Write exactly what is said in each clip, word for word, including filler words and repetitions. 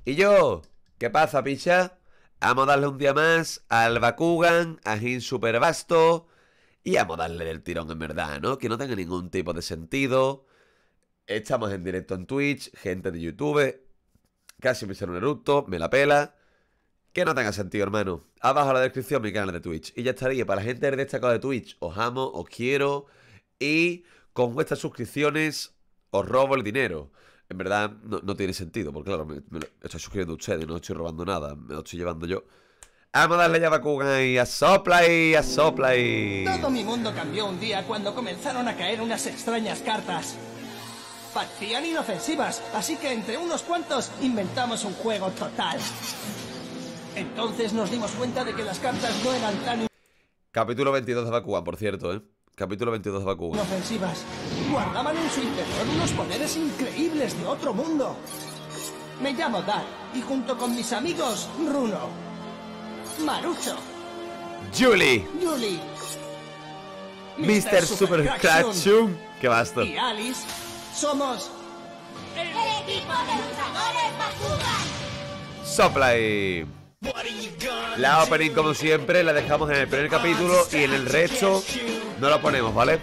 ¿Y yo? ¿Qué pasa, picha? Vamos a darle un día más al Bakugan, a Jin Super Vasto. Y vamos a darle del tirón en verdad, ¿no? Que no tenga ningún tipo de sentido. Estamos en directo en Twitch, gente de YouTube. Casi me hicieron un eructo, me la pela. Que no tenga sentido, hermano. Abajo en la descripción mi canal de Twitch. Y ya estaría. Para la gente del destacado de Twitch, os amo, os quiero. Y con vuestras suscripciones os robo el dinero. En verdad no, no tiene sentido, porque claro, me, me lo estoy suscribiendo a ustedes, no estoy robando nada, me lo estoy llevando yo. Vamos a darle ya a Bakugan y a sopla y a sopla y... Todo mi mundo cambió un día cuando comenzaron a caer unas extrañas cartas. Parecían inofensivas, así que entre unos cuantos inventamos un juego total. Entonces nos dimos cuenta de que las cartas no eran tan Capítulo veintidós de Bakugan, por cierto, ¿eh? Capítulo veintidós de Bakugan. inofensivas. Guardaban en su interior unos poderes increíbles de otro mundo. Me llamo Dar, y junto con mis amigos Runo, Marucho, Julie, Yuli, mister Super Crackshun. Qué basto. y Alice, somos... ¡El equipo de luchadores Bakugan! Sopla y... La opening, como siempre, la dejamos en el primer capítulo y en el resto no lo ponemos, ¿vale?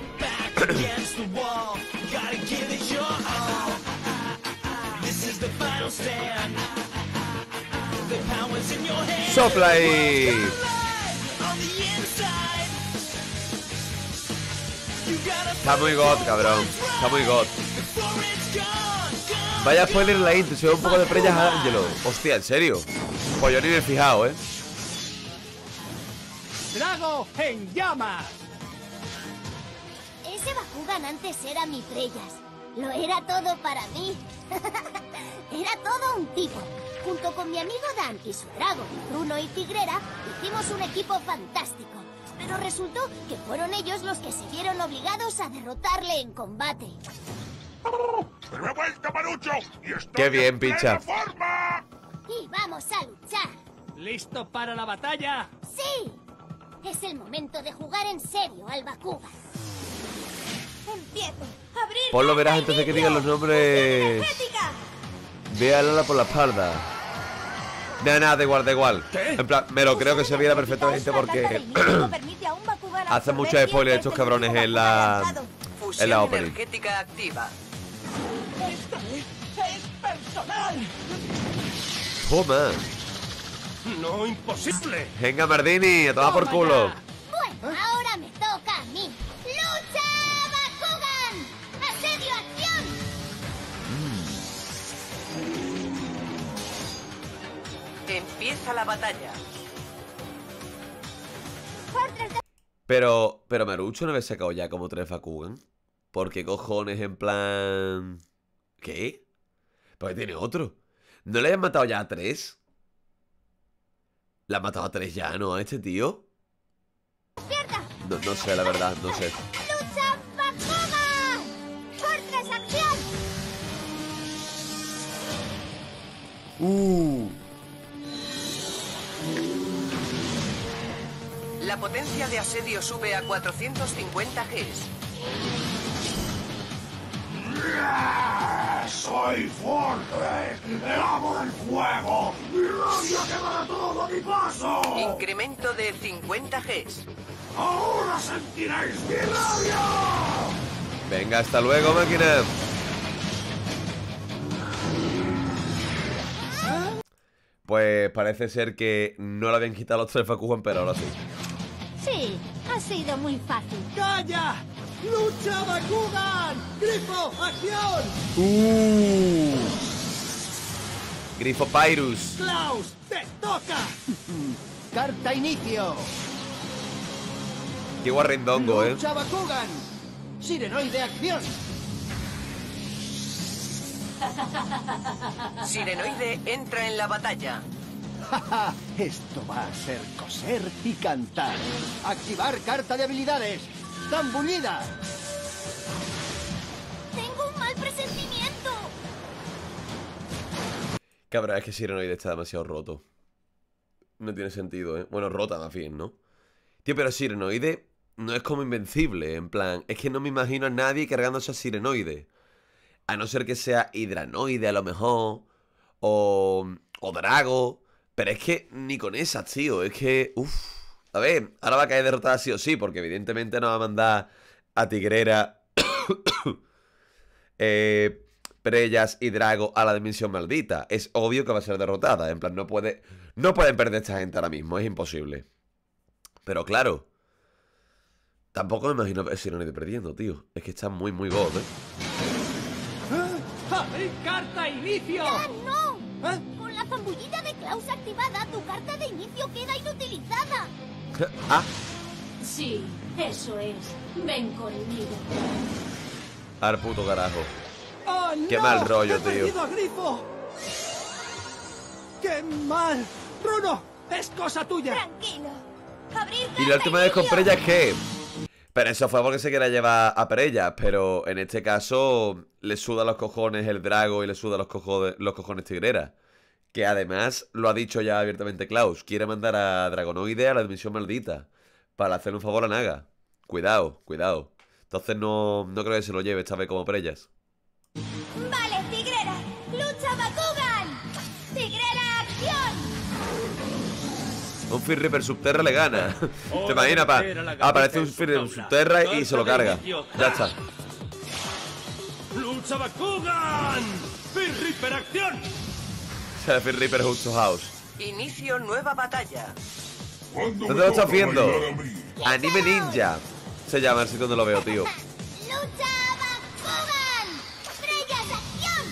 Sopla y... Está muy god, cabrón. Está muy god. Vaya spoiler en la intro, se ve un poco de prellas a Angelo. Hostia, ¿en serio? Pues yo ni me he fijado, ¿eh? ¡Drago en llamas! Ese Bakugan antes era mi Preyas. Lo era todo para mí. Era todo un tipo. Junto con mi amigo Dan y su Drago, Bruno y Tigrera, hicimos un equipo fantástico. Pero resultó que fueron ellos los que se vieron obligados a derrotarle en combate. ¡Pero he vuelto, Marucho! ¡Y estoy ¡Qué bien, en plena picha! forma! Y vamos a luchar. ¿Listo para la batalla? ¡Sí! Es el momento de jugar en serio al Bakugan. Empiezo. Abrir. Ponlo verás antes de que digan los nombres. Ve a Lola por la espalda. Nada, nada, da igual, da igual. ¿Qué? En plan, me lo creo que se viera perfectamente porque hacen muchos spoilers estos cabrones en la en la opening. Energética activa. ¡Esta vez es personal! Toma. ¡No imposible! Venga, Mardini, a tomar por Toma culo. ya. Bueno, ahora me toca a mí. ¡Lucha, Bakugan! ¡Asedio, acción! Empieza la batalla. Fortress de... Pero, pero Marucho no había sacado ya como tres Bakugan. ¿Por qué cojones en plan...? ¿Qué? Porque tiene otro. ¿No le habían matado ya a tres? ¿Le han matado a tres ya, no? ¿A este tío? ¡Despierta! No, no sé, la verdad, no sé. ¡Lucha, Bakugan! ¡Fortress, acción! Uh. La potencia de asedio sube a cuatrocientos cincuenta Gs. ¡Soy Fortress, el amo del fuego! ¡Mi rabia quemará todo a mi paso! Incremento de cincuenta Gs. ¡Ahora sentiréis mi rabia! Venga, hasta luego, máquina. Pues parece ser que no le habían quitado los tres Bakugan, pero ahora sí. Sí, ha sido muy fácil. ¡Calla! ¡Lucha, Bakugan! ¡Grifo, acción! Uh. Grifo Pyrus. ¡Klaus, te toca! ¡Carta inicio! Qué guarrindongo, eh. ¡Lucha, Bakugan! ¡Sirenoide, acción! Sirenoide entra en la batalla. ¡Jaja! Esto va a ser coser y cantar. Activar carta de habilidades. ¡Zambullida! Tengo un mal presentimiento. Cabrón, es que Sirenoide está demasiado roto. No tiene sentido, ¿eh? Bueno, rota más bien, ¿no? Tío, pero Sirenoide no es como invencible, en plan... Es que no me imagino a nadie cargándose a Sirenoide. A no ser que sea Hidranoide, a lo mejor. O, O Drago. Pero es que ni con esas, tío. Es que, uff. A ver, ahora va a caer derrotada sí o sí, porque evidentemente no va a mandar a Tigrera, eh, Prellas y Drago a la dimensión maldita. Es obvio que va a ser derrotada. En plan, no puede. No pueden perder esta gente ahora mismo, es imposible. Pero claro, tampoco me imagino si no han ido perdiendo, tío. Es que está muy, muy god, ¿eh? ¡Abrid carta inicio! ¡Ya no! ¿Eh? Con la zambullida de Klaus activada, tu carta de inicio queda inutilizada. Ah, Sí, eso es. Ven conmigo. al puto carajo. ¡Oh, Qué no! mal rollo, ¡He tío. perdido a Grifo! ¡Qué mal! ¡Bruno! ¡Es cosa tuya! Tranquilo. Abrir ¿Y la carta última vez con inicio. Prellas qué? Pero eso fue porque se quería llevar a Prellas. Pero en este caso le suda los cojones el Drago y le suda los cojones, los cojones Tigrera. Que además lo ha dicho ya abiertamente Klaus. Quiere mandar a Dragonoide a la dimensión maldita para hacerle un favor a Naga. Cuidado, cuidado. Entonces no, no creo que se lo lleve esta vez como Prellas. Vale, Tigrera. ¡Lucha, Bakugan! ¡Tigrera, acción! Un Fear Reaper Subterra le gana. ¿Te Hora imaginas? de Pa? meter a la gaveta Aparece un en su Fear Reaper jaula. Subterra y se lo Carta de carga. inicio. Ya está. ¡Lucha Bakugan! ¡Fear Reaper acción! Fear Reaper Justo House. Inicio nueva batalla. ¿Cuándo ¿Dónde me lo estás toca viendo? bailar a mí? Anime Ninja. Se llama el sitio donde lo veo, tío. ¡Lucha, Bakugan! ¡Prellas, acción!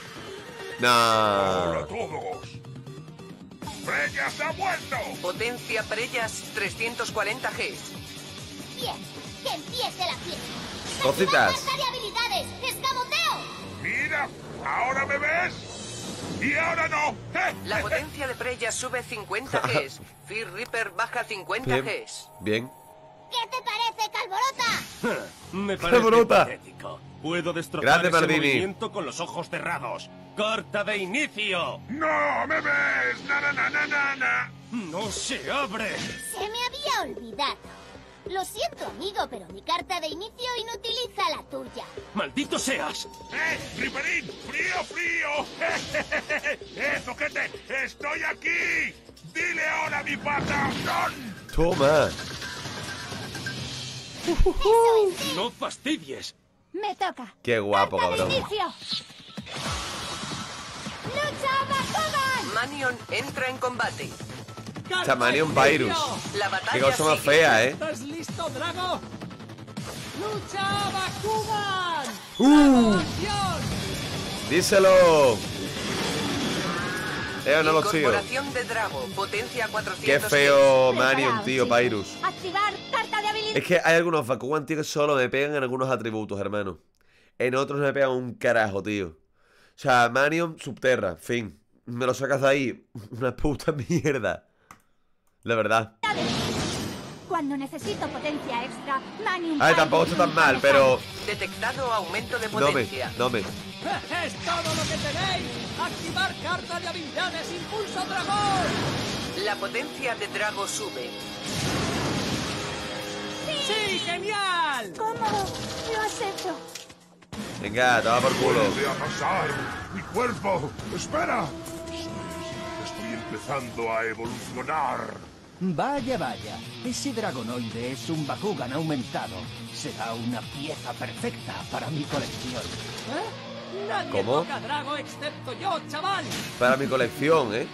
Hola No. a todos. ¡Freya se ha muerto! Potencia Prellas trescientos cuarenta G. Bien, que empiece la fiesta. Cositas. Activar carta de habilidades. ¡Escamoteo! Mira, ¿ahora me ves? ¡Y ahora no! La potencia de Prellas sube cincuenta G. Fear Reaper baja cincuenta Bien. G. Bien. ¿Qué te parece, Calborota? Me parece brota! patético. Puedo destrozar Grande, ese Mardini. movimiento con los ojos cerrados. ¡Carta de inicio! ¡No me ves! ¡Na, na, na, na, na, na! ¡No se abre! Se me había olvidado. Lo siento, amigo, pero mi carta de inicio inutiliza la tuya. ¡Maldito seas! ¡Eh, Riperín! ¡Frío, frío! ¡Eh, Zoquete! ¡Estoy aquí! ¡Dile ahora a mi pata! ¡Don! Toma. Eso es. ¡No fastidies! Me toca. Qué guapo, Carta de cabrón. inicio. ¡Lucha, Bakugan! Manion entra en combate. ¡Carta Chamanion inicio! Virus. La Qué batalla cosa más sigue. fea, ¿eh? ¿Estás listo, Drago? ¡Lucha, Bakugan! ¡Uh! ¡Acción! Díselo. Eh, no lo sigo. Incorporación de Drago. Potencia Qué cuatrocientos feo Preparaos, Manion, tío, chicos. Pyrus. Activar carta de habilidades. Es que hay algunos Bakugan, tío, que solo me pegan en algunos atributos, hermano. En otros me pegan un carajo, tío. O sea, Manion, Subterra, fin. Me lo sacas de ahí. Una puta mierda. La verdad. Cuando necesito potencia extra, Manium. Ay, tampoco está tan mal, pero... Detectado aumento de No me, potencia. no me. ¡Es todo lo que tenéis! ¡Activar carta de habilidades Impulso Dragón! La potencia de Drago sube. ¡Sí, genial! ¿Cómo lo has hecho? Venga, toma por culo. ¡Vuelve a pasar! ¡Mi cuerpo! ¡Espera! Estoy empezando a evolucionar. Vaya, vaya. Ese Dragonoide es un Bakugan aumentado. Será una pieza perfecta para mi colección. ¿Eh? Nadie ¿Cómo? toca a Drago excepto yo, chaval. Para mi colección, ¿eh?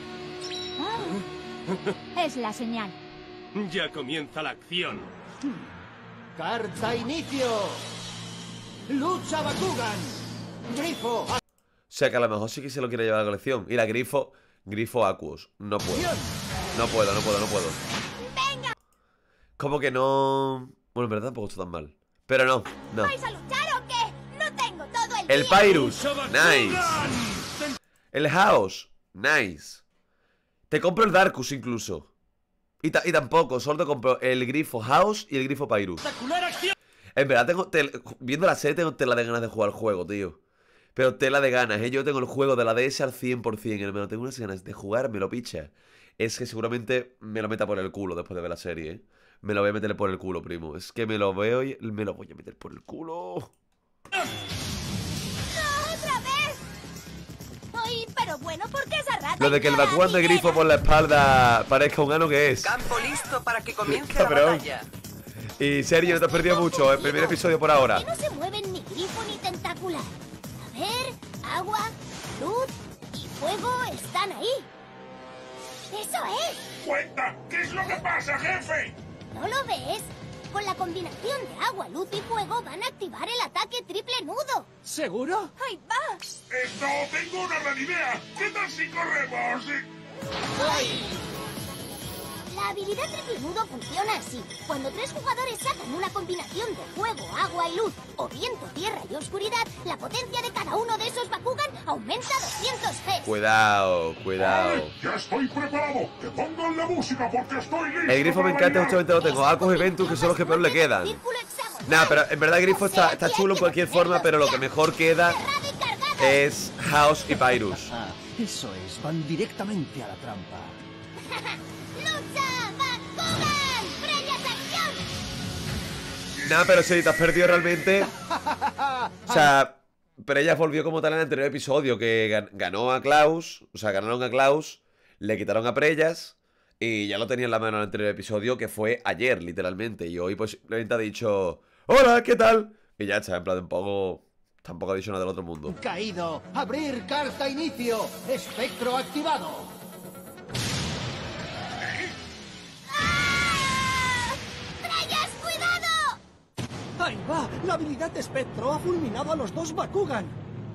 Es la señal. Ya comienza la acción. Carta inicio. Lucha Bakugan. Grifo, O sea que a lo mejor sí que se lo quiere llevar a la colección. Y la Grifo, Grifo Aquos. No puedo. acción. No puedo, no puedo, no puedo. ¡Venga! Como que no... Bueno, en verdad tampoco está tan mal. Pero no, no. ¿Vais a luchar o qué? No tengo todo el El día. Pyrus, ¡Lucha Bakugan! nice. El House, nice. Te compro el Darkus incluso. Y, ta- y tampoco, solo te compro el Grifo House y el Grifo Pyrus. ¡Espectacular acción! En verdad, tengo tel- viendo la serie tengo tela de ganas de jugar el juego, tío. Pero tela de ganas, ¿eh? Yo tengo el juego de la D S al cien por cien, hermano. Tengo unas ganas de jugar, me lo picha. Es que seguramente me lo meta por el culo después de ver la serie, ¿eh? Me lo voy a meter por el culo, primo. Es que me lo veo y me lo voy a meter por el culo. ¡No, otra vez! ¡Ay, pero lo bueno porque esa rata... Lo de que el ignora Bakugan de a mi grifo guerra. por la espalda parezca un ano que es. Campo listo para que comience la Cabrón. batalla. Y Sergio, no te has perdido mucho. El primer episodio por ahora. ¿Por qué no se mueven ni grifo ni tentacular? A ver, agua, luz y fuego están ahí. ¡Eso es! ¡Cuenta! ¿Qué es lo que pasa, jefe? ¿No lo ves? Con la combinación de agua, luz y fuego van a activar el ataque triple nudo. ¿Seguro? ¡Ahí va! Eh, no, tengo una gran idea. ¿Qué tal si corremos? La habilidad triple nudo funciona así. Cuando tres jugadores sacan una combinación de fuego, agua y luz, o viento, tierra y oscuridad, la potencia de cada uno de esos Bakugan aumenta doscientos G. Cuidado, cuidado. Vale, ya estoy preparado. Que pongan la música porque estoy listo. El grifo me para encanta, bailar. justamente lo tengo. Arcos y Ventus, que son los que peor le quedan. Círculo hexagonal. Nah, pero en verdad Grifo O sea, está, está que hay chulo en que cualquier ponerlos forma, pero lo ya. que mejor queda Cerrado y cargado. es House y Pyrus. Ah, eso es, van directamente a la trampa. ¡Lucha! ¡Bakugan! ¡Freya acción! Nah, pero sí, te has perdido realmente. O sea, pero ella volvió como tal en el anterior episodio, que gan- ganó a Klaus, o sea, ganaron a Klaus, le quitaron a Preyas, y ya lo tenía en la mano en el anterior episodio, que fue ayer, literalmente. Y hoy, pues, simplemente ha dicho, hola, ¿qué tal? Y ya está, en plan, un poco... Tampoco ha dicho nada del otro mundo. Caído. Abrir carta inicio. Espectro activado. ¡Ah! ¡Freyas, cuidado! ¡Ahí va! La habilidad de espectro ha fulminado a los dos Bakugan.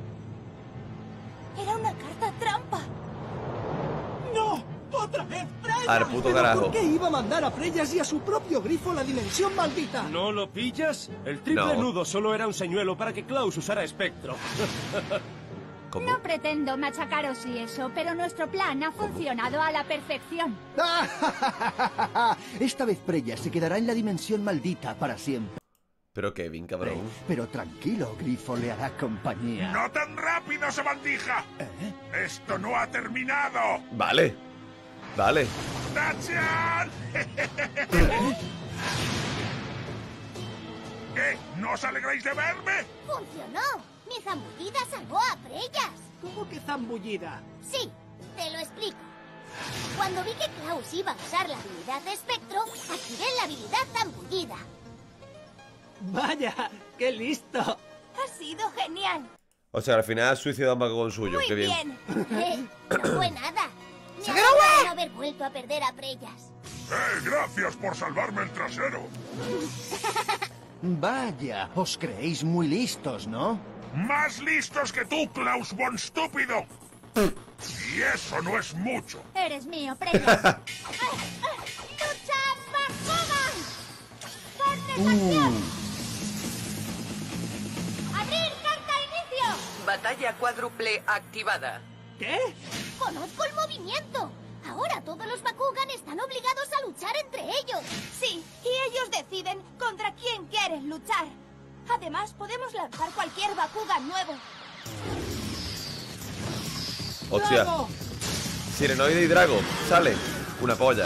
Era una carta trampa. ¡No! ¡Otra vez Freya! Al puto ¿Pero carajo. por qué iba a mandar a Freyas y a su propio grifo la dimensión maldita? ¿No lo pillas? El triple No. nudo solo era un señuelo para que Klaus usara espectro. ¿Cómo? No pretendo machacaros y eso, pero nuestro plan ha funcionado a la perfección. Esta vez Freya se quedará en la dimensión maldita para siempre. Pero Kevin, cabrón. Pero tranquilo, Grifo le hará compañía. ¡No tan rápido, sabandija! ¿Eh? ¡Esto no ha terminado! Vale. Vale. ¡Tachan! ¿Qué? ¿No os alegráis de verme? ¡Funcionó! Mi zambullida salvó a Freyas. ¿Cómo que zambullida? Sí, te lo explico. Cuando vi que Klaus iba a usar la habilidad de espectro, activé la habilidad zambullida. ¡Vaya! ¡Qué listo! Ha sido genial. O sea, al final suicidó a un Bakugan suyo. Muy Qué bien. Eh, no fue nada. Me alegra no haber vuelto a perder a Freyas. ¡Eh, gracias por salvarme el trasero! Vaya, os creéis muy listos, ¿no? ¡Más listos que tú, Klaus von Stúpido! Y eso no es mucho. Eres mío, Freyas. ¡Lucha, Bakugan! ¡Fortes acción! ¡Abrir carta inicio! Batalla cuádruple activada. ¿Qué? ¡Conozco el movimiento! Ahora todos los Bakugan están obligados a luchar entre ellos. Sí, y ellos deciden contra quién quieren luchar. Además, podemos lanzar cualquier Bakugan nuevo. Hostia. Sirenoide y Drago. Sale. Una polla.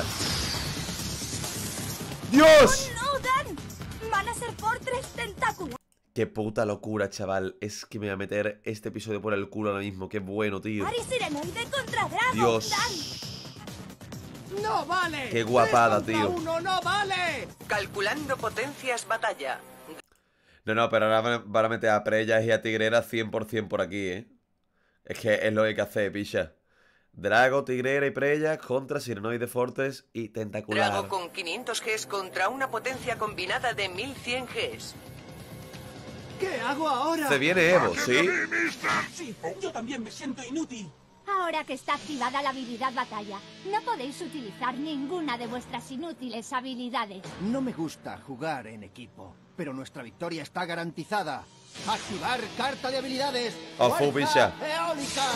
¡Dios! ¡No, Dan! Van a ser Fortress Tentáculo. Qué puta locura, chaval. Es que me voy a meter este episodio por el culo ahora mismo. Qué bueno, tío. Ari Sirenoide contra Drago. Dios. Dan. ¡No vale! Qué guapada, ¡Tres contra tío. uno, ¡no vale! Calculando potencias batalla. No, no, pero ahora van- van a meter a Preyas y a Tigrera cien por cien por aquí, ¿eh? Es que es lo que hay que hacer, picha. Drago, Tigrera y Preyas contra Sirenoide Fortress y Tentacular. Drago con quinientos Gs contra una potencia combinada de mil cien Gs. ¿Qué hago ahora? Se viene Evo, ¡Bájate ¿sí? de mí, mister! Sí, yo también me siento inútil. Ahora que está activada la habilidad batalla, no podéis utilizar ninguna de vuestras inútiles habilidades. No me gusta jugar en equipo, pero nuestra victoria está garantizada. Activar carta de habilidades. Oh, fu, ¡Fuerza picha. eólica!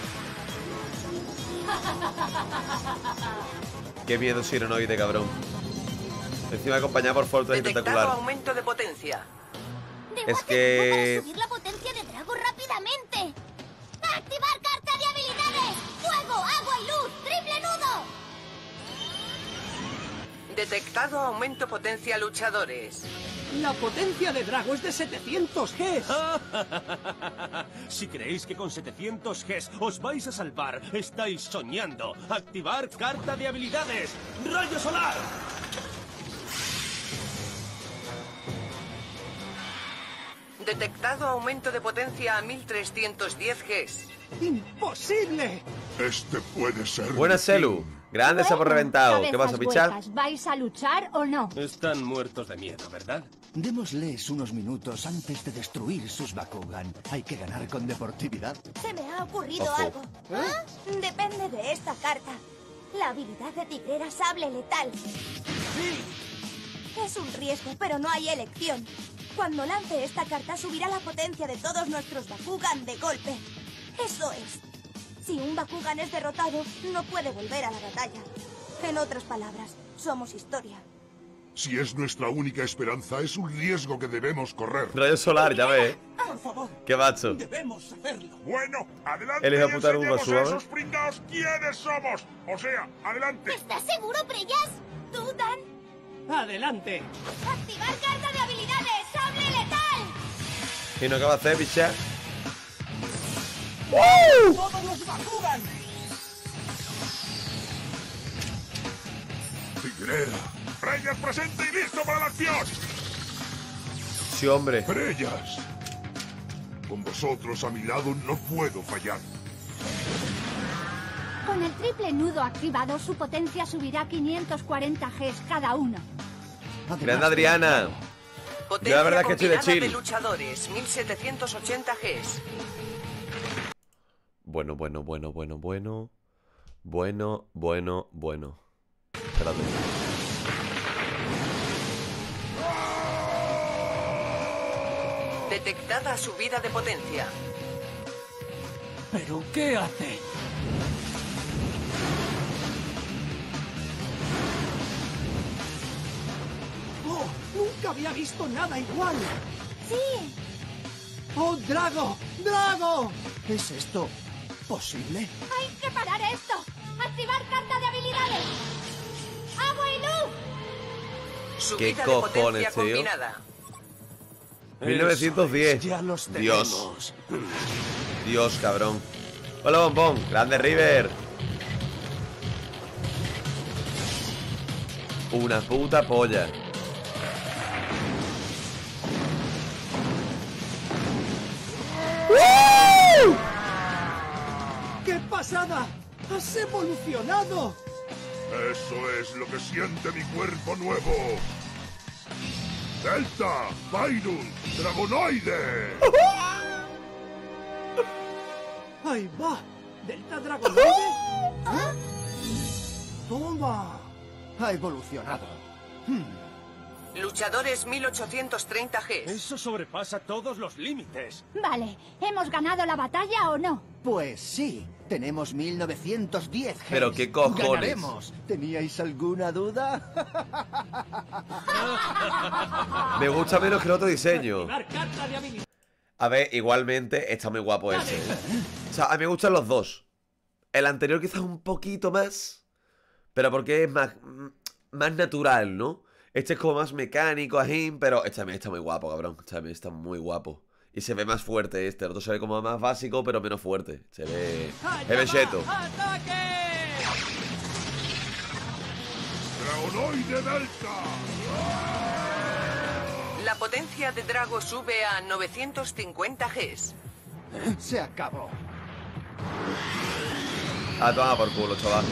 Qué miedo Sirenoide, cabrón. Encima acompañado por Fortress y Detectado Tentacular. aumento de potencia. Debo Es hacer que- algo para subir la potencia de Drago rápidamente. ¡Activar carta de habilidades! ¡Fuego, agua y luz! ¡Triple nudo! Detectado aumento potencia luchadores. La potencia de Drago es de setecientos Gs. Si creéis que con setecientos Gs os vais a salvar, estáis soñando. Activar carta de habilidades. ¡Rayo solar! Detectado aumento de potencia a mil trescientos diez Gs. ¡Imposible! Este puede ser... Buena, Selu. Grande se ha reventado. ¿Qué pasa, cabezas picha? huecas, ¿vais a luchar o no? Están muertos de miedo, ¿verdad? Démosles unos minutos antes de destruir sus Bakugan. Hay que ganar con deportividad. Se me ha ocurrido Ojo. algo. ¿Ah? Depende de esta carta. La habilidad de Tigrera Sable Letal. Es un riesgo, pero no hay elección. Cuando lance esta carta subirá la potencia de todos nuestros Bakugan de golpe. Eso es. Si un Bakugan es derrotado, no puede volver a la batalla. En otras palabras, somos historia. Si es nuestra única esperanza, es un riesgo que debemos correr. Rayo solar, ya ves. Por favor, Qué macho. debemos hacerlo. Bueno, adelante El hijo y de puta Rumba enseñemos a suave. esos pringaos quiénes somos. O sea, adelante. ¿Estás seguro, Preyas? ¿Tú, Dan? ¡Adelante! ¡Activar carta de habilidades! ¡Sable Letal! ¿Y no qué va a hacer, picha? ¡Todos los Bakugan! Tigrera. Reyes presente y listo para la acción. Sí, hombre. Preyas. Con vosotros a mi lado no puedo fallar. Con el triple nudo activado, su potencia subirá quinientos cuarenta Gs cada uno. Grande, Adriana. Potencia Yo la verdad es que estoy de combinada chill. luchadores, mil setecientos ochenta Gs. Bueno, bueno, bueno, bueno, bueno. Bueno, bueno, bueno. Espérate. Detectada subida de potencia. ¿Pero qué hace? ¡Oh! ¡Nunca había visto nada igual! ¡Sí! ¡Oh, Drago! ¡Drago! ¿Es esto posible? ¡Hay que parar esto! ¡Activar carta de habilidades! ¡Agua y luz! Subida de cojones, potencia tío? combinada. mil novecientos diez. Ya los Dios. tenemos. Dios, cabrón. Hola, bombón. Grande, River. Una puta polla. ¡Qué pasada! ¡Has evolucionado! Eso es lo que siente mi cuerpo nuevo. Delta, Virus, Dragonoide. ¡Ahí va! ¿Delta Dragonoide? ¿Ah? ¡Toma! Ha evolucionado. Luchadores mil ochocientos treinta Gs. Eso sobrepasa todos los límites. Vale, ¿hemos ganado la batalla o no? Pues sí, tenemos mil novecientos diez Gs. Pero qué cojones. ¡Ganaremos! ¿Teníais alguna duda? Me gusta menos que el otro diseño. Activar carta de habilidad. A ver, igualmente está muy guapo ese, ¿eh? O sea, a mí me gustan los dos. El anterior quizás un poquito más, pero porque es más, más natural, ¿no? Este es como más mecánico, ajín, pero este también está muy guapo, cabrón. Este también está muy guapo. Y se ve más fuerte este. El otro se ve como más básico, pero menos fuerte. Se ve... Se ve cheto. ¡Ataque! Dragonoide Delta. La potencia de Drago sube a novecientos cincuenta Gs. Se acabó. Ah, toma por culo, chaval.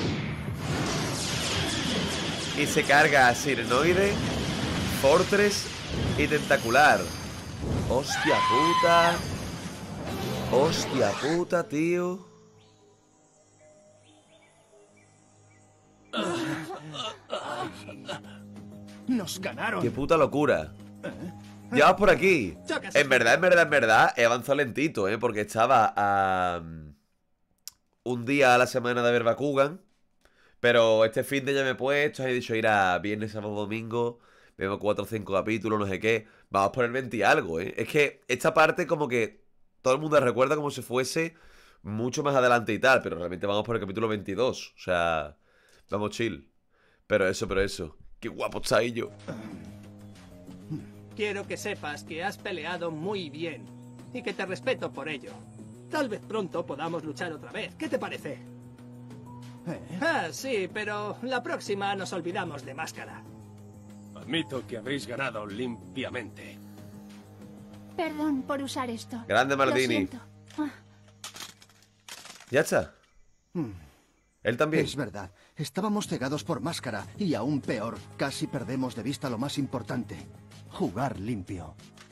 Y se carga a Sirenoide, Fortress y Tentacular. Hostia puta. Hostia puta, tío. Nos ganaron. Qué puta locura. Ya vas por aquí. En verdad, en verdad, en verdad, he avanzado lentito, ¿eh? Porque estaba a... um, un día a la semana de ver Bakugan. Pero este fin de ya me he puesto, he dicho ir a viernes, sábado, domingo. Vemos cuatro o cinco capítulos, no sé qué. Vamos por el veinte y algo, ¿eh? Es que esta parte como que todo el mundo recuerda como si fuese mucho más adelante y tal. Pero realmente vamos por el capítulo veintidós. O sea, vamos chill. Pero eso, pero eso. Qué guapo está ello. quiero que sepas que has peleado muy bien y que te respeto por ello. Tal vez pronto podamos luchar otra vez. ¿Qué te parece? ¿Eh? Ah, sí, pero la próxima nos olvidamos de Máscara. Admito que habéis ganado limpiamente. Perdón por usar esto. Grande Lo Mardini. siento. Ah, Ya está. Hmm. Él también. Es verdad. Estábamos cegados por Máscara y aún peor, casi perdemos de vista lo más importante. Jugar limpio.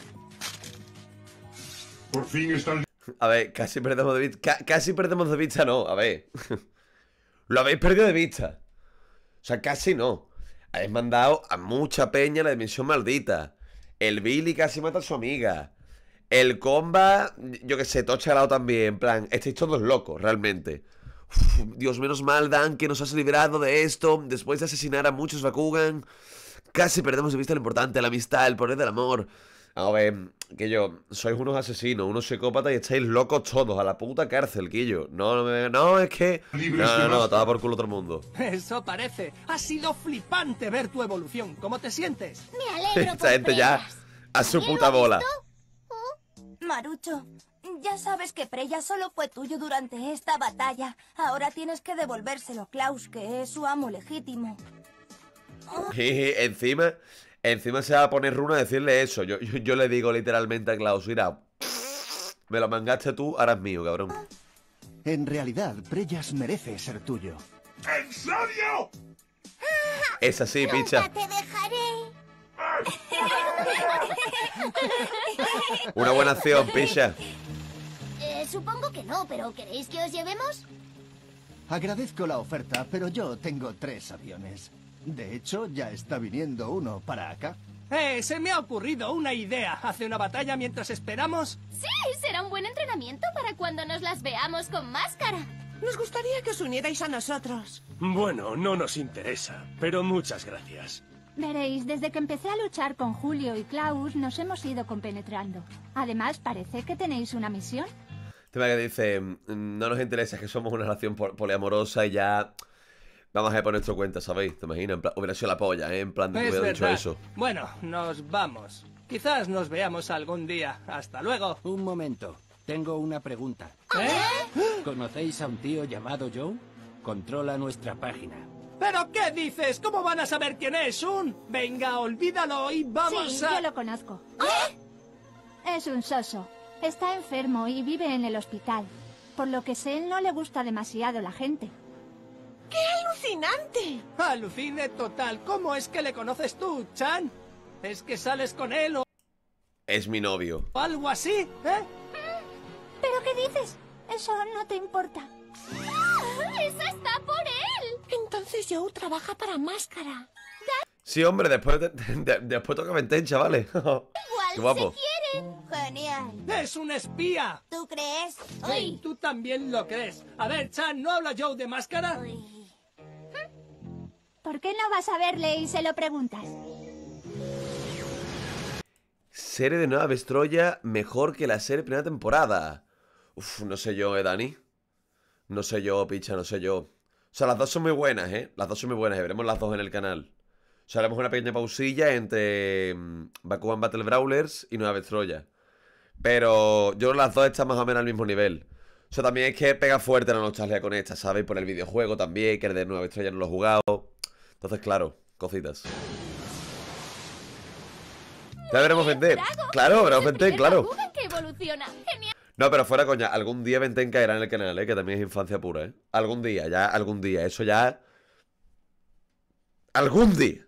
Por fin están... A ver, casi perdemos de vista. Ca- casi perdemos de vista, no. A ver. Lo habéis perdido de vista. O sea, casi no. Habéis mandado a mucha peña a la dimensión maldita. El Billy casi mata a su amiga. El Comba, yo que sé, tocha al lado también. En plan, estáis todos locos, realmente. Uf, Dios, menos mal, Dan, que nos has librado de esto. Después de asesinar a muchos Bakugan. Casi perdemos de vista lo importante, la amistad, el poder del amor. A ver, que yo, sois unos asesinos, unos psicópatas y estáis locos todos, a la puta cárcel, Quillo. No, no, me- no, es que... No, no, no, todo por culo todo el mundo. Eso parece. Ha sido flipante ver tu evolución. ¿Cómo te sientes? Me alegro Esta por gente ya Preyas. a su ¿Alguien puta lo ha bola. visto? Marucho, ya sabes que Freya solo fue tuyo durante esta batalla. Ahora tienes que devolvérselo a Klaus, que es su amo legítimo. Jeje, encima, encima se va a poner Runa a decirle eso. Yo, yo, yo le digo literalmente a Klaus, mira, me lo mangaste tú, ahora es mío, cabrón. En realidad, Preyas merece ser tuyo. ¿En serio? Es así, picha. Nunca te dejaré. Una buena acción, picha. Eh, supongo que no, pero ¿queréis que os llevemos? Agradezco la oferta, pero yo tengo tres aviones. De hecho, ya está viniendo uno para acá. Eh, se me ha ocurrido una idea. ¿Hace una batalla mientras esperamos? Sí, será un buen entrenamiento para cuando nos las veamos con Máscara. Nos gustaría que os unierais a nosotros. Bueno, no nos interesa, pero muchas gracias. Veréis, desde que empecé a luchar con Julio y Klaus nos hemos ido compenetrando. Además, parece que tenéis una misión. Tema que dice, mm, no nos interesa, que somos una relación po- poliamorosa y ya vamos a ir por nuestra cuenta, ¿sabéis? ¿Te imaginas? En plan, hubiera sido la polla, ¿eh? En plan, de que Es hubiera dicho verdad. eso. Bueno, nos vamos. Quizás nos veamos algún día. Hasta luego. Un momento. Tengo una pregunta. ¿Eh? ¿Conocéis a un tío llamado Joe? Controla nuestra página. ¿Pero qué dices? ¿Cómo van a saber quién es? Un... Venga, olvídalo y vamos Sí, a... yo lo conozco. Es un soso. Está enfermo y vive en el hospital. Por lo que sé, no le gusta demasiado la gente. ¡Qué alucinante! Alucine total. ¿Cómo es que le conoces tú, Chan? ¿Es que sales con él o Es mi novio. algo así? ¿Eh? ¿Pero qué dices? Eso no te importa. ¡Esa está por él! Entonces Joe trabaja para Máscara. Sí, hombre, después, de- de- después toca Venten, chavales. Igual Qué guapo. se quieren. Genial. ¡Es un espía! ¿Tú crees? Sí, tú también lo crees. A ver, Chan, ¿no habla Joe de Máscara? ¿Por qué no vas a verle y se lo preguntas? Serie de Nueva Vestroya mejor que la serie primera temporada. Uf, no sé yo, ¿eh, Dani? No sé yo, picha, no sé yo. O sea, las dos son muy buenas, ¿eh? Las dos son muy buenas y veremos las dos en el canal. O sea, haremos una pequeña pausilla entre mm, Bakugan Battle Brawlers y Nueva Vestroya. Pero yo creo que las dos están más o menos al mismo nivel. O sea, también es que pega fuerte la nostalgia con esta, ¿sabes? Por el videojuego también, que el de Nueva Vestroya no lo he jugado. Entonces, claro, cositas. Ya veremos Venten. Claro, veremos Venten, claro. Bakugan que evoluciona. Genial. No, pero fuera coña, algún día Venten caerá en el canal, ¿eh? Que también es infancia pura, ¿eh? Algún día, ya, algún día. Eso ya... ¡Algún día!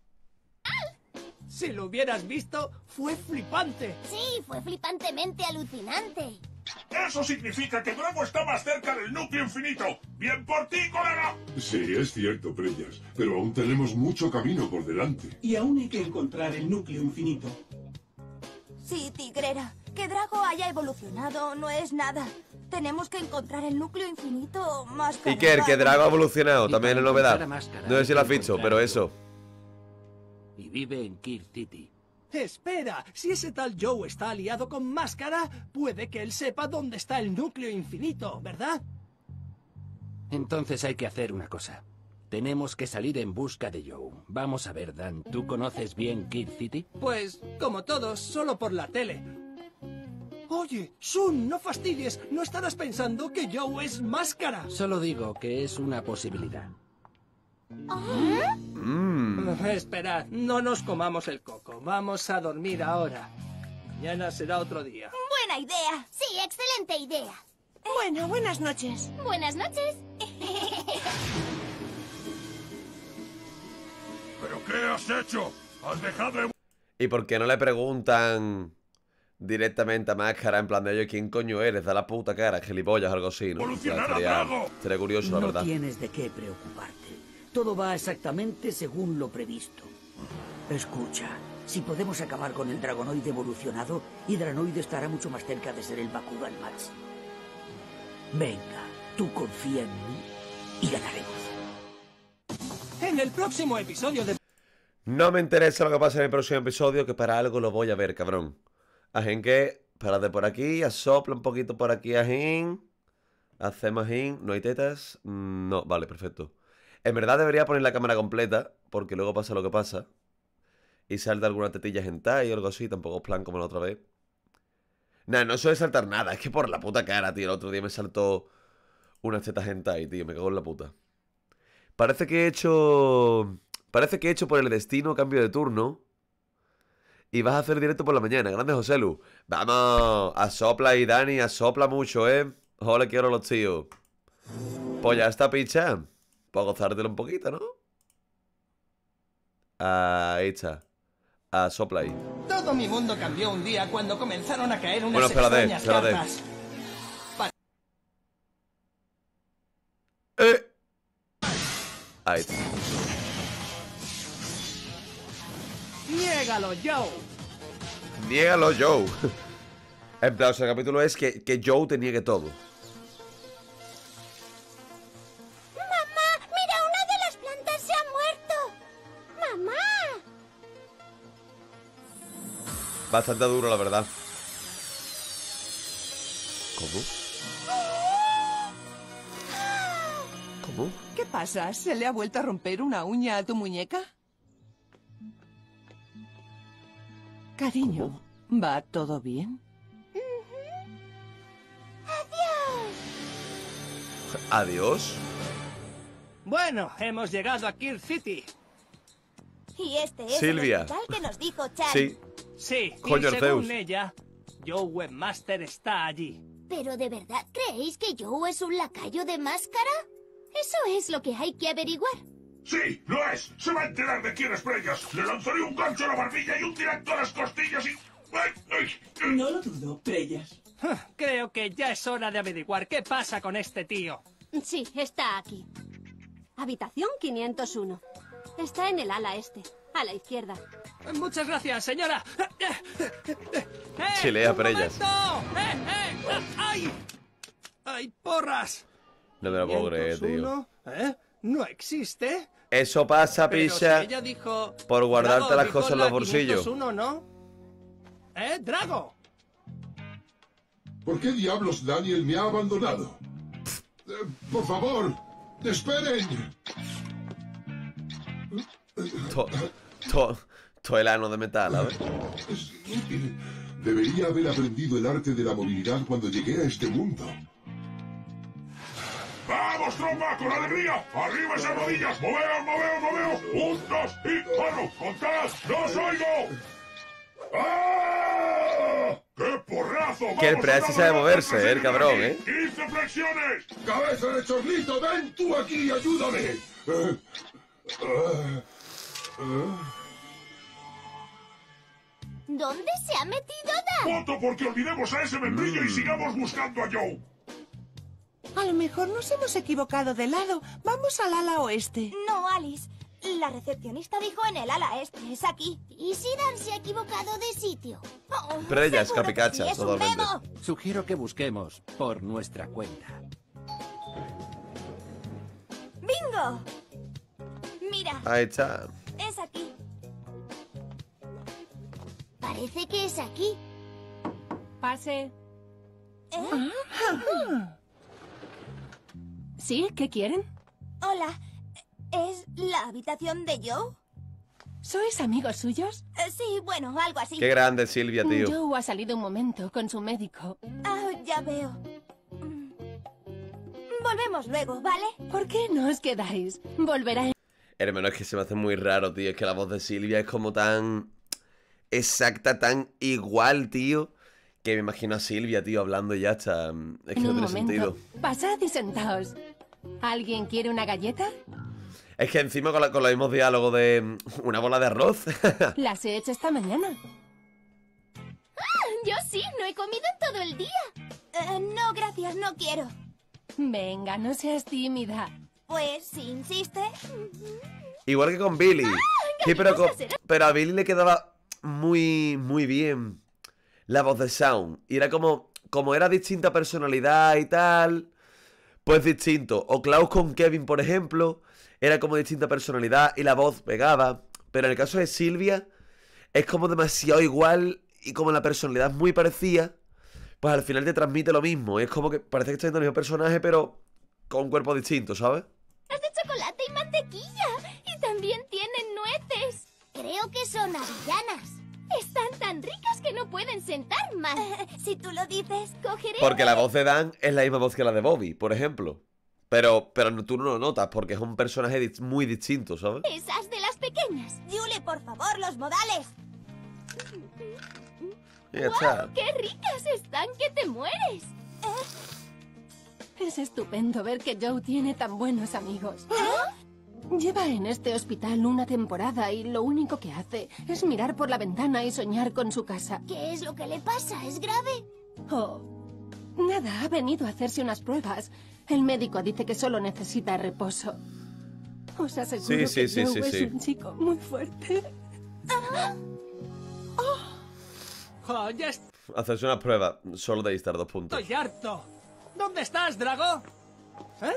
Si lo hubieras visto, fue flipante. Sí, fue flipantemente alucinante. Eso significa que Drago está más cerca del núcleo infinito. ¡Bien por ti, colega! Sí, es cierto, Preyas, pero aún tenemos mucho camino por delante. Y aún hay que encontrar el núcleo infinito. Sí, Tigrera. Que Drago haya evolucionado no es nada. Tenemos que encontrar el núcleo infinito más Iker, que Drago ha evolucionado, Y también es para novedad. encontrar a Máscara No sé si lo has hay que visto, encontrar pero a eso. Y vive en Kir City. Espera, si ese tal Joe está aliado con Máscara, puede que él sepa dónde está el núcleo infinito, ¿verdad? Entonces hay que hacer una cosa. Tenemos que salir en busca de Joe. Vamos a ver, Dan, ¿tú conoces bien Kid City? Pues, como todos, solo por la tele. Oye, Sun, no fastidies. ¿No estarás pensando que Joe es Máscara? Solo digo que es una posibilidad. Mm. Esperad, no nos comamos el coco. Vamos a dormir ahora. Mañana será otro día. Buena idea. Sí, excelente idea. Bueno, buenas noches. Buenas noches. ¿Pero qué has hecho? ¿Has dejado de... ¿Y por qué no le preguntan directamente a Máscara en plan de, oye, ¿quién coño eres? Da la puta cara, gilipollas o algo así, ¿no? O sea, estaría, estaría curioso, la No verdad. tienes de qué preocuparte. Todo va exactamente según lo previsto. Escucha, si podemos acabar con el Dragonoide evolucionado, Hydranoid estará mucho más cerca de ser el Bakugan Max. Venga, tú confía en mí y ganaremos. En el próximo episodio de... No me interesa lo que pasa en el próximo episodio, que para algo lo voy a ver, cabrón. Ajín que, párate por aquí, asopla un poquito por aquí, Ajín. Hacemos Ajín, ¿no hay tetas? No, vale, perfecto. En verdad debería poner la cámara completa, porque luego pasa lo que pasa. Y salta alguna tetilla hentai o algo así, tampoco es plan como la otra vez. Nah, no suele saltar nada, es que por la puta cara, tío. El otro día me saltó unas tetas hentai, tío, me cago en la puta. Parece que he hecho... Parece que he hecho por el destino cambio de turno. Y vas a hacer directo por la mañana. Grande Joselu. Vamos, asopla y Dani, asopla mucho, ¿eh? Joder, quiero los tíos. Pues ya está, picha. Puedo gozártelo un poquito, ¿no? Ahí está. Asopla ahí. Todo mi mundo cambió un día cuando comenzaron a caer unas Bueno, espérate, extrañas espérate. cartas. Pa- Eh. Ahí está. ¡Niégalo, Joe! Niégalo, Joe. En plan, o sea, el capítulo es que, que Joe te niegue todo. ¡Mamá! ¡Mira, una de las plantas se ha muerto! ¡Mamá! Bastante duro, la verdad. ¿Cómo? ¿Cómo? ¿Qué pasa? ¿Se le ha vuelto a romper una uña a tu muñeca? Cariño, ¿va todo bien? Adiós. Bueno, hemos llegado a Kid City. Y este es Silvia. el hospital que nos dijo Chan. Sí. Sí, Coño, y según Zeus. ella, Joe Webmaster está allí. ¿Pero de verdad creéis que Joe es un lacayo de Máscara? Eso es lo que hay que averiguar. ¡Sí, lo es! ¡Se va a enterar de quién es Preyas! ¡Le lanzaré un gancho a la barbilla y un directo a las costillas y... ¡Ay, ay! No lo dudo, Preyas. Creo que ya es hora de averiguar qué pasa con este tío. Sí, está aquí. Habitación quinientos uno. Está en el ala este, a la izquierda. Muchas gracias, señora. ¡Eh, Chilea un Preyas. momento! ¡Eh, eh! ¡Ay! ¡Ay, porras! No me lo puedo creer, tío. quinientos uno, ¿eh? ¿No existe? Eso pasa, Pero picha, si ella dijo... por guardarte Drago las dijo cosas en los la bolsillos. quinientos uno, ¿no? ¿Eh, Drago? ¿Por qué diablos Daniel me ha abandonado? Eh, por favor, esperen. To, to, to el ano de metal, a ver. Estúpido. Debería haber aprendido el arte de la movilidad cuando llegué a este mundo. ¡Vamos, tropa, con alegría! ¡Arriba esas rodillas! ¡Moveos, moveos, moveos! ¡Un, dos y... ¡Bueno, contad! ¡No os oigo! ¡Ah! ¡Qué porrazo! Que el ¡Vamos Preyas a sí sabe darle moverse, vueltas eh, el en cabrón, aquí! eh. ¡quince flexiones! ¡Cabeza de chorlito, ven tú aquí y ayúdame! Eh, ah, ah. ¿Dónde se ha metido Dan? ¡Voto porque olvidemos a ese membrillo y sigamos buscando a Joe! A lo mejor nos hemos equivocado de lado. Vamos al ala oeste. No, Alice. La recepcionista dijo en el ala este, es aquí. ¿Y si Dan se ha equivocado de sitio? Oh, Preyas, seguro que capicacha, sí, es un totalmente. memo. Sugiero que busquemos por nuestra cuenta. ¡Bingo! Mira, Ahí está. es aquí. Parece que es aquí. Pase. ¿Eh? ¿Sí? ¿Qué quieren? Hola. ¿Es la habitación de Joe? ¿Sois amigos suyos? Eh, sí, bueno, algo así. Qué grande, Silvia, tío. Joe ha salido un momento con su médico. Ah, ya veo. Mm. Volvemos luego, ¿vale? ¿Por qué no os quedáis? Volverá. Hermano, es que se me hace muy raro, tío. Es que la voz de Silvia es como tan exacta, tan igual, tío, que me imagino a Silvia, tío, hablando y ya está. Es que En no un tiene momento. sentido. Pasad y sentaos. ¿Alguien quiere una galleta? Es que encima con, la, con los mismos diálogos de mm, una bola de arroz. Las he hecho esta mañana. ¡Ah! Yo sí, no he comido en todo el día. Eh, no, gracias, no quiero. Venga, no seas tímida. Pues, si insiste... Igual que con Billy. Sí, pero, con- pero a Billy le quedaba muy, muy bien la voz de Sound. Y era como, como era distinta personalidad y tal, pues distinto. O Klaus con Kevin, por ejemplo, era como distinta personalidad y la voz pegaba. Pero en el caso de Silvia, es como demasiado igual y como la personalidad es muy parecida, pues al final te transmite lo mismo. Es como que parece que está viendo el mismo personaje, pero con un cuerpo distinto, ¿sabes? Es de chocolate y mantequilla. Y también tienen nueces. Creo que son avellanas. Están tan ricas que no pueden sentar mal. Si tú lo dices, cogeré... Porque la voz de Dan es la misma voz que la de Bobby, por ejemplo. Pero, pero tú no lo notas porque es un personaje dis- muy distinto, ¿sabes? Esas de las pequeñas. Julie, por favor, los modales. Y ya está. ¡Wow! ¡Qué ricas están que te mueres! Es estupendo ver que Joe tiene tan buenos amigos. Lleva en este hospital una temporada y lo único que hace es mirar por la ventana y soñar con su casa. ¿Qué es lo que le pasa? ¿Es grave? Oh, nada, ha venido a hacerse unas pruebas. El médico dice que solo necesita reposo. Os aseguro Sí, sí, que sí, Joe sí, es sí. un chico muy fuerte. Oh, ya Hacerse una prueba, solo de estar dos puntos. estoy harto. ¿Dónde estás, Drago? ¿Eh?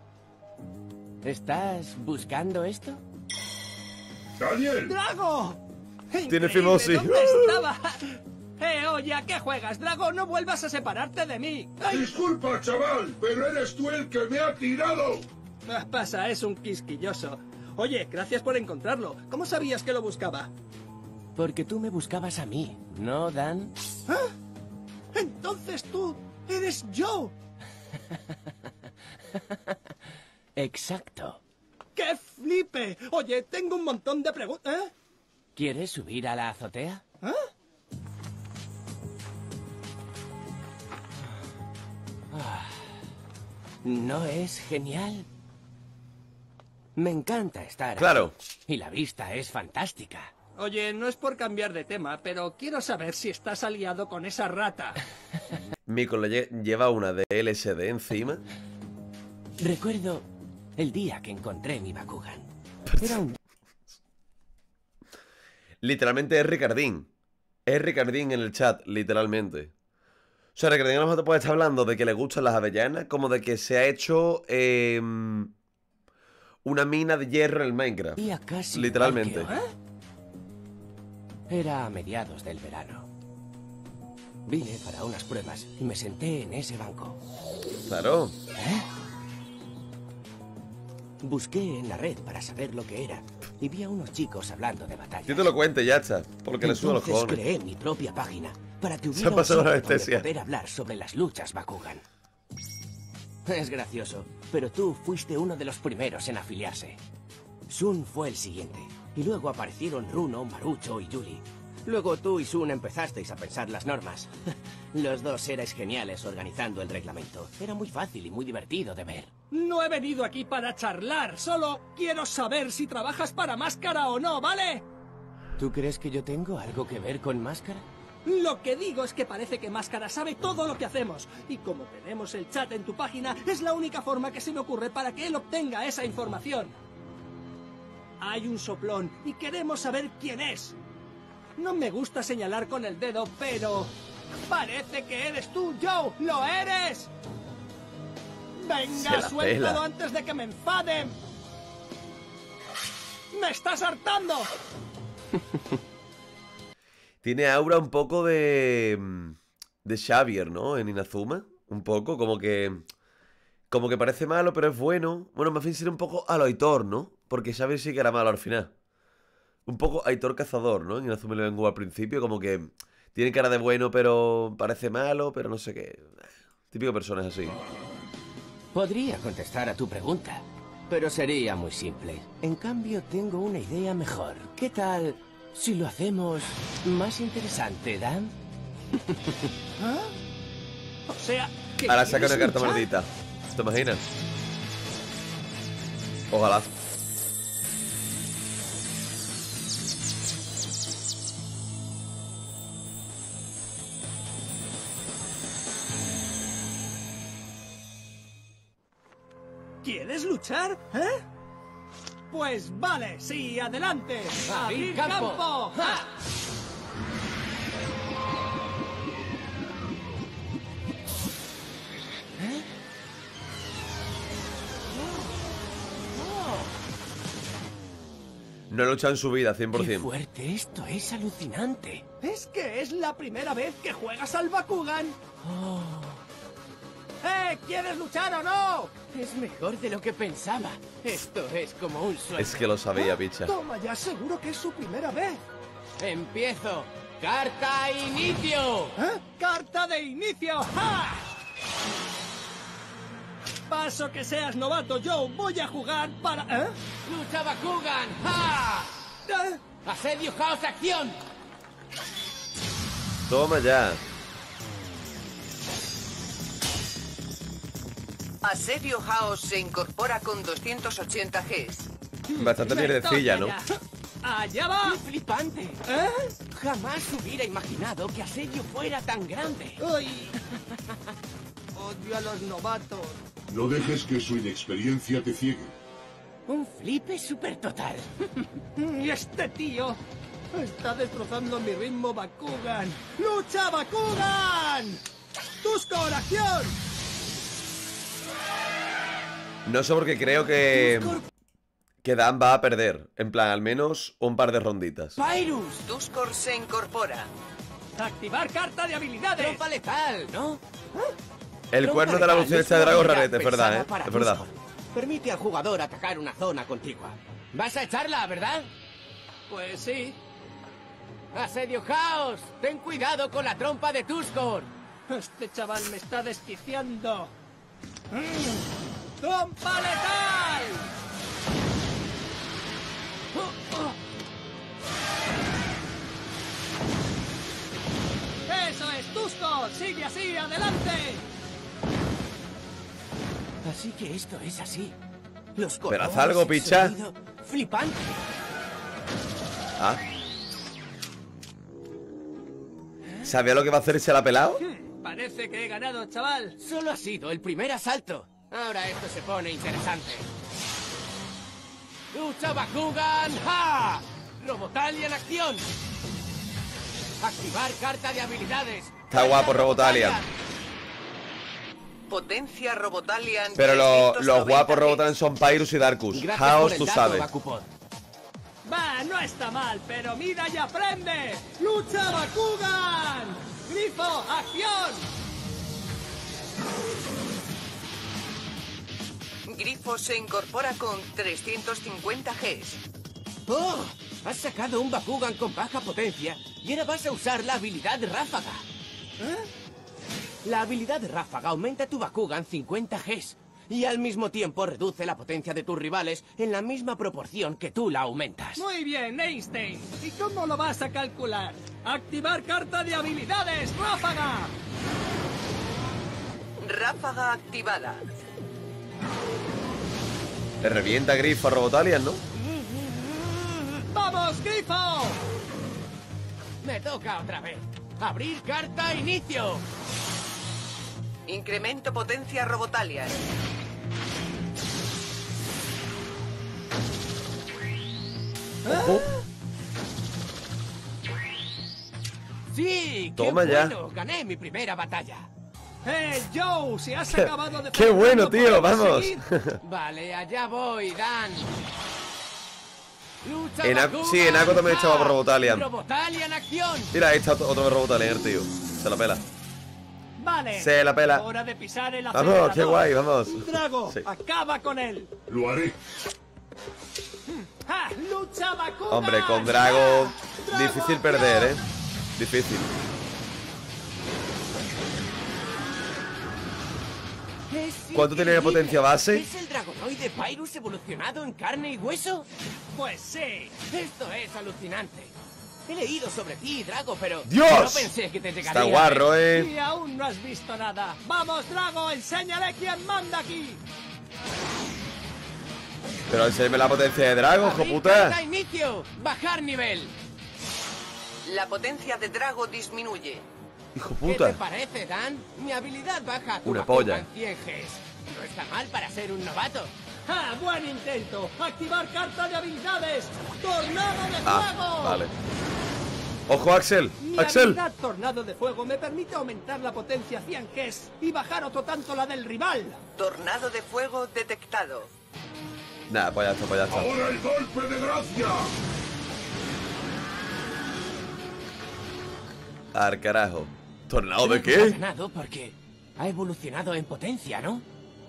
¿Estás buscando esto? ¡Daniel! ¡Drago! Tiene Increíble, fimosis. ¿Dónde estaba? Eh, oye, ¿a qué juegas, Drago? No vuelvas a separarte de mí. Disculpa, chaval, pero eres tú el que me ha tirado. Ah, pasa, es un quisquilloso. Oye, gracias por encontrarlo. ¿Cómo sabías que lo buscaba? Porque tú me buscabas a mí, ¿no, Dan? ¿Ah? Entonces tú eres Joe. Exacto. ¡Qué flipe! Oye, tengo un montón de preguntas. ¿Eh? ¿Quieres subir a la azotea? ¿Ah? ¿No es genial? Me encanta estar aquí. Claro. Y la vista es fantástica. Oye, no es por cambiar de tema, pero quiero saber si estás aliado con esa rata. Mico le lle- lleva una de L S D encima. Recuerdo el día que encontré mi Bakugan. Era un... Literalmente es Ricardín. Es Ricardín en el chat, literalmente. O sea, Ricardín a lo mejor te puede estar hablando de que le gustan las avellanas, como de que se ha hecho eh, una mina de hierro en el Minecraft. Día casi Literalmente. igual que hoy. Era a mediados del verano. Vine para unas pruebas y me senté en ese banco. Claro. ¿Eh? Busqué en la red para saber lo que era y vi a unos chicos hablando de batalla. Yo te lo cuente, ya está. Porque le subo los Entonces cojones. creé mi propia página para que Se hubiera ha un pasado la sitio donde anestesia. poder hablar sobre las luchas Bakugan. Es gracioso, pero tú fuiste uno de los primeros en afiliarse. Sun fue el siguiente, y luego aparecieron Runo, Marucho y Yuri. Luego tú y Sun empezasteis a pensar las normas. Los dos erais geniales organizando el reglamento. Era muy fácil y muy divertido de ver. No he venido aquí para charlar, solo quiero saber si trabajas para Máscara o no, ¿vale? ¿Tú crees que yo tengo algo que ver con Máscara? Lo que digo es que parece que Máscara sabe todo lo que hacemos. Y como tenemos el chat en tu página, es la única forma que se me ocurre para que él obtenga esa información. Hay un soplón y queremos saber quién es. No me gusta señalar con el dedo, pero... ¡parece que eres tú, Joe! ¡Lo eres! Se ¡Venga, la suéltalo pela. antes de que me enfaden! ¡Me estás hartando! Tiene aura un poco de... De Xavier, ¿no? En Inazuma. Un poco, como que... Como que parece malo, pero es bueno. Bueno, más bien sería un poco Aloitor, ¿no? porque Xavier sí que era malo al final. Un poco Aitor Cazador, ¿no? En Inazuma Eleven Go al principio, como que tiene cara de bueno, pero parece malo, pero no sé qué. Típico personas así. Podría contestar a tu pregunta, pero sería muy simple. En cambio, tengo una idea mejor. ¿Qué tal si lo hacemos más interesante, Dan? ¿Ah? O sea, ¿que Ahora saca una quieres carta luchar? maldita. ¿Te imaginas? Ojalá. ¿Quieres luchar? ¿Eh? Pues vale, sí, adelante. ¡Abrir campo! ¡Ja! ¿Eh? No ha luchado en su vida, cien por ¡Qué cien. fuerte! Esto es alucinante. Es que es la primera vez que juegas al Bakugan. Oh. ¡Eh! ¿Quieres luchar o no? Es mejor de lo que pensaba. Esto es como un sueño. Es que lo sabía, picha. Toma ya, seguro que es su primera vez. Empiezo. ¡Carta inicio! ¿Eh? ¡Carta de inicio! ¡Ja! Paso que seas novato, Joe. Voy a jugar para... ¿Eh? ¡Lucha Bakugan! ¡Ja! ¿Eh? ¡Asedio Caos Acción! Toma ya. Asedio House se incorpora con doscientos ochenta Gs. Bastante mierdecilla, ¿no? ¡Allá va! ¡Qué flipante! ¿Eh? Jamás hubiera imaginado que Asedio fuera tan grande. ¡Uy! Odio a los novatos. No dejes que su inexperiencia te ciegue. Un flipe súper total. Y este tío está destrozando mi ritmo Bakugan. ¡Lucha Bakugan! ¡Tuskor, acción! No sé por qué creo que... Que Dan va a perder. En plan, al menos un par de ronditas. ¡Pyrus! Tuskor se incorpora. ¡Activar carta de habilidades! ¡Trompa letal! ¿no? El Trompa cuerno de la letal evolución es este de una Dragon habilidad rarete, es verdad, pensada ¿eh? para Es verdad. Tuskor. Permite al jugador atacar una zona contigua. ¿Vas a echarla, verdad? Pues sí. ¡Asedio Caos! ¡Ten cuidado con la trompa de Tuskor! Este chaval me está desquiciando. Mm. ¡Trompa letal! Oh, oh. ¡Eso es, Tuskor! ¡Sigue así, adelante! Así que esto es así. Los Pero haz colores, algo, el picha. sonido, ¡flipante! Ah. ¿Sabía lo que va a hacer? ¿Se la ha pelado? Parece que he ganado, chaval. Solo ha sido el primer asalto. Ahora esto se pone interesante. ¡Lucha Bakugan! ¡Ja! ¡Robotalia en acción! Activar carta de habilidades. Está guapo Robotalia. Potencia Robotalian. Pero lo- trescientos los noventa guapos Gs. Robotalia son Pyrus y Darkus. Gracias Chaos, por el tú dato, sabes. Bakupod. Va, no está mal, pero mira y aprende. ¡Lucha Bakugan! ¡Grifo, acción! Grifo se incorpora con trescientos cincuenta Gs. ¡Oh! Has sacado un Bakugan con baja potencia y ahora vas a usar la habilidad Ráfaga. ¿Eh? La habilidad Ráfaga aumenta tu Bakugan cincuenta Gs y al mismo tiempo reduce la potencia de tus rivales en la misma proporción que tú la aumentas. Muy bien, Einstein. ¿Y cómo lo vas a calcular? Activar carta de habilidades, Ráfaga. Ráfaga activada. Le revienta Grifo a Robotalian, ¿no? ¡Vamos, Grifo! Me toca otra vez. Abrir carta inicio. Incremento potencia Robotalian. Ojo. Sí, Toma qué ya. bueno. Gané mi primera batalla. ¡Eh, Joe! Si has acabado de... ¡Qué bueno, ¿no tío! podemos ¡Vamos! seguir? Vale, allá voy, Dan. Lucha Enaco- Bakugan, sí, Enaco también ¡ja! estaba por Robotalian. Robotalian acción. Mira, ahí está otro otro Robotalian, tío. Se la pela. Vale. Se la pela. Hora de pisar el Vamos, acelerador. qué guay, vamos. Drago, Sí. acaba con él. Lo haré. ¡Ja! ¡Lucha Bakugan! Hombre, con Drago... Difícil perder, ¿eh? Difícil. ¿Cuánto tiene de potencia base? ¿Es el Dragonoide Pyrus evolucionado en carne y hueso? Pues sí. Esto es alucinante. He leído sobre ti, Drago, pero ¡Dios! no pensé que te llegaría. Está guarro, ¿eh? Y aún no has visto nada. ¡Vamos, Drago! ¡Enséñale quién manda aquí! Pero enséñame la potencia de Drago, hijo puta. ¡Da inicio! ¡Bajar nivel! La potencia de Drago disminuye. Hijo ¿Qué puta. te parece, Dan? Mi habilidad baja a tu Una Bakugan polla. cien Gs. No está mal para ser un novato. ¡Ja! ¡Buen intento! ¡Activar carta de habilidades! ¡Tornado de Ah, fuego! vale. Ojo, Axel. Mi Axel. habilidad Tornado de Fuego me permite aumentar la potencia cien Gs y bajar otro tanto la del rival. Tornado de fuego detectado. Nada, pues ya está, pues ya está. ¡Ahora el golpe de gracia! Al carajo. ¿Tornado de Ha qué? ganado porque ha evolucionado en potencia, ¿no?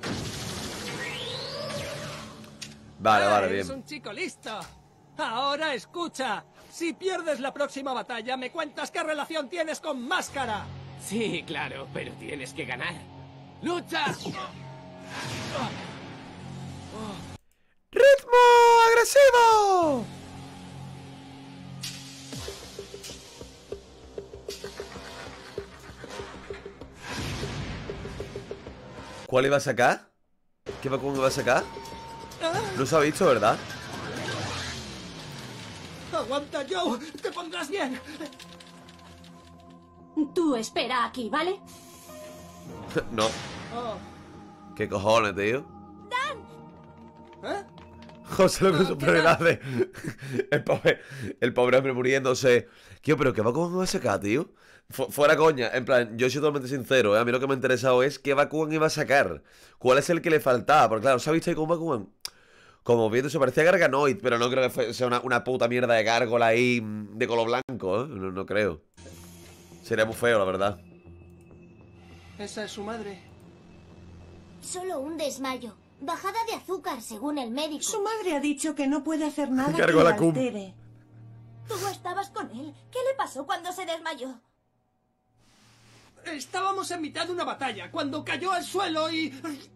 Vale, vale, Eres bien. un chico listo. Ahora escucha. Si pierdes la próxima batalla, me cuentas qué relación tienes con Máscara. Sí, claro, pero tienes que ganar. ¡Lucha! ¡Ritmo agresivo! ¿Cuál iba a sacar? ¿Qué Bakugan iba a sacar? No se ha visto, ¿verdad? Aguanta, Joe. Te pondrás bien. Tú espera aquí, ¿vale? No. Oh. ¿Qué cojones, tío? ¿Eh? José lo que superioridades. El pobre, el pobre hombre muriéndose. Tío, pero ¿qué Bakugan iba a sacar, tío? Fu- fuera coña, en plan, yo soy totalmente sincero, ¿eh? A mí lo que me ha interesado es qué Bakugan iba a sacar. ¿Cuál es el que le faltaba? Porque claro, ¿se ha visto ahí con Bakugan? Como viendo, se parecía a Garganoid, pero no creo que fue- sea una, una puta mierda de gárgola ahí mm, de color blanco, ¿eh? No, no creo. Sería muy feo, la verdad. Esa es su madre. Solo un desmayo. Bajada de azúcar, según el médico. Su madre ha dicho que no puede hacer nada que Cargo le la cum. altere. Tú estabas con él. ¿Qué le pasó cuando se desmayó? Estábamos en mitad de una batalla cuando cayó al suelo y...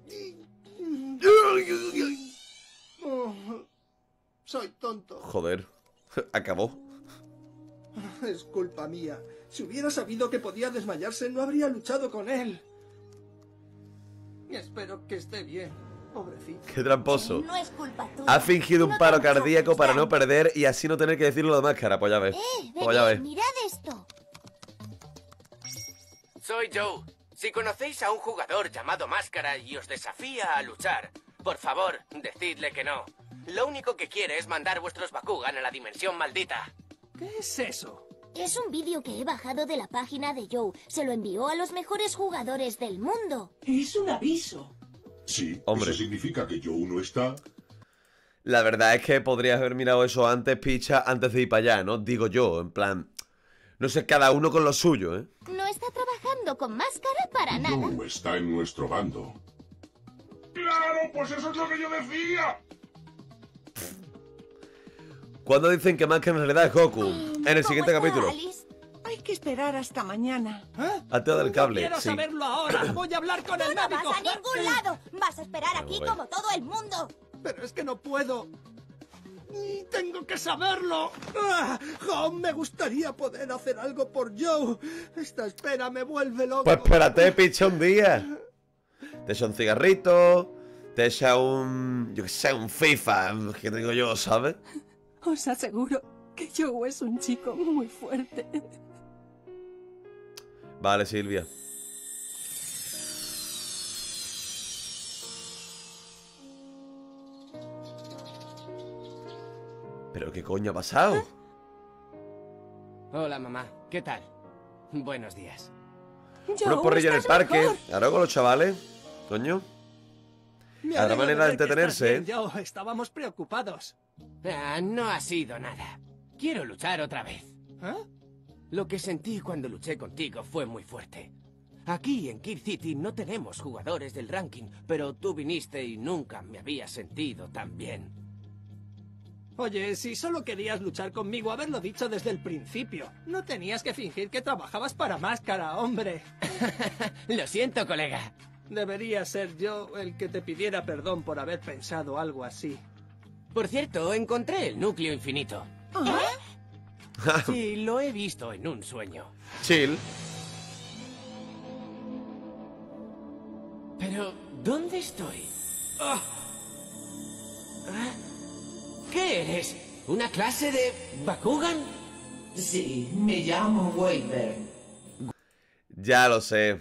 Oh, soy tonto. Joder, acabó. Es culpa mía. Si hubiera sabido que podía desmayarse, no habría luchado con él. Espero que esté bien, pobrecito. Qué tramposo. No es culpa tuya. Ha fingido un No paro te preocupes, cardíaco para Dan. no perder y así no tener que decirlo de máscara. Pues ya ves. Eh, Pues ya bebés, ves. mirad esto. Soy Joe. Si conocéis a un jugador llamado Máscara y os desafía a luchar, por favor, decidle que no. Lo único que quiere es mandar vuestros Bakugan a la dimensión maldita. ¿Qué es eso? Es un vídeo que he bajado de la página de Joe. Se lo envió a los mejores jugadores del mundo. Es un aviso. Sí, Hombre. eso significa que Joe no está. La verdad es que podrías haber mirado eso antes, picha, antes de ir para allá, ¿no? Digo yo, en plan... No sé, cada uno con lo suyo, ¿eh? No está trabajando con Máscara para nada. Joe está en nuestro bando. ¡Claro! Pues eso es lo que yo decía. ¿Cuándo dicen que Máscara en realidad es Goku? En el siguiente ¿Cómo está, capítulo. Alice? Hay que esperar hasta mañana. Ateo del cable, Quiero sí. saberlo ahora. Voy a hablar con Tú el no médico. vas a ningún lado. Vas a esperar aquí bueno. como todo el mundo. Pero es que no puedo. Y tengo que saberlo. ¡Ah! ¡Oh, me gustaría poder hacer algo por Joe! Esta espera me vuelve loco. Pues espérate, picha, un día. Te echa un cigarrito, te echa un... Yo qué sé, un FIFA, que digo yo, ¿sabes? Os aseguro que Joe es un chico muy fuerte. Vale, Silvia. ¿Pero qué coño ha pasado? Hola, mamá. ¿Qué tal? Buenos días. Unos porrillos en el parque. Ahora con los chavales. Coño. Me Habrá alegro manera de ver que entretenerse, estás bien, Joe. Estábamos preocupados. Ah, no ha sido nada. Quiero luchar otra vez. ¿Eh? Lo que sentí cuando luché contigo fue muy fuerte. Aquí en Kid City no tenemos jugadores del ranking, pero tú viniste y nunca me había sentido tan bien. Oye, si solo querías luchar conmigo, haberlo dicho desde el principio. No tenías que fingir que trabajabas para Máscara, hombre. Lo siento, colega. Debería ser yo el que te pidiera perdón por haber pensado algo así. Por cierto, encontré el núcleo infinito. ¿Ah? Sí, lo he visto en un sueño. Chill. Pero, ¿dónde estoy? Oh. ¿Ah? ¿Qué eres? ¿Una clase de Bakugan? Sí, me llamo Wyvern. Ya lo sé.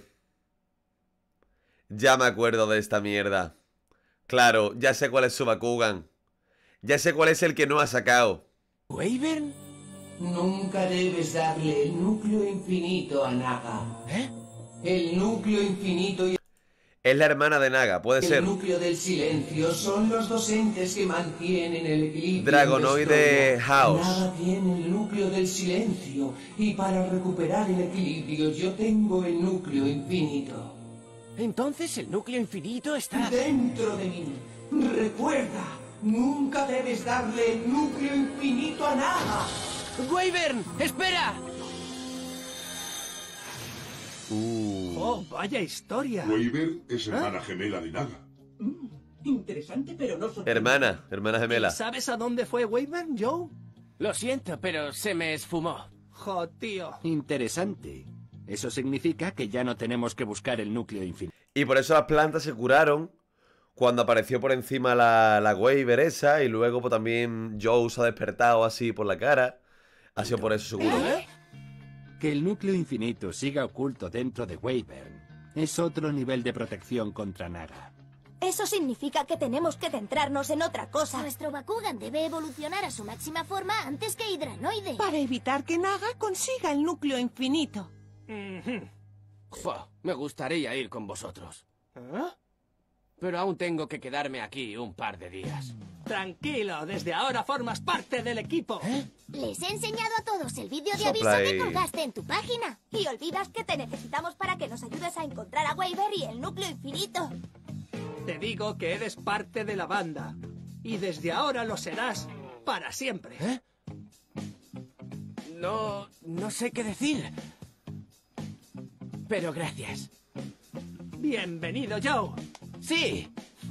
Ya me acuerdo de esta mierda. Claro, ya sé cuál es su Bakugan. Ya sé cuál es el que no ha sacado. ¿Wyvern? Nunca debes darle el núcleo infinito a Naga. ¿Eh? El núcleo infinito y Es la hermana de Naga, puede el ser. núcleo del silencio son los dos entes que mantienen el equilibrio. Dragonoide House. Naga tiene el núcleo del silencio y para recuperar el equilibrio yo tengo el núcleo infinito. Entonces el núcleo infinito está dentro de mí. Recuerda, nunca debes darle el núcleo infinito a Naga. ¡Wyvern! ¡Espera! Uh. ¡Oh, vaya historia! Wyvern es hermana gemela de Naga. Mm, interesante, pero no sorprendente. Hermana, hermana gemela. ¿Sabes a dónde fue Wyvern, Joe? Lo siento, pero se me esfumó. Jo, tío. Interesante. Eso significa que ya no tenemos que buscar el núcleo infinito. Y por eso las plantas se curaron cuando apareció por encima la, la Wyvern esa. Y luego pues, también Joe se ha despertado así por la cara. Ha sido por eso seguro. ¿Eh? Que el núcleo infinito siga oculto dentro de Wyvern es otro nivel de protección contra Naga. Eso significa que tenemos que centrarnos en otra cosa. Nuestro Bakugan debe evolucionar a su máxima forma antes que Hydranoide. Para evitar que Naga consiga el núcleo infinito. Fua, me gustaría ir con vosotros. ¿Eh? Pero aún tengo que quedarme aquí un par de días. Tranquilo, desde ahora formas parte del equipo. ¿Eh? Les he enseñado a todos el vídeo de Sopla aviso ahí. que colgaste en tu página. Y olvidas que te necesitamos para que nos ayudes a encontrar a Wyvern y el núcleo infinito. Te digo que eres parte de la banda. Y desde ahora lo serás para siempre. ¿Eh? No... no sé qué decir. Pero gracias. Bienvenido, Joe. ¡Sí!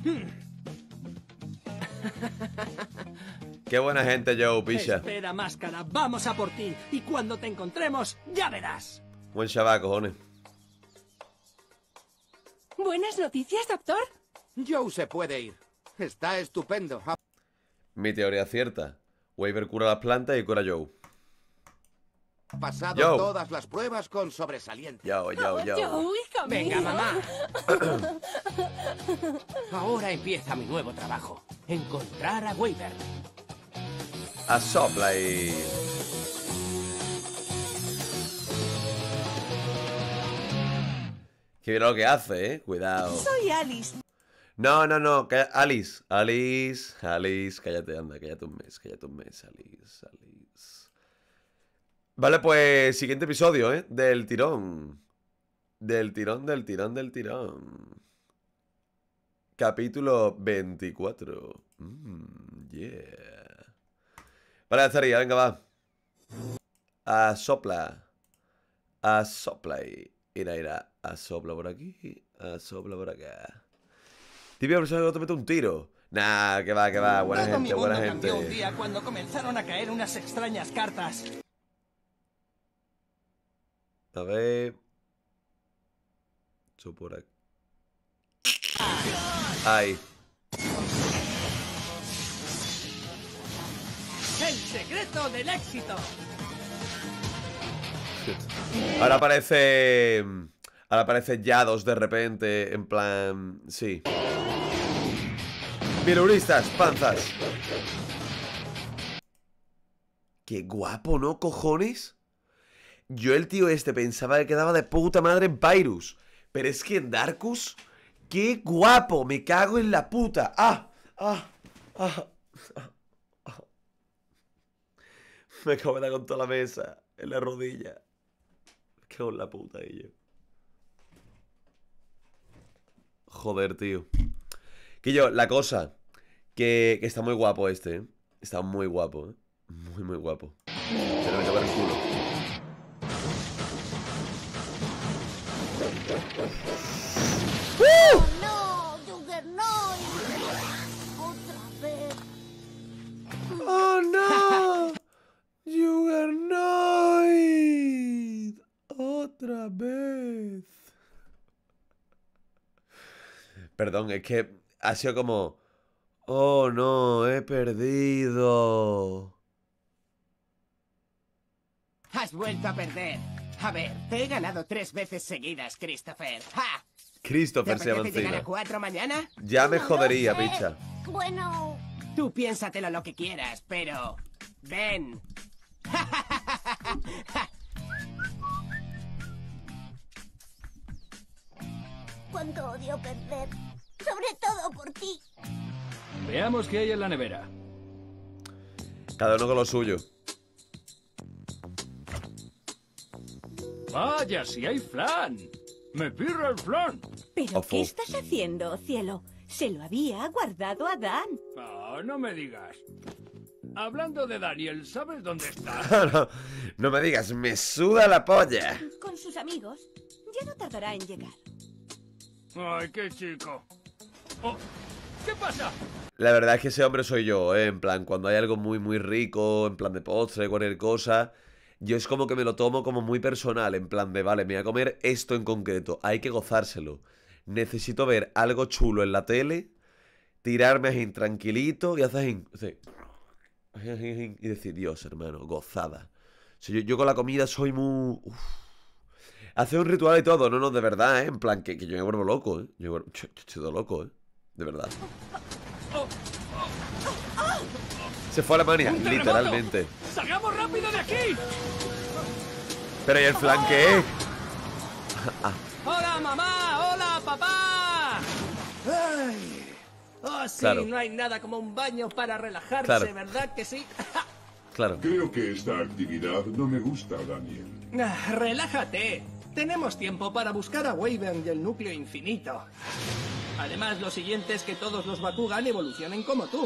Qué buena gente, Joe, picha. Espera, Máscara, vamos a por ti. Y cuando te encontremos, ya verás. Buen chaval, cojones. ¿Buenas noticias, doctor? Joe se puede ir. Está estupendo. Ha Mi teoría es cierta. Wyvern cura las plantas y cura a Joe. pasado Yo. todas las pruebas con sobresaliente. Yo, yo, yo. Joe, hijo Venga, mío. mamá. Ahora empieza mi nuevo trabajo. Encontrar a Wyvern. A sopla y... Que mira lo que hace, eh. Cuidado. Soy Alice. No, no, no. calla- Alice. Alice. Alice. Cállate, anda. Cállate un mes. Cállate un mes. Alice. Alice. Vale, pues siguiente episodio, ¿eh? Del tirón. Del tirón, del tirón, del tirón. Capítulo veinticuatro. Mm, yeah. Vale, ya estaría. Venga, va. A sopla. A sopla y... Ira, ira. A sopla por aquí. A sopla por acá. Típica persona que no te mete un tiro. Nah, que va, que va. Buena Todo mi gente, mundo buena cambió un gente. día cuando comenzaron a caer unas extrañas cartas. A ver. Esto por aquí. Ahí. El secreto del éxito. Ahora aparece. Ahora aparece Yados de repente. En plan. Sí. Miluristas, panzas. Qué guapo, ¿no, cojones? Yo el tío este pensaba que quedaba de puta madre en Pyrus. Pero es que en Darkus... ¡Qué guapo! Me cago en la puta. ¡Ah! ¡Ah! ¡Ah! ah, ah. Me acabo de dar con toda la mesa. En la rodilla. Me cago en la puta, y yo. Joder, tío. Que yo, la cosa... Que, que está muy guapo este, ¿eh? Está muy guapo, ¿eh? Muy, muy guapo. Se lo meto por el culo. ¡Uh! ¡Oh, no! ¡Juggernaut! ¡Otra vez! ¡Oh, no! ¡Juggernaut! ¡Otra vez! Perdón, es que ha sido como... ¡Oh, no! ¡He perdido! Has vuelto a perder. A ver, te he ganado tres veces seguidas, Christopher. ¡Ja! Christopher se llama ¿Te apetece llegar a encima. cuatro mañana? Ya me No jodería, lo sé. picha. Bueno... Tú piénsatelo lo que quieras, pero... ¡Ven! Cuánto odio perder. Sobre todo por ti. Veamos qué hay en la nevera. Cada uno con lo suyo. Vaya, si hay flan. Me pirra el flan. ¿Pero Ojo. qué estás haciendo, cielo? Se lo había guardado a Dan. Ah, no me digas. Hablando de Daniel, ¿sabes dónde está? no, no me digas, me suda la polla. Con sus amigos. Ya no tardará en llegar. Ay, qué chico. Oh, ¿qué pasa? La verdad es que ese hombre soy yo, ¿eh? En plan, cuando hay algo muy, muy rico, en plan de postre, cualquier cosa, yo es como que me lo tomo como muy personal, en plan de, vale, me voy a comer esto en concreto, hay que gozárselo. Necesito ver algo chulo en la tele, tirarme así tranquilito y hacer así, y decir, Dios, hermano, gozada. O sea, yo, yo con la comida soy muy... Uf. Hacer un ritual y todo, no, no, de verdad, ¿eh? En plan, que, que yo me vuelvo loco, ¿eh? Yo, yo, yo estoy todo loco, ¿eh? De verdad. Se fue a Alemania, ¡Un terremoto! literalmente. ¡Salgamos rápido de aquí! Pero ¿y el flan qué es? Ah, ¡Hola, mamá! ¡Hola, papá! ¡Ay! Oh, sí, Claro. no hay nada como un baño para relajarse, Claro. ¿verdad que sí? claro. Creo que esta actividad no me gusta, Daniel. Ah, relájate. Tenemos tiempo para buscar a Wyvern y el núcleo infinito. Además, lo siguiente es que todos los Bakugan evolucionen como tú.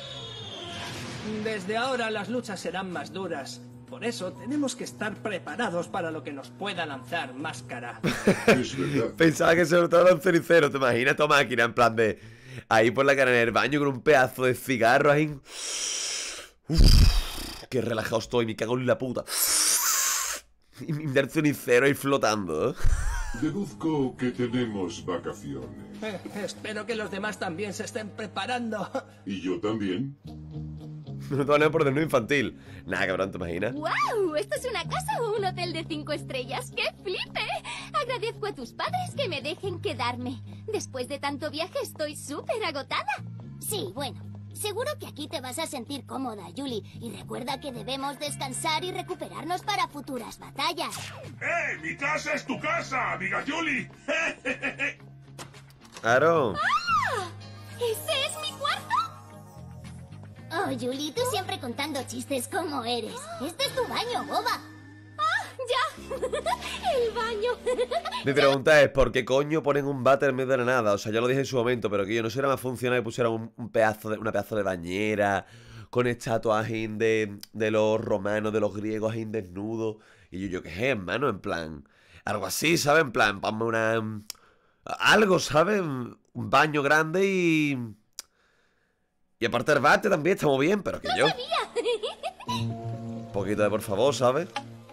Desde ahora las luchas serán más duras. Por eso tenemos que estar preparados para lo que nos pueda lanzar Máscara. Es verdad. Pensaba que se notaba un cenicero, ¿te imaginas tu máquina en plan de... Ahí por la cara en el baño con un pedazo de cigarro ahí... Uf, qué relajado estoy, me cago en la puta. Y mi cenicero ahí flotando, ¿eh? Deduzco que tenemos vacaciones. Eh, espero que los demás también se estén preparando. ¿Y yo también? No te van por desnudo infantil. Nada, cabrón, ¿te imaginas? ¡Guau! ¿Esto es una casa o un hotel de cinco estrellas? ¡Qué flipe! Agradezco a tus padres que me dejen quedarme. Después de tanto viaje estoy súper agotada. Sí, bueno. Seguro que aquí te vas a sentir cómoda, Julie. Y recuerda que debemos descansar y recuperarnos para futuras batallas. ¡Eh! ¡Mi casa es tu casa, amiga Julie! Claro. ¡Ah! ¿Ese es mi cuarto? Oh, Julie, tú siempre contando chistes como eres. Este es tu baño, boba. ¡Ah! ¡Ya! ¡El baño! Mi pregunta es, ¿por qué coño ponen un váter en medio de la nada? O sea, ya lo dije en su momento, pero que yo no será más funcional que pusieran un, un pedazo de, una pedazo de bañera con estatuas ahí de, de los romanos, de los griegos ahí desnudos. Y yo, yo qué sé, hermano, en plan... Algo así, ¿sabes? En plan, ponme una... Algo, ¿sabes? Un baño grande y... Y aparte el váter también, estamos bien, pero que yo... Un poquito de por favor, ¿sabes?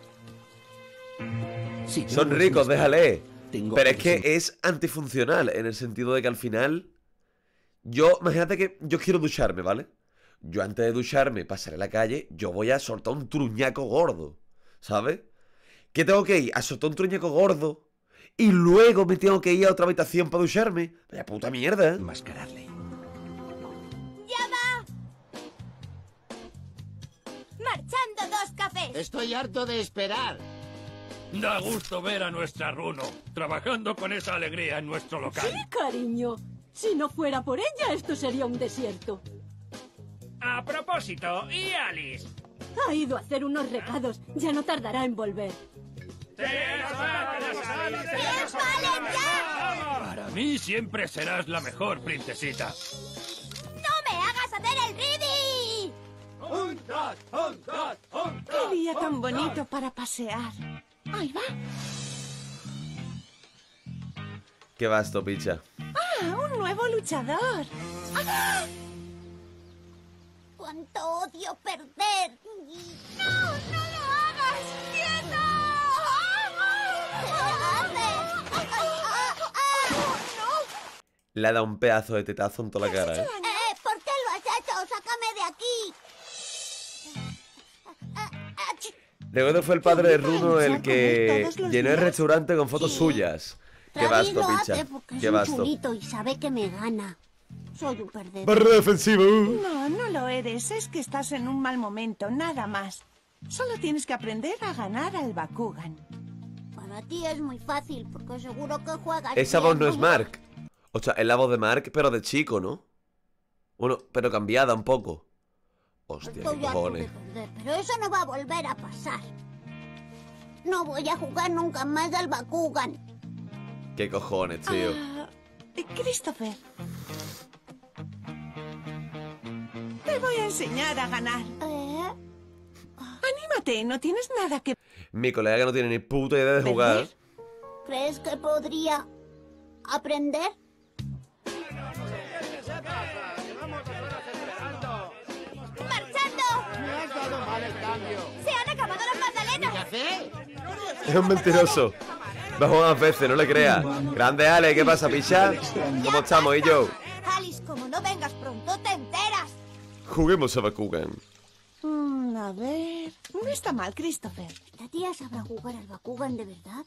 Si no Son los ricos, instalé, déjale. tengo Pero es que que es antifuncional, en el sentido de que al final... Yo, imagínate que yo quiero ducharme, ¿vale? Yo antes de ducharme, pasaré a la calle, yo voy a soltar un truñaco gordo, ¿sabes? ¿Qué tengo que ir? A soltar un truñaco gordo y luego me tengo que ir a otra habitación para ducharme. Vaya puta mierda, ¿eh? Mascararle. ¡Ya va! ¡Marchando dos cafés! Estoy harto de esperar. Da gusto ver a nuestra Runo trabajando con esa alegría en nuestro local. Sí, cariño. Si no fuera por ella, esto sería un desierto. A propósito, ¿y Alice? Ha ido a hacer unos recados. Ya no tardará en volver. Para mí siempre serás la mejor princesita. ¡No me hagas hacer el ridi! tan bonito para pasear. Ahí va. Qué vasto, picha. ¡Ah, un nuevo luchador! ¡Ah! ¡Cuánto odio perder! ¡No, no lo hagas! ¡Quieto! ¿Qué haces? Le ha dado un pedazo de tetazo en toda la cara, ¿eh? ¡Eh! ¿Por qué lo has hecho? ¡Sácame de aquí! Recuerdo fue el padre de Runo el que llenó el restaurante con fotos suyas. Qué Travis vasto, lo picha. hace porque es Qué un vasto. chulito y sabe que me gana. Soy un perdedor. Barra defensiva. No, no lo eres. Es que estás en un mal momento, nada más. Solo tienes que aprender a ganar al Bakugan. Para ti es muy fácil, porque seguro que juegas Esa bien. voz no es Mark. O sea, es la voz de Mark, pero de chico, ¿no? Bueno, pero cambiada un poco. Hostia, Estoy qué harto de cojones. perder, pero eso no va a volver a pasar. No voy a jugar nunca más al Bakugan. Qué cojones, tío. Ah, Christopher. Te voy a enseñar a ganar. ¿Eh? Anímate, no tienes nada que... Mi colega que no tiene ni puta idea de jugar. ¿Crees que podría aprender? ¡Marchando! Me has dado mal el cambio. ¡Se han acabado las magdalenas! ¿Café? Es un mentiroso. Va a jugar más veces, no le creas. Grande Ale, ¿qué pasa, picha? ¿Cómo estamos, y yo? Alice, como no vengas pronto, te enteras. Juguemos a Bakugan. Mm, a ver... No está mal, Christopher. ¿La tía sabrá jugar al Bakugan de verdad?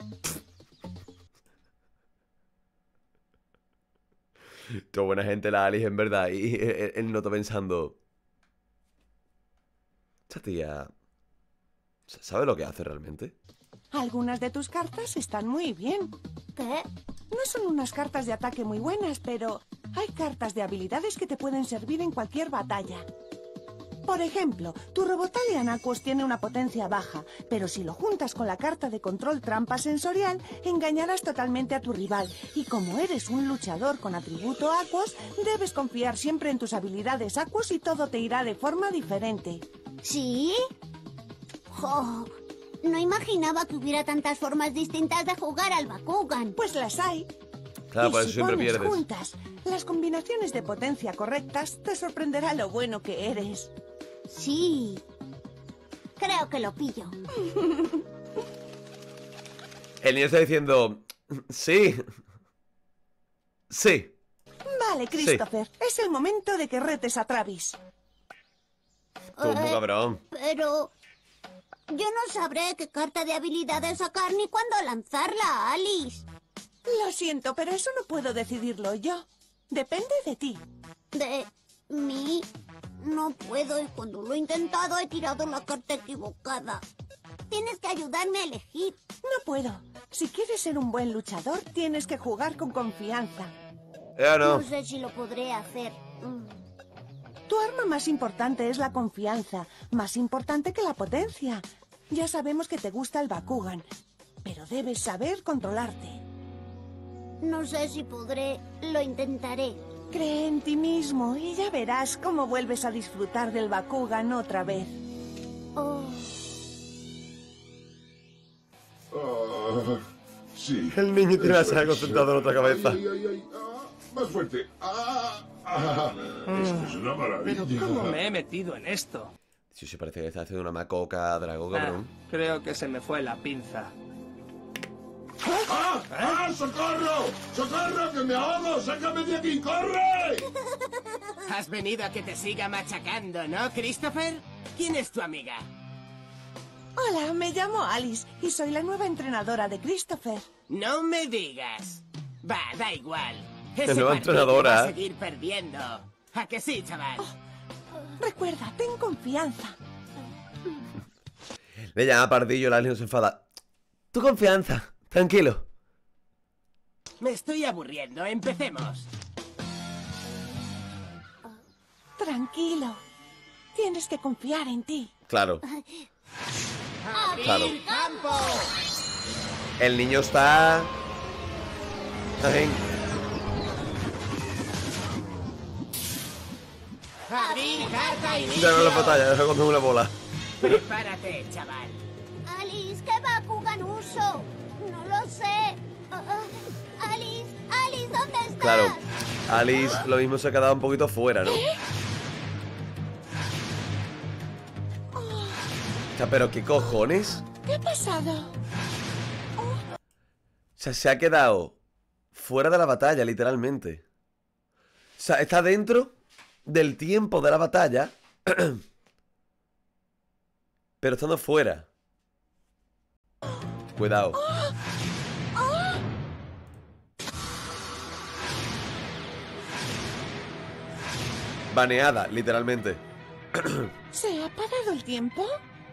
Qué buena gente la Alice, en verdad. Y él, él no está pensando... Esta tía... ¿Sabe lo que hace realmente? Algunas de tus cartas están muy bien. ¿Qué? No son unas cartas de ataque muy buenas, pero hay cartas de habilidades que te pueden servir en cualquier batalla. Por ejemplo, tu Robotalian Aquos tiene una potencia baja, pero si lo juntas con la carta de control trampa sensorial, engañarás totalmente a tu rival. Y como eres un luchador con atributo Aquos, debes confiar siempre en tus habilidades Aquos y todo te irá de forma diferente. ¿Sí? Oh, no imaginaba que hubiera tantas formas distintas de jugar al Bakugan. Pues las hay. Claro, y por eso si siempre pones pierdes. juntas las combinaciones de potencia correctas, te sorprenderá lo bueno que eres. Sí. Creo que lo pillo. El niño está diciendo... Sí. Sí. Vale, Christopher. Es el momento de que retes a Travis. Tú, muy cabrón. Pero... yo no sabré qué carta de habilidades sacar ni cuándo lanzarla, Alice. Lo siento, pero eso no puedo decidirlo yo. Depende de ti. ¿De mí? No puedo y cuando lo he intentado he tirado la carta equivocada. Tienes que ayudarme a elegir. No puedo. Si quieres ser un buen luchador, tienes que jugar con confianza. Ya no. No sé si lo podré hacer. Mm. Tu arma más importante es la confianza, más importante que la potencia. Ya sabemos que te gusta el Bakugan, pero debes saber controlarte. No sé si podré. Lo intentaré. Cree en ti mismo y ya verás cómo vuelves a disfrutar del Bakugan otra vez. Oh. Ah, sí. El niño tiene la Eso saga es. concentrado en otra cabeza. Ay, ay, ay, ah, más fuerte. Ah, ah, esto es una maravilla. Pero ¿cómo me he metido en esto? Sí, sí, parece que está haciendo una macoca dragón, Ah, cabrón. creo que se me fue la pinza. ¡Ah! ¡Ah! ¡Socorro! ¡Socorro! ¡Que me ahogo! ¡Sácame de aquí! ¡Corre! Has venido a que te siga machacando, ¿no, Christopher? ¿Quién es tu amiga? Hola, me llamo Alice y soy la nueva entrenadora de Christopher. No me digas. Va, da igual. La Ese nueva partido entrenadora. va a seguir perdiendo. ¿A que sí, chaval? Recuerda, ten confianza. Le llama Pardillo, la niña se enfada. Tu confianza, tranquilo. Me estoy aburriendo. Empecemos. Tranquilo. Tienes que confiar en ti. Claro. Claro. ¡Campo! El niño está... Ahí. ¡Abrir carta y Ya no la batalla, deja coger una bola. Prepárate, chaval. Alice, ¿qué Bakugan uso? No lo sé. Uh, uh, Alice, Alice, ¿dónde estás? Claro, Alice lo mismo se ha quedado un poquito fuera, ¿no? ¿Eh? O sea, pero ¿qué cojones? ¿Qué ha pasado? O sea, se ha quedado fuera de la batalla, literalmente. O sea, está dentro del tiempo de la batalla, pero estando fuera. Cuidado. Baneada, literalmente. ¿Se ha parado el tiempo?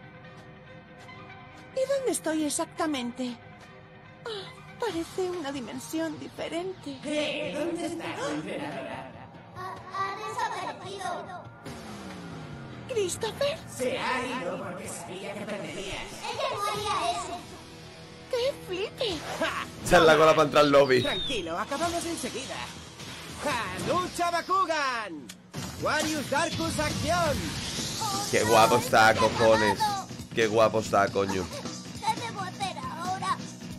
¿Y dónde estoy exactamente? Ah, parece una dimensión diferente. ¿Qué? ¿Dónde estás? Ha, ha desaparecido. ¿Christopher? Se ha ido porque sabía que perderías. Ella no haría eso. ¡Qué flipe! Echar la cola para entrar al lobby. Tranquilo, acabamos enseguida. ¡Ja! ¡Lucha Bakugan! ¡Warius Darkus Acción! Qué guapo está, cojones. Qué guapo está, coño. ¿Qué debo hacer ahora?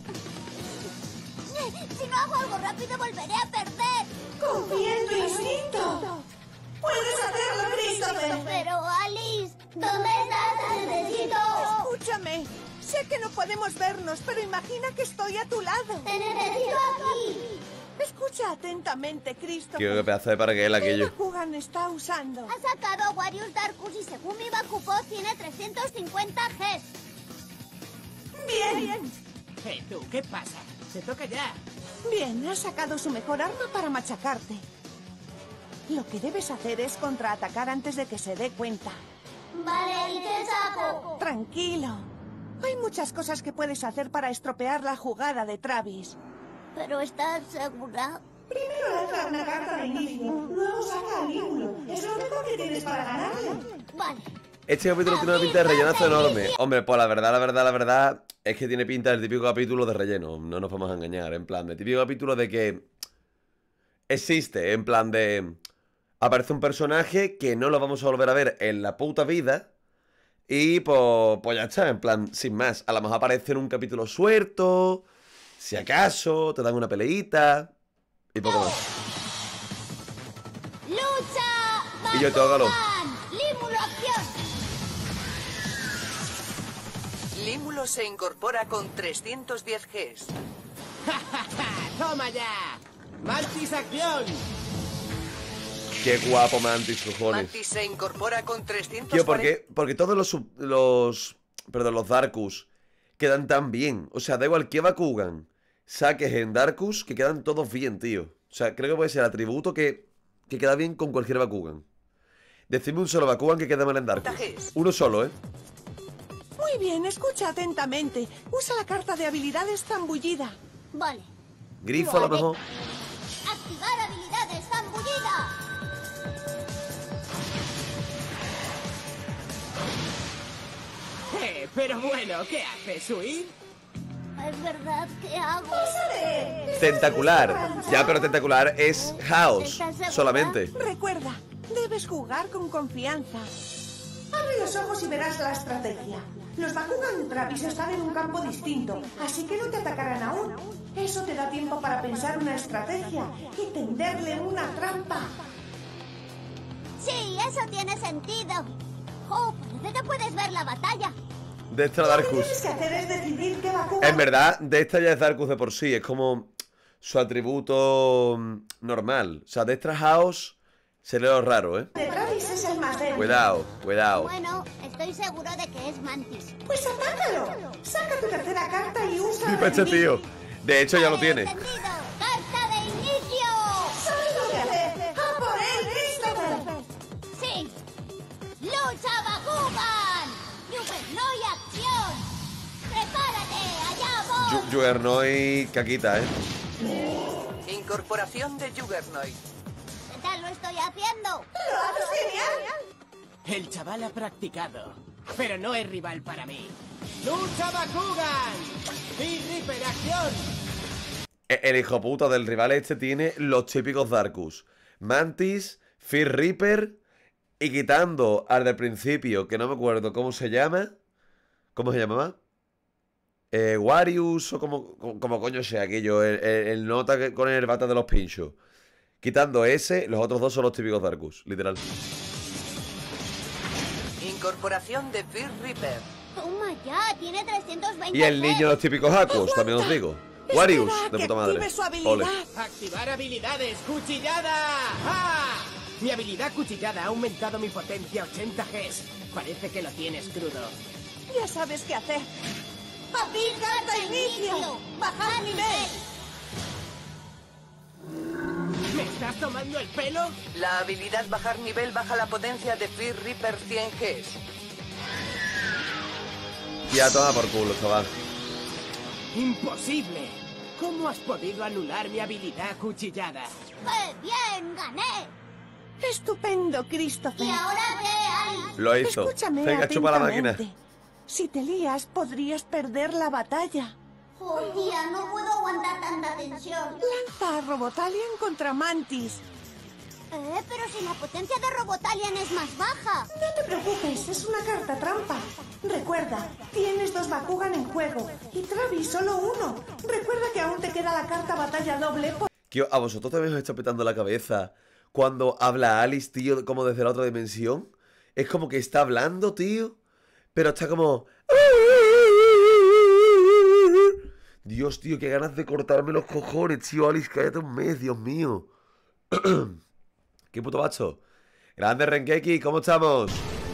Si no hago algo rápido, volveré a perder. ¡Confía en tu instinto! ¡Puedes hacerlo, Christopher! Pero, Alice, ¿dónde estás? Te necesito. Escúchame. Sé que no podemos vernos, pero imagina que estoy a tu lado. Te necesito aquí. Escucha atentamente, Christopher. Qué pedazo de paraguela ¿Qué aquello. Bakugan está usando? Ha sacado a Warius Darkus y según mi Bakupod tiene trescientos cincuenta Gs. Bien. Bien. Hey, tú, ¿qué pasa? ¡Se toca ya! Bien, has sacado su mejor arma para machacarte. Lo que debes hacer es contraatacar antes de que se dé cuenta. Vale, ¿y qué saco? Tranquilo. Hay muchas cosas que puedes hacer para estropear la jugada de Travis. ¿Pero estás segura? Primero lanza una carta de inicio, luego saca al Límulo. Es lo único que tienes para ganarle. Vale. Este capítulo tiene una pinta de rellenazo enorme. Hombre, pues la verdad, la verdad, la verdad es que tiene pinta del típico capítulo de relleno. No nos vamos a engañar, en plan, de típico capítulo de que existe, en plan de... Aparece un personaje que no lo vamos a volver a ver en la puta vida. Y pues, pues ya está, en plan, sin más. A lo mejor aparece en un capítulo suelto. Si acaso, te dan una peleita. Y poco más. ¡Lucha! Y yo te hágalo. ¡Límulo, acción! Límulo se incorpora con trescientos diez Gs. ¡Toma ya! ¡Mantis Acción! Qué guapo Mantis, cojones. Mantis se incorpora con trescientos cuarenta... Tío, ¿por qué? Porque todos los, sub- los... Perdón, los Darkus quedan tan bien. O sea, da igual que Bakugan saques en Darkus, que quedan todos bien, tío. O sea, creo que puede ser el atributo que, que queda bien con cualquier Bakugan. Decidme un solo Bakugan que quede mal en Darkus. Uno solo, ¿eh? Muy bien, escucha atentamente. Usa la carta de habilidades zambullida. Vale. Grifo a lo mejor. Activar habilidades zambullida. Eh, pero bueno, ¿qué haces, huir? Es verdad, ¿qué hago? Tentacular. Ya, pero tentacular es House. Solamente. Recuerda, debes jugar con confianza. Abre los ojos y verás la estrategia. Los Bakugan Travis están en un campo distinto, así que no te atacarán aún. Eso te da tiempo para pensar una estrategia y tenderle una trampa. Sí, eso tiene sentido. Oh, parece que puedes ver la batalla. De esta Lo que Darkus. tienes que hacer es decidir qué Bakugan... En verdad, de esta ya es Darkus de por sí. Es como su atributo mm, normal. O sea, de esta House se lee lo raro, ¿eh? de Travis es el más débil. Cuidado, cuidado. Bueno, estoy seguro de que es Mantis. Pues atácalo. Saca tu tercera carta y usa... Flipa este tío. De hecho, ya lo tiene. ¡Entendido! ¡Carta de inicio! ¿Sabes lo que hacer? ¡A por él, Christopher! ¡Sí! ¡Lucha Bakugan! ¡Juggernaut acción! ¡Prepárate! ¡Allá voy! Ju- Juggernaut caquita, ¿eh? Incorporación de Juggernaut. ¿Qué tal lo estoy haciendo? ¡Lo haces genial! El chaval ha practicado, pero no es rival para mí. ¡Lucha Bakugan! ¡Y Reaper Acción! E- El hijo puta del rival este tiene los típicos Darkus. Mantis, Fear Reaper Y quitando al del principio, que no me acuerdo cómo se llama. ¿Cómo se llamaba? Eh, Warius o como, como, como coño sea aquello. El, el, el nota que, con el bata de los pinchos. Quitando ese, los otros dos son los típicos Darkus, literal. Incorporación de Fear Reaper. Toma ya, tiene trescientos veinte. Y el niño de los típicos Aquos, también os digo. Warius, de puta madre. Ole. Activar habilidades, cuchillada. ¡Ah! Mi habilidad cuchillada ha aumentado mi potencia ochenta Gs. Parece que lo tienes crudo. Ya sabes qué hacer. ¡Papil carta inicio! ¡Bajar nivel! ¿Me estás tomando el pelo? La habilidad bajar nivel baja la potencia de Fear Reaper cien Gs. Ya toma por culo, chaval. ¡Imposible! ¿Cómo has podido anular mi habilidad cuchillada? ¡Qué bien! ¡Gané! Estupendo, Christopher. ¿Y ahora qué hay? Lo hizo. Escúchame Venga, chupa la máquina. atentamente. Si te lías, podrías perder la batalla. Oh, tía, no puedo aguantar tanta tensión. Lanza a Robotalian contra Mantis. Eh, pero si la potencia de Robotalian es más baja. No te preocupes, es una carta trampa. Recuerda, tienes dos Bakugan en juego y Travis solo uno. Recuerda que aún te queda la carta batalla doble. Por... Tío, a vosotros también os está petando la cabeza cuando habla Alice, tío, como desde la otra dimensión. Es como que está hablando, tío, pero está como... Dios, tío, qué ganas de cortarme los cojones, tío. Alice, cállate un mes, Dios mío. Qué puto bacho. Grande Renkeki, ¿cómo estamos?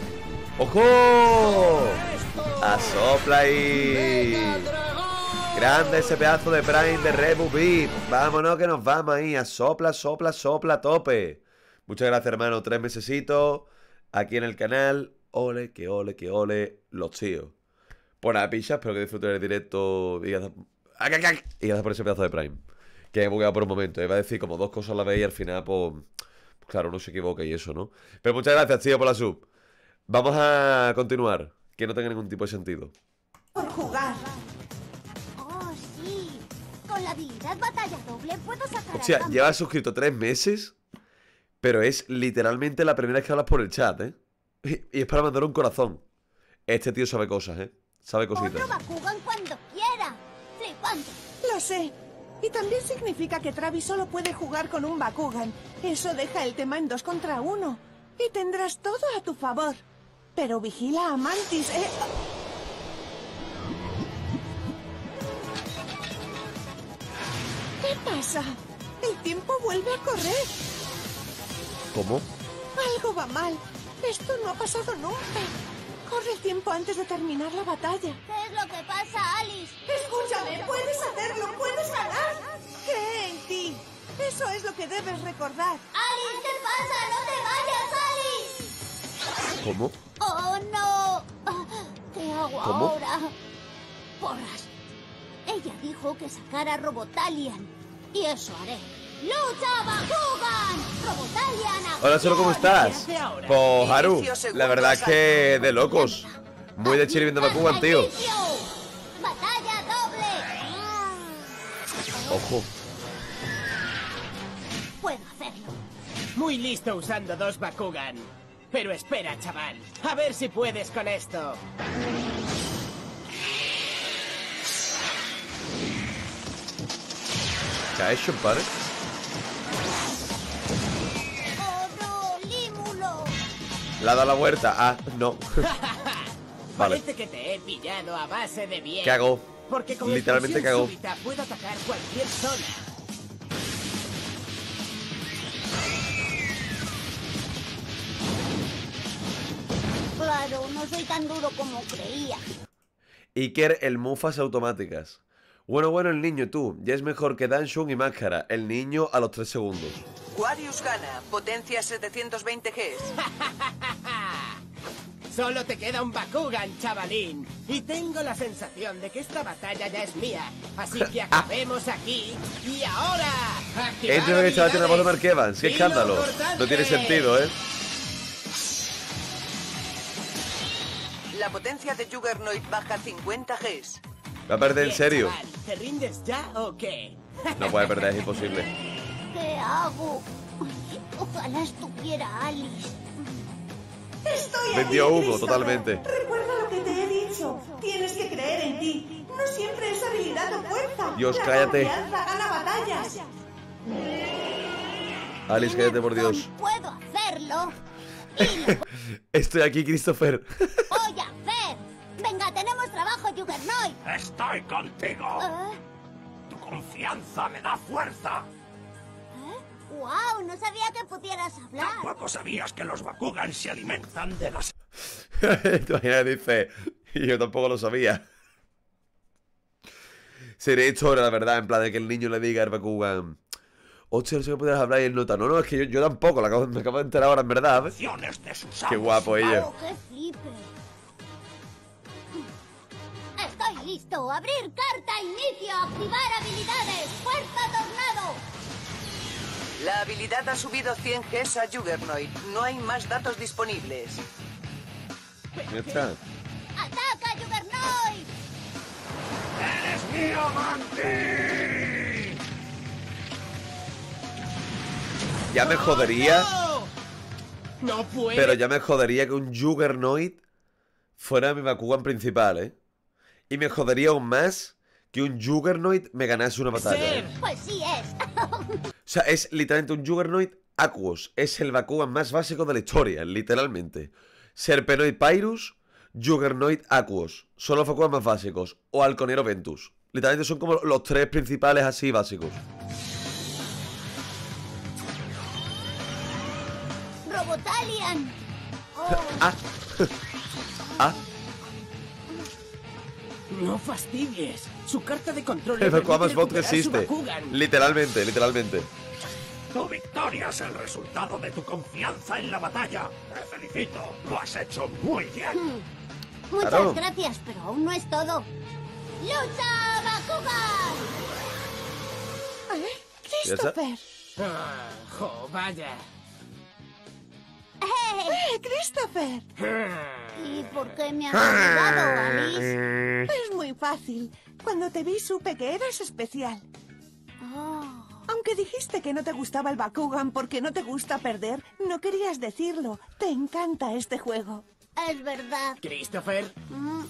¡Ojo! ¡Asopla ahí! Grande ese pedazo de Prime de Rebu V I P. Vámonos que nos vamos ahí. Asopla, sopla, sopla a tope. Muchas gracias, hermano. Tres mesecitos aquí en el canal. Ole, que ole, que ole. Los tíos. Pues nada, picha, espero que disfruten el directo. Y gracias, y gracias por ese pedazo de Prime. Que he bugueado por un momento. Iba a decir como dos cosas a la vez y al final, pues... Claro, uno se equivoca y eso, ¿no? Pero muchas gracias, tío, por la sub. Vamos a continuar. Que no tenga ningún tipo de sentido. Por jugar. Oh, sí. Con la habilidad batalla doble puedo sacar... Hostia, llevas suscrito tres meses, pero es literalmente la primera vez que hablas por el chat, ¿eh? Y es para mandar un corazón. Este tío sabe cosas, ¿eh? Sabe cositas. Otro Bakugan cuando quiera. Flipante. Lo sé. Y también significa que Travis solo puede jugar con un Bakugan. Eso deja el tema en dos contra uno. Y tendrás todo a tu favor. Pero vigila a Mantis, ¿eh? ¿Qué pasa? El tiempo vuelve a correr. ¿Cómo? Algo va mal. Esto no ha pasado nunca. Corre el tiempo antes de terminar la batalla. ¿Qué es lo que pasa, Alice? Escúchame, puedes hacerlo, puedes ganar. Cree en ti. Eso es lo que debes recordar. Alice, ¿qué pasa? ¡No te vayas, Alice! ¿Cómo? ¡Oh, no! ¿Qué hago ¿Cómo? ahora? Porras. Ella dijo que sacara a Robotalian. Y eso haré. ¡Lucha, Bakugan! ¡Robotalian! Hola, Cholo, ¿cómo estás? Pues, Haru, la verdad es que de locos. Muy de chill viendo Bakugan, tío. ¡Batalla doble! Ojo. Puedo hacerlo. Muy listo usando dos Bakugan. Pero espera, chaval. A ver si puedes con esto. ¿Qué ha hecho, padre? ¡Oh, no! ¡Límulo! ¿Le ha dado la vuelta? Ah, no. Vale. Parece que te he pillado a base de bien. ¿Qué hago? Porque con Literalmente explosión cagó. súbita puedo atacar cualquier zona. Claro, no soy tan duro como creía. Iker, el Mufas automáticas. Bueno, bueno, el niño, tú. Ya es mejor que Danshun y Máscara. El niño a los tres segundos. Warius gana. Potencia setecientos veinte Gs. Solo te queda un Bakugan, chavalín. Y tengo la sensación de que esta batalla ya es mía. Así que acabemos aquí. Y ahora... Este es el chaval tiene la voz de Mark Evans. ¡Qué escándalo! No tiene sentido, ¿eh? La potencia de Juggernaut baja cincuenta Gs. Va a perder en serio. Chaval, ¿te rindes ya o qué? No puede perder, es imposible. ¿Qué hago? Ojalá estuviera Alice. Estoy Vendió aquí, humo, Christopher. totalmente. Recuerda lo que te he dicho. Tienes que creer en ti. No siempre es habilidad o fuerza. Dios, La cállate. confianza gana batallas. Alice, cállate por Dios. Puedo hacerlo. Estoy aquí, Christopher. Voy a hacer. Venga, tenemos trabajo, Juggernaut. Estoy contigo. ¿Eh? Tu confianza me da fuerza. ¡Wow! No sabía que pudieras hablar. Tampoco sabías que los Bakugan se alimentan de las... Te imaginas, dice, y yo tampoco lo sabía. Sería historia, la verdad, en plan de que el niño le diga al Bakugan, hostia, no sé qué pudieras hablar y él nota. No, no, es que yo, yo tampoco, la acabo- me acabo de enterar ahora, en verdad. de sus Qué guapo ella. ¡Oh, qué flipe! Estoy listo. Abrir carta, inicio, activar habilidades. ¡Fuerza tornado! La habilidad ha subido cien Gs a Juggernaut. No hay más datos disponibles. Ya está. ¡Ataca, Juggernaut! ¡Eres mi amante! Ya me jodería, No puede. pero ya me jodería que un Juggernaut fuera mi Bakugan principal, ¿eh? Y me jodería aún más que un Juggernaut me ganase una batalla, ¿eh? Pues sí es. O sea, es literalmente un Juggernaut Aquos. Es el Bakugan más básico de la historia, literalmente. Serpenoid Pyrus, Juggernaut Aquos. Son los Bakugan más básicos. O Halconero Ventus. Literalmente son como los tres principales así básicos. Robotalian. Oh, Ah. Ah. No fastidies. Su carta de control. El le Bakugan más permite bot que recuperar su existe. Bakugan. Literalmente, literalmente. Tu victoria es el resultado de tu confianza en la batalla. Te felicito. Lo has hecho muy bien. muchas Claro. gracias, pero aún no es todo. ¡Lucha, Bakugan! Christopher. Ah, jo, vaya. ¡Eh, Christopher! ¿Y por qué me has ayudado, Alice? Es muy fácil. Cuando te vi supe que eras especial. Oh. Aunque dijiste que no te gustaba el Bakugan porque no te gusta perder, no querías decirlo. Te encanta este juego. Es verdad. Christopher. Mm.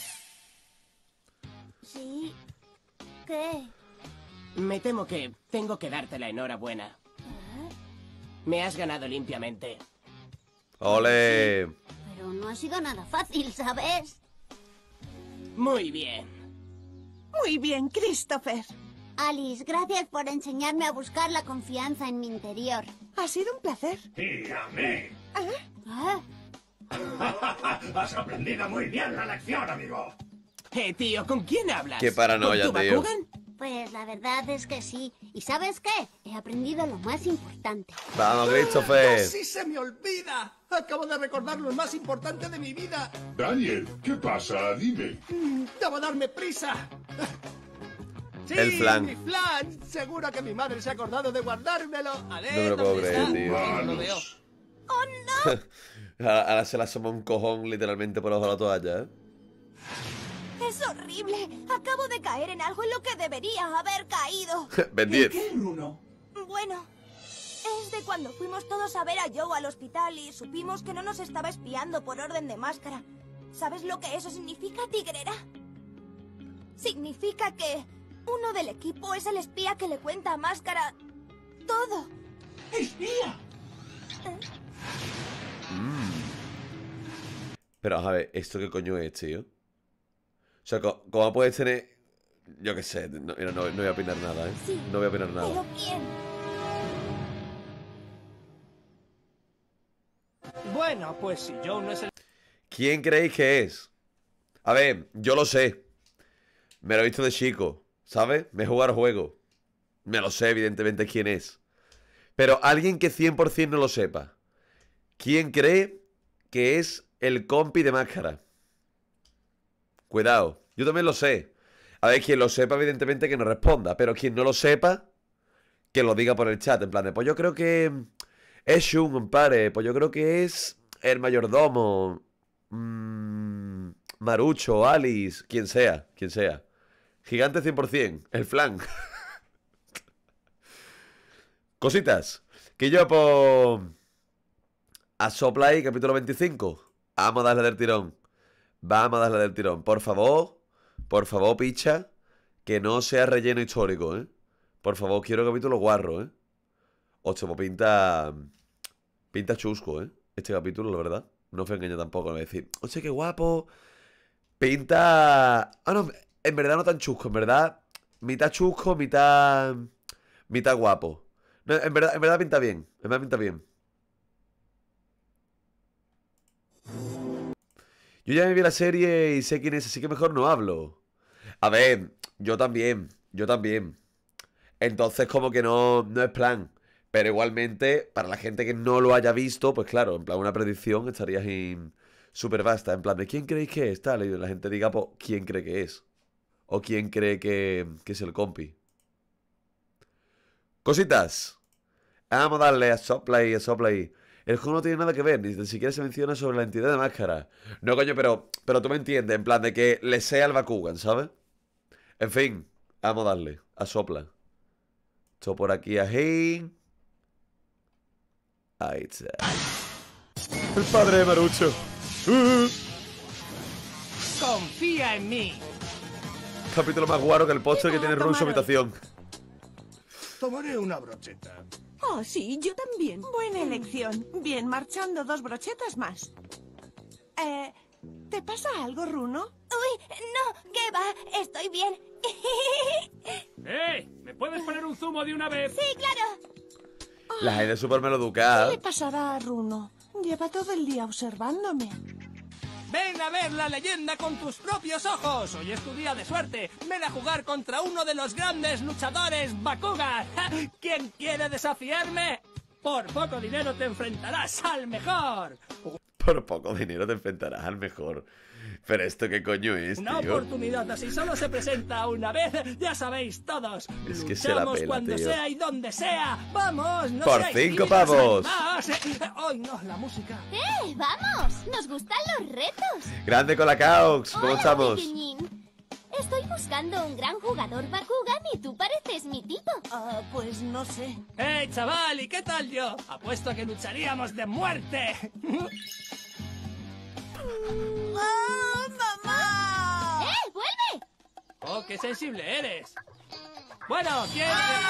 Sí. ¿Qué? Me temo que tengo que darte la enhorabuena. ¿Eh? Me has ganado limpiamente. ¡Ole! Pero no ha sido nada fácil, ¿sabes? Muy bien. Muy bien, Christopher. Alice, gracias por enseñarme a buscar la confianza en mi interior. Ha sido un placer. Y a mí. ¿Ah? Has aprendido muy bien la lección, amigo. Eh, tío, ¿con quién hablas? Qué paranoia, ¿Con tu tío. Bakugan? Pues la verdad es que sí. ¿Y sabes qué? He aprendido lo más importante. Vamos, Christopher. ¡Casi se me olvida! Acabo de recordar lo más importante de mi vida. Daniel, ¿qué pasa? Dime. Mm, ¡Debo darme prisa! ¡Sí, El flan. mi flan! Seguro que mi madre se ha acordado de guardármelo. A ver, No me lo puedo ¿dónde creer, está? tío. Ay, no lo veo. ¡Oh, no! Ahora ahora se le asoma un cojón literalmente por abajo de la toalla, ¿eh? ¡Es horrible! Acabo de caer en algo en lo que debería haber caído. Ben diez. Bueno, es de cuando fuimos todos a ver a Joe al hospital y supimos que no nos estaba espiando por orden de Máscara. ¿Sabes lo que eso significa, Tigrera? Significa que uno del equipo es el espía que le cuenta a Máscara todo. ¡Espía! Pero, a ver, ¿esto qué coño es, tío? O sea, co- ¿cómo puedes tener...? Yo qué sé, no, mira, no, no voy a opinar nada, ¿eh? Sí, No voy a opinar nada. ¿Pero quién? Bueno, pues si Joe no es el... ¿Quién creéis que es? A ver, yo lo sé. Me lo he visto de chico, ¿sabes? Me he jugado al juego. Me lo sé, evidentemente, quién es. Pero alguien que cien por cien no lo sepa. ¿Quién cree que es el compi de Máscara? Cuidado, yo también lo sé. A ver, quien lo sepa, evidentemente, que no responda. Pero quien no lo sepa, que lo diga por el chat. En plan de, pues yo creo que es Shun, compadre. Pues yo creo que es el mayordomo. Mmm, Marucho, Alice, quien sea, quien sea. Gigante cien por cien, el flan. Cositas. Que yo, pues... a sopla ahí, capítulo veinticinco. Vamos a darle del tirón. Vamos a darle del tirón. Por favor, por favor, picha, que no sea relleno histórico, ¿eh? Por favor, quiero capítulo guarro, ¿eh? Ocho, pues pinta... Pinta chusco, ¿eh? Este capítulo, la verdad. No os engaño tampoco, me decir, oye, qué guapo. Pinta... Ah, no, en verdad no tan chusco, en verdad... Mitad chusco, mitad... Mitad guapo. No, en verdad, en verdad pinta bien. En verdad pinta bien. Yo ya me vi la serie y sé quién es, así que mejor no hablo. A ver, yo también. Yo también. Entonces como que no, no es plan. Pero igualmente, para la gente que no lo haya visto, pues claro, en plan una predicción estaría en súper vasta. En plan de ¿quién creéis que es? Tal, y la gente diga, pues, ¿quién cree que es? O ¿quién cree que, que es el compi? Cositas. Vamos a darle a Soplay, a Soplay. El juego no tiene nada que ver, ni siquiera se menciona sobre la entidad de máscara. No, coño, pero, pero tú me entiendes, en plan de que le sea al Bakugan, ¿sabes? En fin, vamos a darle a Sopla. Esto por aquí a Hein. Ahí está. El padre de Marucho. Uh. Confía en mí. Capítulo más guaro que el póster que tiene Ru en su habitación. Tomaré una brocheta. Oh, sí, yo también. Buena elección. Bien, marchando dos brochetas más. Eh, ¿te pasa algo, Runo? Uy, no, ¿qué va? Estoy bien. ¡Eh! ¿Me puedes poner un zumo de una vez? Sí, claro. La gente es súper ¿Qué maleducada. le pasará a Runo? Lleva todo el día observándome. Ven a ver la leyenda con tus propios ojos. Hoy es tu día de suerte. Ven a jugar contra uno de los grandes luchadores Bakugan. ¿Quién quiere desafiarme? Por poco dinero te enfrentarás al mejor. Por poco dinero te enfrentarás al mejor. Pero esto qué coño es, Una tío. oportunidad así solo se presenta una vez. Ya sabéis todos. Es que se la Luchamos pela, cuando tío. sea y donde sea. Vamos, no Por seáis cinco tímidos, pavos. animaos. Ay, no, la música. ¡Eh, vamos! ¡Nos gustan los retos! Grande con la Caox. ¿Cómo Hola, estamos? pequeñín. Estoy buscando un gran jugador Bakugan y tú pareces mi tipo. Ah, pues no sé. ¡Hey, chaval! ¿Y qué tal yo? Apuesto a que lucharíamos de muerte. ¡Oh, mamá! ¡Eh, vuelve! ¡Oh, qué sensible eres! Bueno, ¿quién...?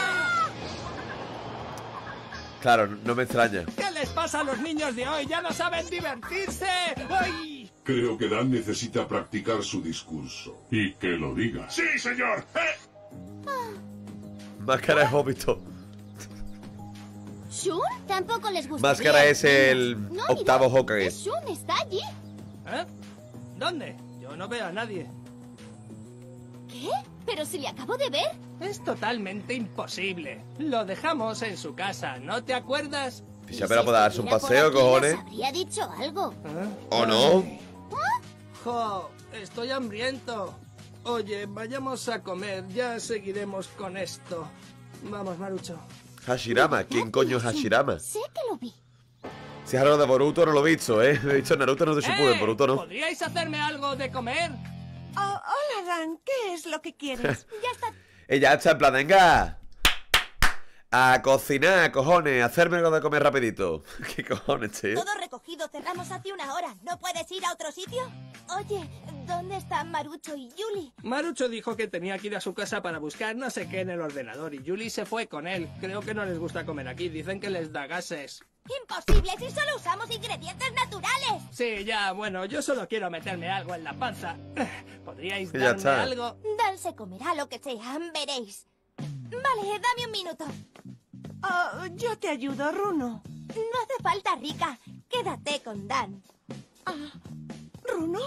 Claro, no me extraña. ¿Qué les pasa a los niños de hoy? ¡Ya no saben divertirse! ¡Ay! Creo que Dan necesita practicar su discurso. Y que lo diga. ¡Sí, señor! ¡Eh! Máscara de Hobbito. ¿Shun? Tampoco les gusta. Máscara es el No, octavo mira, Hokage. es Shun, está allí. ¿Eh? ¿Dónde? Yo no veo a nadie. ¿Qué? ¿Pero si le acabo de ver? Es totalmente imposible. Lo dejamos en su casa, ¿no te acuerdas? Ya pero para darse un Mira, por paseo, aquí cojones. nos habría dicho algo. ¿O no? Jo, estoy hambriento. Oye, vayamos a comer, ya seguiremos con esto. Vamos, Marucho. Hashirama. ¿Quién coño es Hashirama? Sé que lo vi. Si es algo de Boruto, no lo he visto, ¿eh? He dicho Naruto, no te supo, ¡Eh! Boruto no. ¿Podríais hacerme algo de comer? Oh, hola, Dan. ¿Qué es lo que quieres? Ya está. Y ya está en plan, venga. A cocinar, cojones. A hacerme algo de comer rapidito. ¿Qué cojones, tío? Todo recogido, cerramos hace una hora. ¿No puedes ir a otro sitio? Oye, ¿dónde están Marucho y Yuli? Marucho dijo que tenía que ir a su casa para buscar no sé qué en el ordenador y Julie se fue con él. Creo que no les gusta comer aquí, dicen que les da gases. ¡Imposible! ¡Si solo usamos ingredientes naturales! Sí, ya, bueno, yo solo quiero meterme algo en la panza. ¿Podríais Ya darme está. algo? Dan se comerá lo que sea, veréis. Vale, dame un minuto. Oh, yo te ayudo, Runo. No hace falta, Rika. Quédate con Dan. Ah, ¿Runo?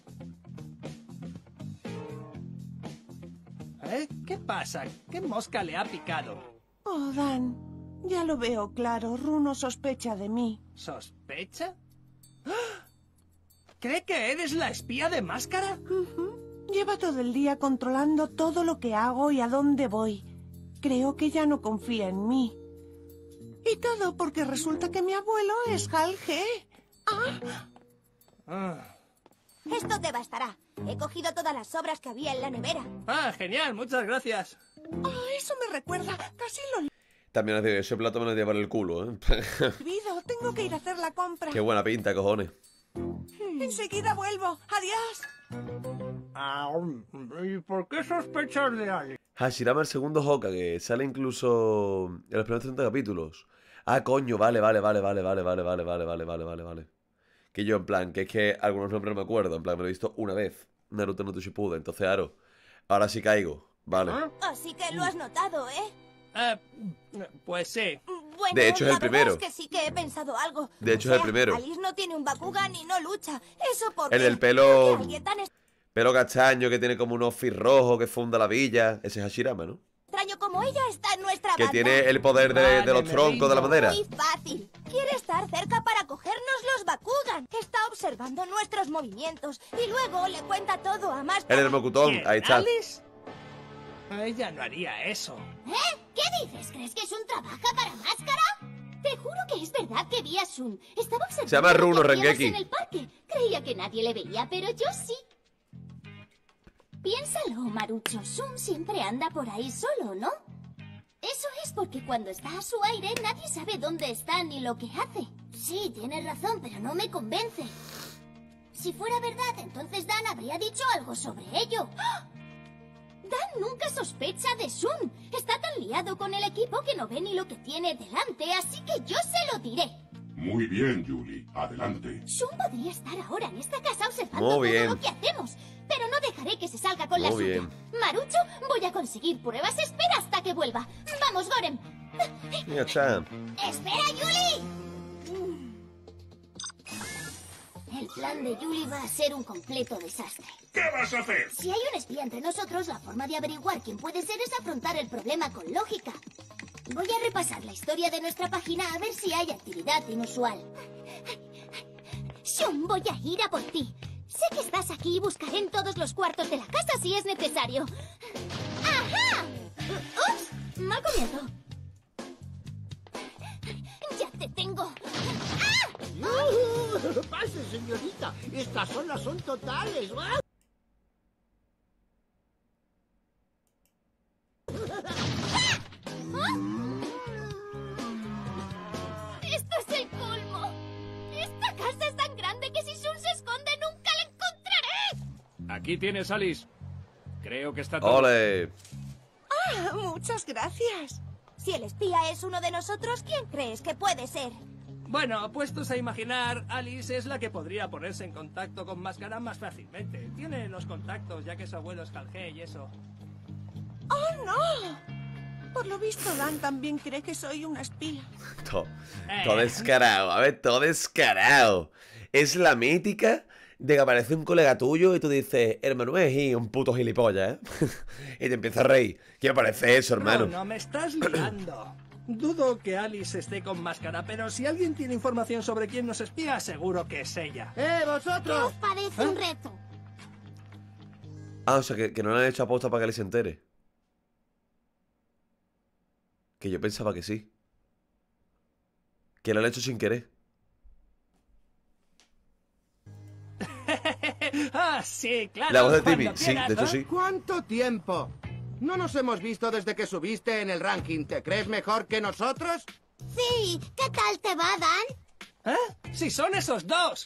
¿Eh? ¿Qué pasa? ¿Qué mosca le ha picado? Oh, Dan. Ya lo veo claro. Runo sospecha de mí. ¿Sospecha? ¡Ah! ¿Cree que eres la espía de máscara? Ujú. Lleva todo el día controlando todo lo que hago y a dónde voy. Creo que ya no confía en mí. Y todo porque resulta que mi abuelo es Hal G. Ah. Ah. Esto te bastará. He cogido todas las sobras que había en la nevera. Ah, genial, muchas gracias. Oh, eso me recuerda. Casi lo... También os digo, ese plato me lo llevo por el culo, ¿eh? Vido, tengo que ir a hacer la compra. Qué buena pinta, cojones. Enseguida vuelvo. Adiós. ¿Y por qué sospechas de alguien? Hashirama el segundo Hokage, sale incluso en los primeros treinta capítulos. Ah, coño, vale, vale, vale, vale, vale, vale, vale, vale, vale, vale, vale, vale. Que yo, en plan, que es que algunos nombres no me acuerdo, en plan, me lo he visto una vez. Naruto no Shippuden, entonces, claro, ahora sí caigo, vale. Así que lo has notado, ¿eh? Eh, pues sí. Bueno, De hecho, es la el primero. verdad es que sí que he pensado algo. De hecho, O es el sea, primero. Alice no tiene un Bakugan y no lucha. Eso porque... El del pelo... porque alguien tan Pelo castaño que tiene como un outfit rojo que funda la villa. Ese es Hashirama, ¿no? extraño como ella está en nuestra Que banda. tiene el poder de, de los Vale, me troncos de la rindo. madera. Muy fácil. Quiere estar cerca para cogernos los Bakugan. Está observando nuestros movimientos y luego le cuenta todo a más. El Hermocutón, ¿Quién, ahí está. Alice? Ella no haría eso. ¿Eh? ¿Qué dices? ¿Crees que Sun trabaja para Máscara? Te juro que es verdad que vi a Sun. Estaba observando Se llama lo que Runo hacíamos Rengeki. en el parque. Creía que nadie le veía, pero yo sí. Piénsalo, Marucho. Sun siempre anda por ahí solo, ¿no? Eso es porque cuando está a su aire nadie sabe dónde está ni lo que hace. Sí, tienes razón, pero no me convence. Si fuera verdad, entonces Dan habría dicho algo sobre ello. ¡Ah! Dan nunca sospecha de Sun. Está tan liado con el equipo que no ve ni lo que tiene delante, así que yo se lo diré. Muy bien, Julie. Adelante. Sun podría estar ahora en esta casa observando Muy bien. todo lo que hacemos, pero no dejaré que se salga con la Muy suya. bien. Marucho, voy a conseguir pruebas. Espera hasta que vuelva. Vamos, Gorem. Ya está. ¡Espera, Yuli! El plan de Yuli va a ser un completo desastre. ¿Qué vas a hacer? Si hay un espía entre nosotros, la forma de averiguar quién puede ser es afrontar el problema con lógica. Voy a repasar la historia de nuestra página a ver si hay actividad inusual. Shun, voy a ir a por ti. Sé que estás aquí y buscaré en todos los cuartos de la casa si es necesario. ¡Ajá! ¡Ups! Mal comienzo. ¡Ya te tengo! Uh, ¡Pase, señorita! Estas olas son totales. ¡Ah! ¡Esto es el colmo! ¡Esta casa es tan grande que si Sun se esconde nunca la encontraré! Aquí tienes, Alice. Creo que está todo. ¡Ole! Ah, muchas gracias. Si el espía es uno de nosotros, ¿quién crees que puede ser? Bueno, puestos a imaginar, Alice es la que podría ponerse en contacto con Máscara más fácilmente. Tiene los contactos, ya que su abuelo es Calge y eso. ¡Oh, no! Por lo visto, Dan también cree que soy una espía. Todo, todo descarado, a ver, todo descarado. Es la mítica de que aparece un colega tuyo y tú dices, hermano, es y un puto gilipollas, ¿eh? Y te empieza a reír. ¿Qué parece eso, hermano? No, no me estás liando. Dudo que Alice esté con Máscara, pero si alguien tiene información sobre quién nos espía, seguro que es ella. ¡Eh, ¿Qué vosotros! os parece un reto? Ah, o sea, que, que no le han hecho aposta para que él se entere. Que yo pensaba que sí. Que lo han hecho sin querer. Ah, sí, claro. La voz de cuando Timmy, sí, quieras, de hecho ¿no? sí. ¿Cuánto tiempo? ¿No nos hemos visto desde que subiste en el ranking? ¿Te crees mejor que nosotros? Sí, ¿qué tal te va, Dan? ¿Eh? ¡Si son esos dos!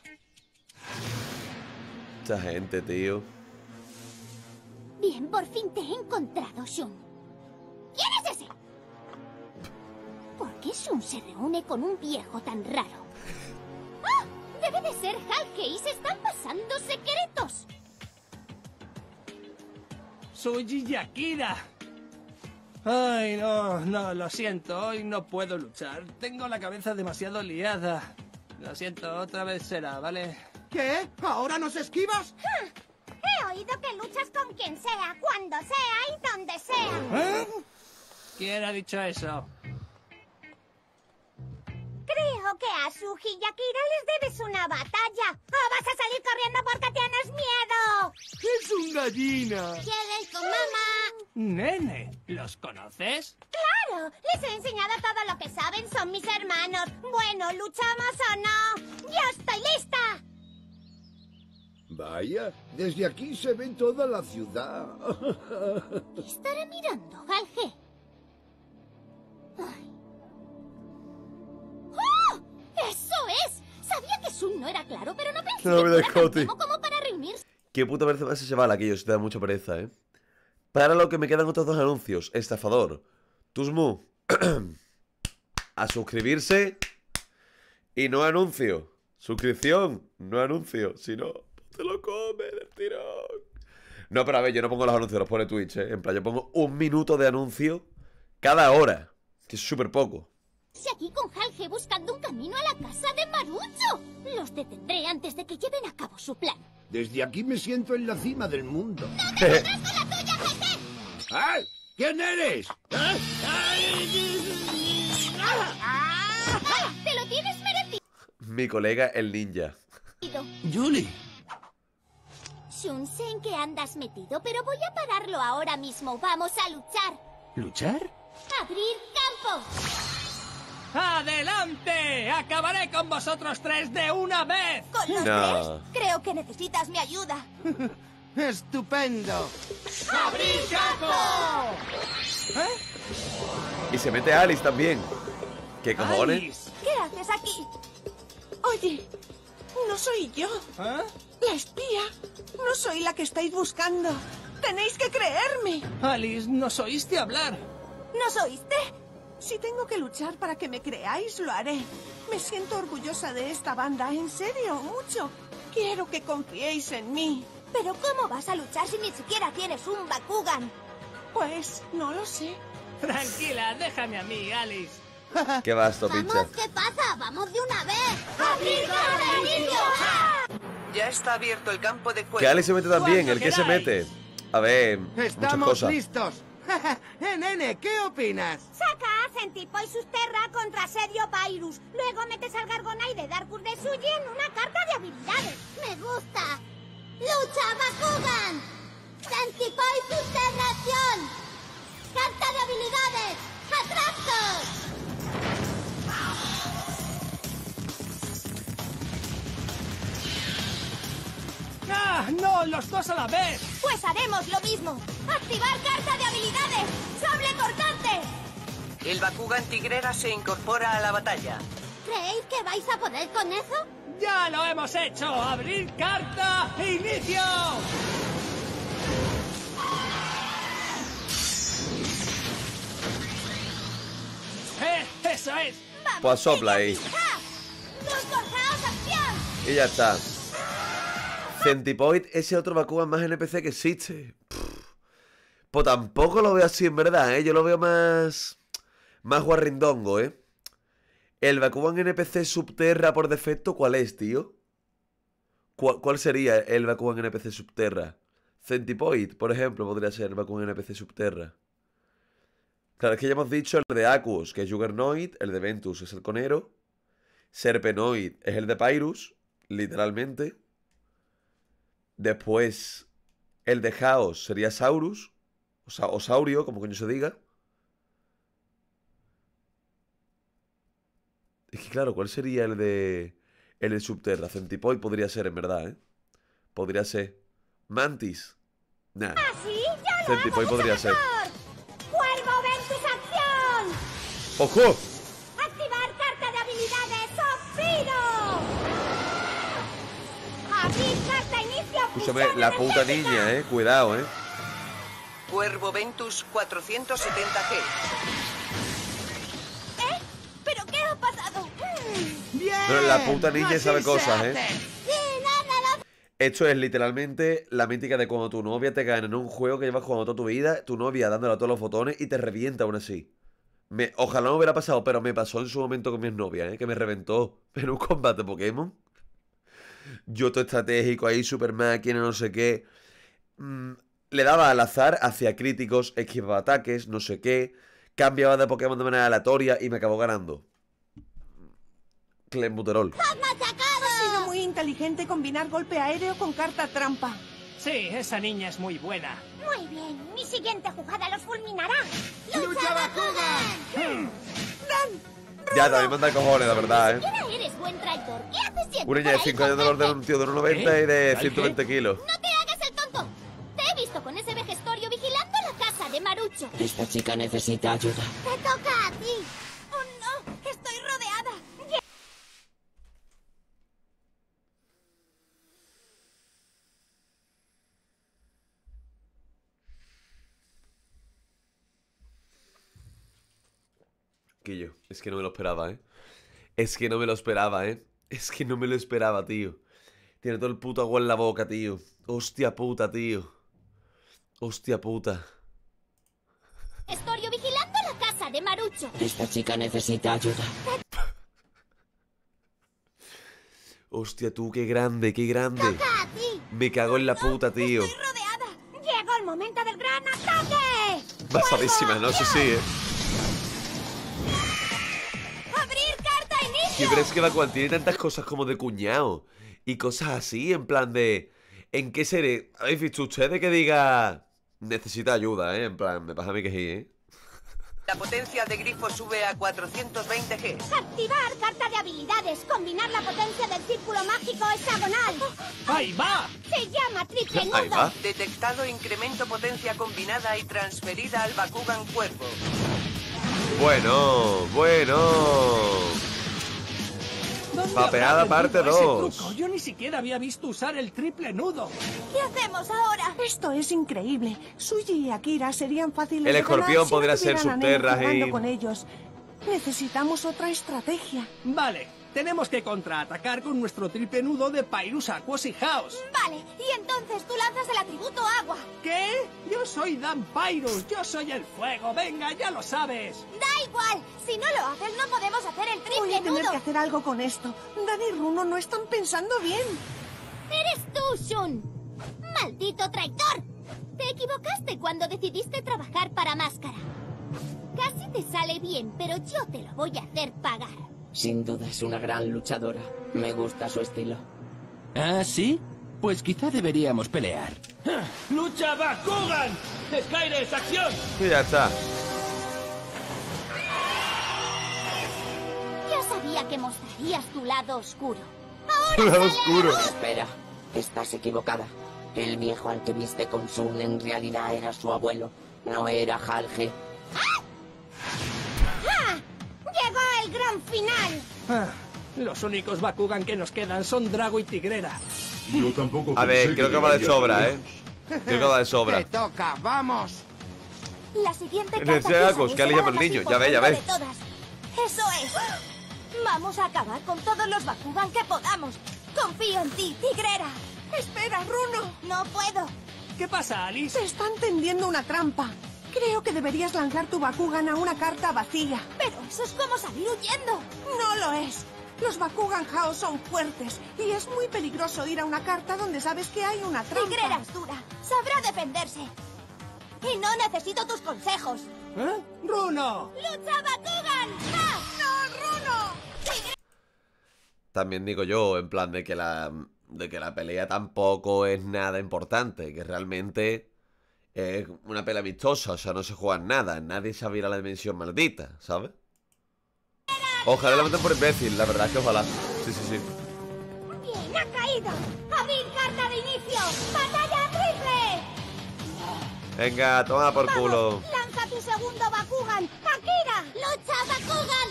Esta gente, tío. Bien, por fin te he encontrado, Shun. ¿Quién es ese? ¿Por qué Shun se reúne con un viejo tan raro? ¡Ah! Debe de ser Halge y se están pasando secretos. Soy Yakira. Ay, no, no, lo siento. Hoy no puedo luchar. Tengo la cabeza demasiado liada. Lo siento, otra vez será, ¿vale? ¿Qué? ¿Ahora nos esquivas? He oído que luchas con quien sea, cuando sea y donde sea. ¿Eh? ¿Quién ha dicho eso? Creo que a Suji y Akira les debes una batalla. ¡O vas a salir corriendo porque tienes miedo! ¡Es un gallina! ¿Quieres con mamá? Nene, ¿los conoces? ¡Claro! Les he enseñado todo lo que saben. Son mis hermanos. Bueno, ¿luchamos o no? ¡Yo estoy lista! Vaya, desde aquí se ve toda la ciudad. ¿Qué estaré mirando, Galge? Ay, no era claro, pero no pensé No, que mira, fuera tan Scotty. temo como para reunirse. Qué puta pereza más ese chaval aquello, si te da mucha pereza, ¿eh? Para lo que me quedan otros dos anuncios. Estafador. Tusmu. A suscribirse. Y no anuncio. Suscripción. No anuncio. Si no, te lo come del tirón. No, pero a ver, yo no pongo los anuncios, los pone Twitch, ¿eh? En plan, yo pongo un minuto de anuncio cada hora. Que es súper poco. Si aquí con Halge buscando un camino a la casa de Marucho. Los detendré antes de que lleven a cabo su plan. Desde aquí me siento en la cima del mundo. ¡No te pondrás con la tuya, jeje! ¡Ay! ¿Quién eres? ¿Eh? ¡Ah! ¡Te lo tienes merecido! Mi colega el ninja. Julie. Shun, sé en qué andas metido, pero voy a pararlo ahora mismo. Vamos a luchar. ¿Luchar? ¡Abrir campo! ¡Adelante! ¡Acabaré con vosotros tres de una vez! ¿Con los No. tres? Creo que necesitas mi ayuda. ¡Estupendo! ¡Abrir campo! Y se mete Alice también. ¿Qué cojones? ¿Qué haces aquí? Oye, no soy yo. ¿Ah? La espía. No soy la que estáis buscando. Tenéis que creerme. Alice, ¿nos oíste hablar? ¿Nos oíste? Si tengo que luchar para que me creáis, lo haré. Me siento orgullosa de esta banda, en serio, mucho. Quiero que confiéis en mí. ¿Pero cómo vas a luchar si ni siquiera tienes un Bakugan? Pues no lo sé. Tranquila, déjame a mí, Alice. Qué vasto, picha. ¡Vamos, qué pasa! ¡Vamos de una vez! ¡Abrir campo, inicio! ¡Ah! Ya está abierto el campo de juego. Que Alice se mete también. ¿El que se mete? A ver, muchas ¡Estamos cosas. listos! eh, nene, ¿qué opinas? Saca a Centipoy Susterra contra Serio Pyrus. Luego metes al Gargonai de Darkus de Suji en una carta de habilidades. ¡Me gusta! ¡Lucha, Bakugan! ¡Centipoy Susterración! ¡Carta de habilidades! ¡Atraptos! ¡Ah! ¡No! ¡Los dos a la vez! Pues haremos lo mismo. ¡Activar carta de habilidades! ¡Sable cortante! El Bakugan Tigrera se incorpora a la batalla. ¿Creéis que vais a poder con eso? ¡Ya lo hemos hecho! ¡Abrir carta! ¡Inicio! ¡Eh! ¡Eso es! Pues sopla ahí. ¡Dos forjaos acción! Y ya está. Centipoid, ese otro Bakugan más N P C que existe. Pff. Pues tampoco lo veo así en verdad, ¿eh? Yo lo veo más... Más guarrindongo, ¿eh? El Bakugan N P C Subterra por defecto, ¿cuál es, tío? ¿Cuál, cuál sería el Bakugan N P C Subterra? Centipoid, por ejemplo, podría ser el Bakugan N P C Subterra. Claro, es que ya hemos dicho el de Aquos, que es Juggernoid, el de Ventus es el Conero, Serpenoid es el de Pyrus, literalmente. Después, el de Chaos sería Saurus, o, Sa o Saurio, como coño se diga. Es que claro, ¿cuál sería el de... El de Subterra? Centipoid podría ser, en verdad, ¿eh? Podría ser. Mantis. Nah. ¿Ah, sí? ¡Ya lo Centipoid hago podría mucho ser. mejor! ¡Cuervo Ventus acción! ¡Ojo! ¡Activar carta de habilidades Sopiro! ¡Abrir carta inicio! Escúchame, la puta niña, ¿eh? Cuidado, ¿eh? Cuervo Ventus cuatrocientos setenta G. ¿Eh? ¿Pero qué ha pasado? ¡Bien! No, la puta niña Así sabe se cosas, hace. ¿eh? Esto es literalmente la mítica de cuando tu novia te gana en un juego que llevas jugando toda tu vida, tu novia dándole a todos los botones y te revienta aún así. Me, ojalá no me hubiera pasado, pero me pasó en su momento con mi novia, ¿eh? Que me reventó en un combate Pokémon. Yo todo estratégico ahí, super máquina, no sé qué. Mm, le daba al azar, hacía críticos, esquivaba ataques, no sé qué. Cambiaba de Pokémon de manera aleatoria y me acabó ganando. Clenbuterol. Ha sido muy inteligente combinar golpe aéreo con carta trampa. Sí, esa niña es muy buena. Muy bien, mi siguiente jugada los fulminará. ¡Lucha, Bakugan! Ya, también manda cojones, la verdad, ¿eh? ¿Quién eres, buen traidor? ¿Qué haces siempre Una niña de por ahí cinco años de orden de un tío de uno noventa y de ciento veinte kilos. ¡No te hagas el tonto! Te he visto con ese vejestorio vigilando la casa de Marucho. Esta chica necesita ayuda. ¡Te toca a ti! ¡Oh, no! ¡Estoy rodeada! Quillo, es que no me lo esperaba, ¿eh? Es que no me lo esperaba, ¿eh? Es que no me lo esperaba, tío. Tiene todo el puto agua en la boca, tío. Hostia puta, tío. Hostia puta. Estoy vigilando la casa de Marucho. Esta chica necesita ayuda. Hostia, tú, qué grande, qué grande. ¡Toca a ti! Me cago en la puta, tío. Estoy rodeada. Llegó el momento del gran ataque. Basadísima, no sé si, ¿eh? ¡Abrir carta inicio! ¿Qué crees que Bakugan tiene tantas cosas como de cuñado? Y cosas así, en plan de... ¿En qué serie? ¿Habéis visto ustedes que diga... Necesita ayuda, ¿eh? En plan, me pasa a mí que sí, ¿eh? La potencia de grifo sube a cuatrocientos veinte G. Activar carta de habilidades. Combinar la potencia del círculo mágico hexagonal. ¡Ahí va! Se llama triple Ahí nudo. va. Detectado incremento potencia combinada y transferida al Bakugan cuerpo. Bueno, bueno. ¿Dónde Papeada habrá parte aprendido ese dos. truco? Yo ni siquiera había visto usar el triple nudo. ¿Qué hacemos ahora? Esto es increíble. Suji y Akira serían fáciles El de escorpión ganar si no podría ser tuvieran a Nemo Subterra jugando y- con ellos. Necesitamos otra estrategia. Vale, tenemos que contraatacar con nuestro triple nudo de Pyrus, Aquos y Chaos. Vale, y entonces tú lanzas el atributo agua. ¿Qué? Yo soy Dan Pyrus, yo soy el fuego, venga, ya lo sabes. Da igual, si no lo haces no podemos hacer el Voy triple a tener nudo. que hacer algo con esto. Dan y Runo no están pensando bien. ¡Eres tú, Shun! ¡Maldito traidor! Te equivocaste cuando decidiste trabajar para Máscara. Casi te sale bien, pero yo te lo voy a hacer pagar. Sin duda es una gran luchadora. Me gusta su estilo. ¿Ah, sí? Pues quizá deberíamos pelear. ¡Lucha Bakugan! ¡Skyres, acción! Y ya está. Ya sabía que mostrarías tu lado oscuro. Tu lado oscuro. Espera, estás equivocada. El viejo al que viste con Sun en realidad era su abuelo. No era Halge. ¡Ah! ¡Llegó el gran final! Ah, los únicos Bakugan que nos quedan son Drago y Tigrera. Yo tampoco A ver, pensé creo que que va de vaya sobra, tan ¿eh? Creo que va de sobra. Te toca, vamos. La siguiente En carta el que Seagos, usaréis que le será llama el la más niño, ya ve, ya ve. importante de todas. Eso es. Vamos a acabar con todos los Bakugan que podamos. Confío en ti, Tigrera. Espera, Runo. No puedo. ¿Qué pasa, Alice? Se están tendiendo una trampa. Creo que deberías lanzar tu Bakugan a una carta vacía. Pero eso es como salir huyendo. No lo es. Los Bakugan Chaos son fuertes y es muy peligroso ir a una carta donde sabes que hay una trampa. Tigrera es dura. Sabrá defenderse. Y no necesito tus consejos. ¿Eh? ¡Runo! ¡Lucha Bakugan! ¡Ah! ¡No, Runo! También digo yo, en plan de que la de que la pelea tampoco es nada importante, que realmente es una pelea amistosa, o sea, no se juega nada, nadie sabe ir a la dimensión maldita, ¿sabes? Ojalá la maten por imbécil, la verdad es que ojalá. Sí, sí, sí. ¡Bien, ha caído! ¡Abrir carta de inicio! ¡Batalla triple! Venga, toma por culo. ¡Lanza tu segundo Bakugan! ¡Akira! ¡Lucha Bakugan!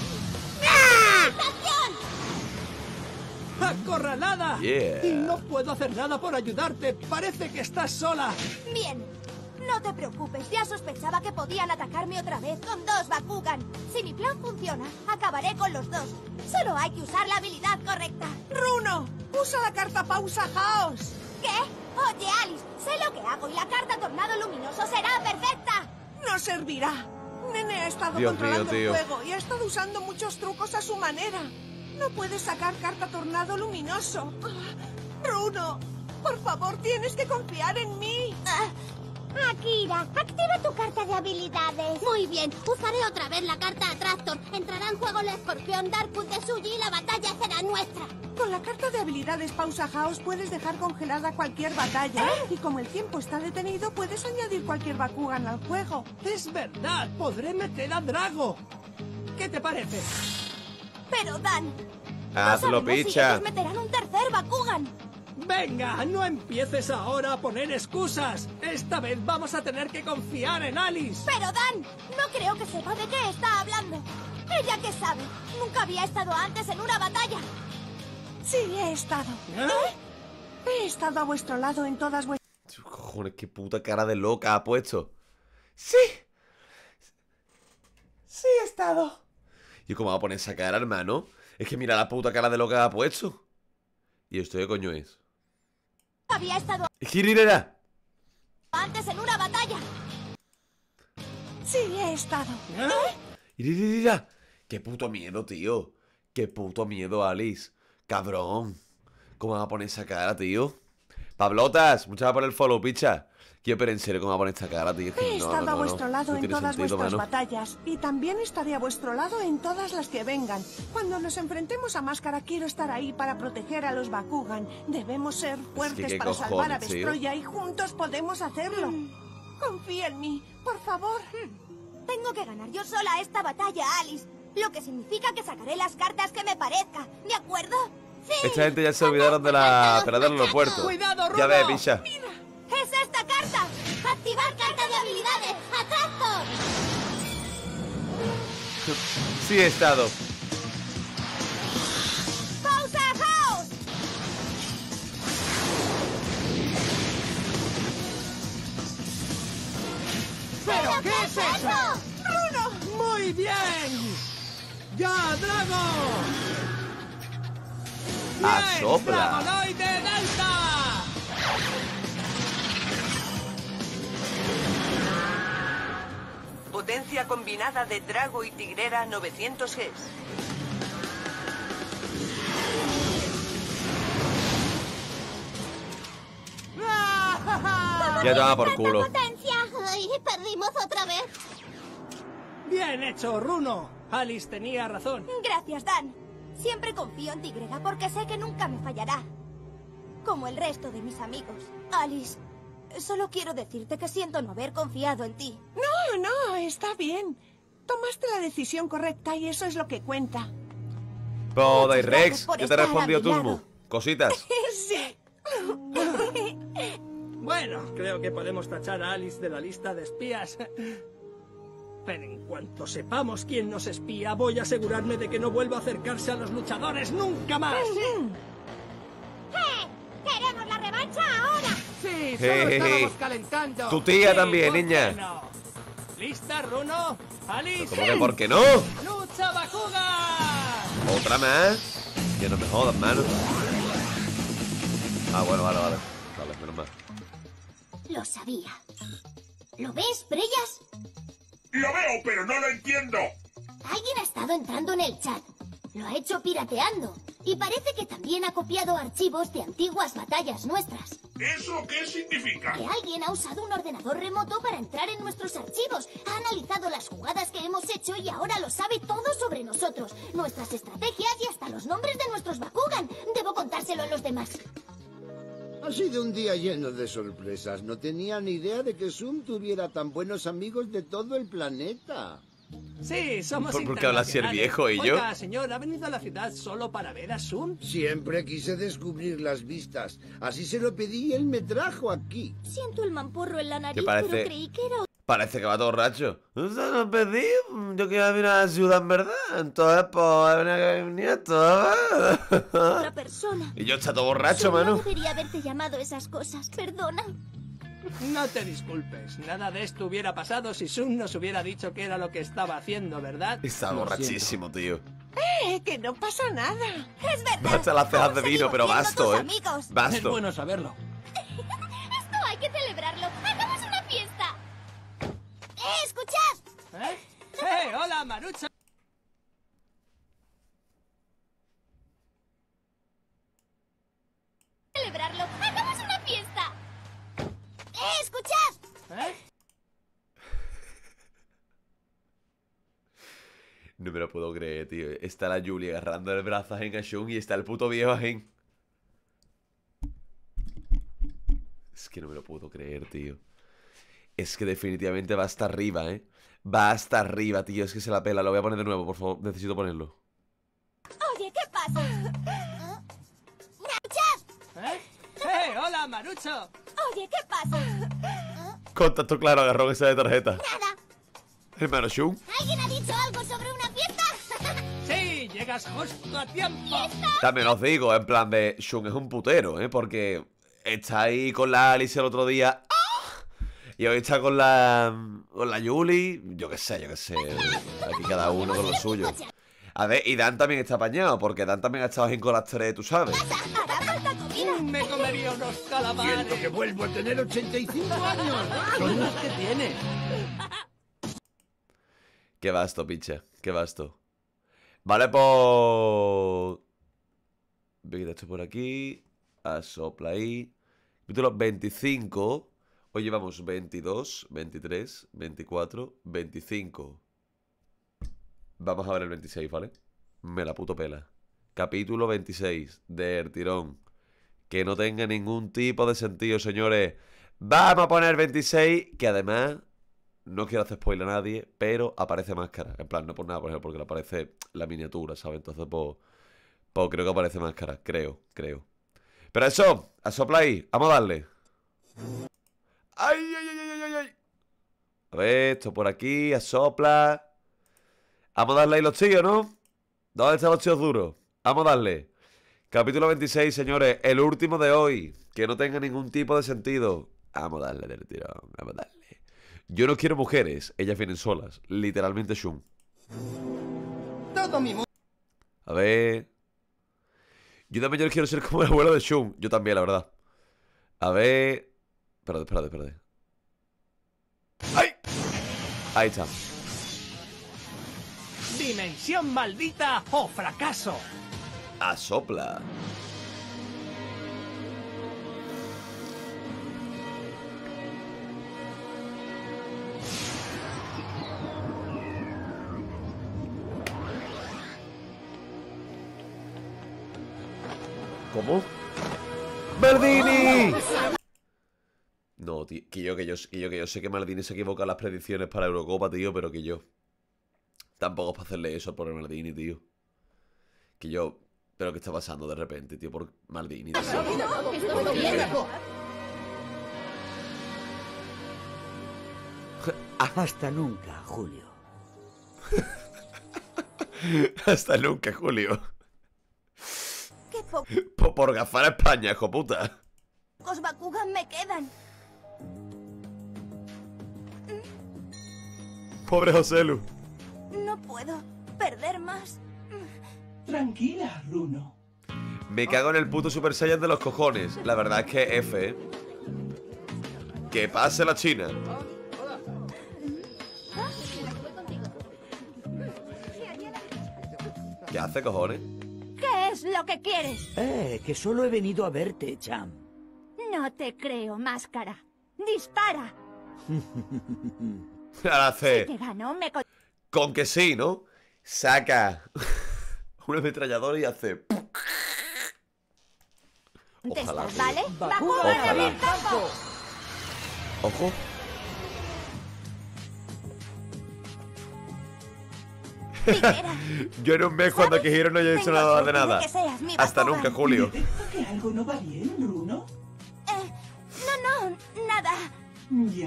¡Ah! ¡Acción! ¡Acorralada! Yeah. Y no puedo hacer nada por ayudarte. Parece que estás sola. Bien. No te preocupes, ya sospechaba que podían atacarme otra vez con dos Bakugan. Si mi plan funciona, acabaré con los dos. Solo hay que usar la habilidad correcta. ¡Runo! ¡Usa la carta Pausa Chaos! ¿Qué? Oye, Alice, sé lo que hago y la carta Tornado Luminoso será perfecta. ¡No servirá! Nene ha estado Dios controlando mío, tío. el fuego y ha estado usando muchos trucos a su manera. No puedes sacar carta Tornado Luminoso. Ah, Runo, por favor, tienes que confiar en mí. Ah, Akira, activa tu carta de habilidades. Muy bien, usaré otra vez la carta Attractor. Entrará en juego el escorpión Darkwood de Suji y la batalla será nuestra. Con la carta de habilidades Pausa Chaos puedes dejar congelada cualquier batalla. Y como el tiempo está detenido, puedes añadir cualquier Bakugan al juego. Es verdad, podré meter a Drago. ¿Qué te parece? pero Dan, Hazlo, sabemos si picha. ellos meterán un tercer Bakugan. Venga, no empieces ahora a poner excusas. Esta vez vamos a tener que confiar en Alice. Pero Dan, no creo que sepa de qué está hablando. ¿Ella qué sabe? Nunca había estado antes en una batalla. Sí, he estado. ¿Eh? He estado a vuestro lado en todas vuestras... Cojones, qué puta cara de loca ha puesto. Sí. Sí he estado. ¿Y cómo va a poner esa cara, hermano? Es que mira la puta cara de lo que ha puesto. ¿Y esto qué coño es? Había estado ¡Girirera! antes en una batalla. Sí he estado. ¡Girirera! ¡Qué puto miedo, tío! ¡Qué puto miedo, Alice! ¡Cabrón! ¿Cómo va a poner esa cara, tío? Pablotas, muchas gracias por el follow, picha. Tío, pero en serio, ¿cómo va a poner esta cara, tío? Es que He no, estado no, no, a vuestro no. lado No en tiene todas sentido, vuestras mano. batallas. Y también estaré a vuestro lado en todas las que vengan. Cuando nos enfrentemos a Máscara, quiero estar ahí para proteger a los Bakugan. Debemos ser fuertes ¿qué para salvar a cojones, tío? Vestroya y juntos podemos hacerlo. Confía en mí, por favor. Tengo que ganar yo sola esta batalla, Alice. Lo que significa que sacaré las cartas que me parezca. ¿De acuerdo? Sí. Esta gente ya se olvidaron de la parada del aeropuerto. ¡Cuidado, Ya Rudo! ves, picha. ¡Es esta carta! ¡Activar carta de habilidades! ¡Atractor! Sí he estado. ¡Pausa House! ¿Pero qué es eso? ¡Runo! ¡Muy bien! ¡Ya, Drago! ¡Asopla! ¡Dragonoide Delta! Potencia combinada de Drago y Tigrera novecientos Gs. Ya te va por culo. ¡Potencia! ¡Ay, perdimos otra vez! Bien hecho, Runo. Alice tenía razón. Gracias, Dan. Siempre confío en Tigrera porque sé que nunca me fallará. Como el resto de mis amigos. Alice, solo quiero decirte que siento no haber confiado en ti. No, no, está bien. Tomaste la decisión correcta y eso es lo que cuenta. Pero, Muchas Rex, gracias por yo te he estar a respondido mi Tusmu. lado. Cositas. Sí. Bueno, creo que podemos tachar a Alice de la lista de espías. Pero en cuanto sepamos quién nos espía, voy a asegurarme de que no vuelva a acercarse a los luchadores nunca más. ¡Eh! ¡Queremos la revancha ahora! Sí, solo solo Jejeje. estábamos calentando. Tu tía Sí, también, ¿por qué niña. no? ¿Lista, Runo? ¡Alice! ¿Cómo que por qué no? ¡Lucha Bakugan! ¿Otra más? Que no me jodas, mano. Ah, bueno, vale, vale. Vale, menos mal. Lo sabía. ¿Lo ves, Preyas? Lo veo, pero no lo entiendo. Alguien ha estado entrando en el chat. Lo ha hecho pirateando. Y parece que también ha copiado archivos de antiguas batallas nuestras. ¿Eso qué significa? Que alguien ha usado un ordenador remoto para entrar en nuestros archivos. Ha analizado las jugadas que hemos hecho y ahora lo sabe todo sobre nosotros. Nuestras estrategias y hasta los nombres de nuestros Bakugan. Debo contárselo a los demás. Ha sido un día lleno de sorpresas. No tenía ni idea de que Zoom tuviera tan buenos amigos de todo el planeta. Sí, somos ¿Por- por qué habla así el viejo y yo? Oiga, señor, ¿ha venido a la ciudad solo para ver a Sun? Siempre quise descubrir las vistas. Así se lo pedí y él me trajo aquí. Siento el mamporro en la nariz, parece? pero creí que era... Parece que va todo borracho. No se lo pedí. Yo quería venir a la ciudad, en verdad. Entonces, pues, venía que venía otra todo. persona. Y yo está todo borracho, Sun, no mano. debería haberte llamado esas cosas. Perdona. No te disculpes. Nada de esto hubiera pasado si Sun nos hubiera dicho que era lo que estaba haciendo, ¿verdad? Está borrachísimo, tío. Eh, que no pasa nada. Es verdad. Basta las cejas de vino, pero basto, eh. amigos. Es Basto. bueno saberlo. Esto hay que celebrarlo. ¡Hagamos una fiesta! ¡Eh, escuchad! ¿Eh? ¡Eh, hola, Marucho! ¡Celebrarlo! ¡Hagamos una fiesta! ¡Eh, escuchad! ¿Eh? No me lo puedo creer, tío. Está la Julie agarrando el brazo a Shun y está el puto viejo Gen. Es que no me lo puedo creer, tío. Es que definitivamente va hasta arriba, ¿eh? Va hasta arriba, tío. Es que se la pela. Lo voy a poner de nuevo, por favor. Necesito ponerlo. Oye, ¿qué pasa? ¿Eh? ¡Eh, hola, Marucho! Oye, ¿qué pasa? Contacto claro, agarrón esa de tarjeta. Nada. Hermano Shun. ¿Alguien ha dicho algo sobre una fiesta? ¡Sí! ¡Llegas justo a tiempo! También os digo, en plan de Shun es un putero, ¿eh? Porque está ahí con la Alice el otro día. ¡Ah! Y hoy está con la... Con la Yuli. Yo qué sé, yo qué sé. Aquí cada uno con lo suyo. A ver, y Dan también está apañado, porque Dan también ha estado en con las tres, tú sabes. Me comería unos calamares. Siento que vuelvo a tener ochenta y cinco años. Son los que tiene. Qué vasto, picha. Qué vasto. Vale, pues... Voy a quitar esto por aquí. Asopla ahí. Capítulo veinticinco. Hoy llevamos veintidós, veintitrés, veinticuatro, veinticinco. Vamos a ver el veintiséis, ¿vale? Me la puto pela. Capítulo veintiséis del tirón. Que no tenga ningún tipo de sentido, señores. Vamos a poner veintiséis, que además... No quiero hacer spoiler a nadie, pero aparece máscara. En plan, no por nada, por ejemplo, porque le aparece la miniatura, ¿sabes? Entonces, pues... Pues creo que aparece máscara. Creo, creo. Pero eso, asopla ahí. Vamos a darle. ¡Ay, ay, ay, ay, ay, ay! A ver, esto por aquí, asopla. Vamos a darle ahí los tíos, ¿no? ¿Dónde están los tíos duros? Vamos a darle. Capítulo veintiséis, señores. El último de hoy. Que no tenga ningún tipo de sentido. Vamos a darle del tirón. Vamos a darle. Yo no quiero mujeres. Ellas vienen solas. Literalmente Shun. Todo mi mundo. A ver. Yo también yo quiero ser como el abuelo de Shun. Yo también, la verdad. A ver. Espérate, espérate, espérate. ¡Ay! Ahí está. Dimensión maldita o fracaso. Asopla. ¿Cómo? ¡Maldini! No, tío, que yo, que yo, que yo, que yo sé que Maldini se equivoca en las predicciones para Eurocopa, tío, pero que yo... Tampoco es para hacerle eso por el Maldini, tío. Que yo... Pero ¿qué está pasando de repente, tío? Por Maldini, tío. Hasta nunca, Julio. Hasta nunca, Julio. ¡Qué po- Por, por gafar a España, hijo puta. pocos Bakugan me quedan! Pobre Joselu. No puedo perder más. Tranquila, Runo. Me cago en el puto Super Saiyan de los cojones. La verdad es que F, ¿eh? Que pase la China. ¿Qué hace, cojones? ¿Qué es lo que quieres? Eh, que solo he venido a verte, Cham. No te creo, máscara. ¡Dispara! Ahora hace... Te ganó, me... co- Con que sí, ¿no? Saca un ametrallador y hace... ¿Te Ojalá, estás, tío. vale? Ojalá. ¡Bakugan en el campo! Ojo. Yo en un mes cuando Akihiro no haya dicho nada de nada. Hasta nunca, Julio. ¿Que algo no va bien, Runo? Eh, no, no, nada. Ya.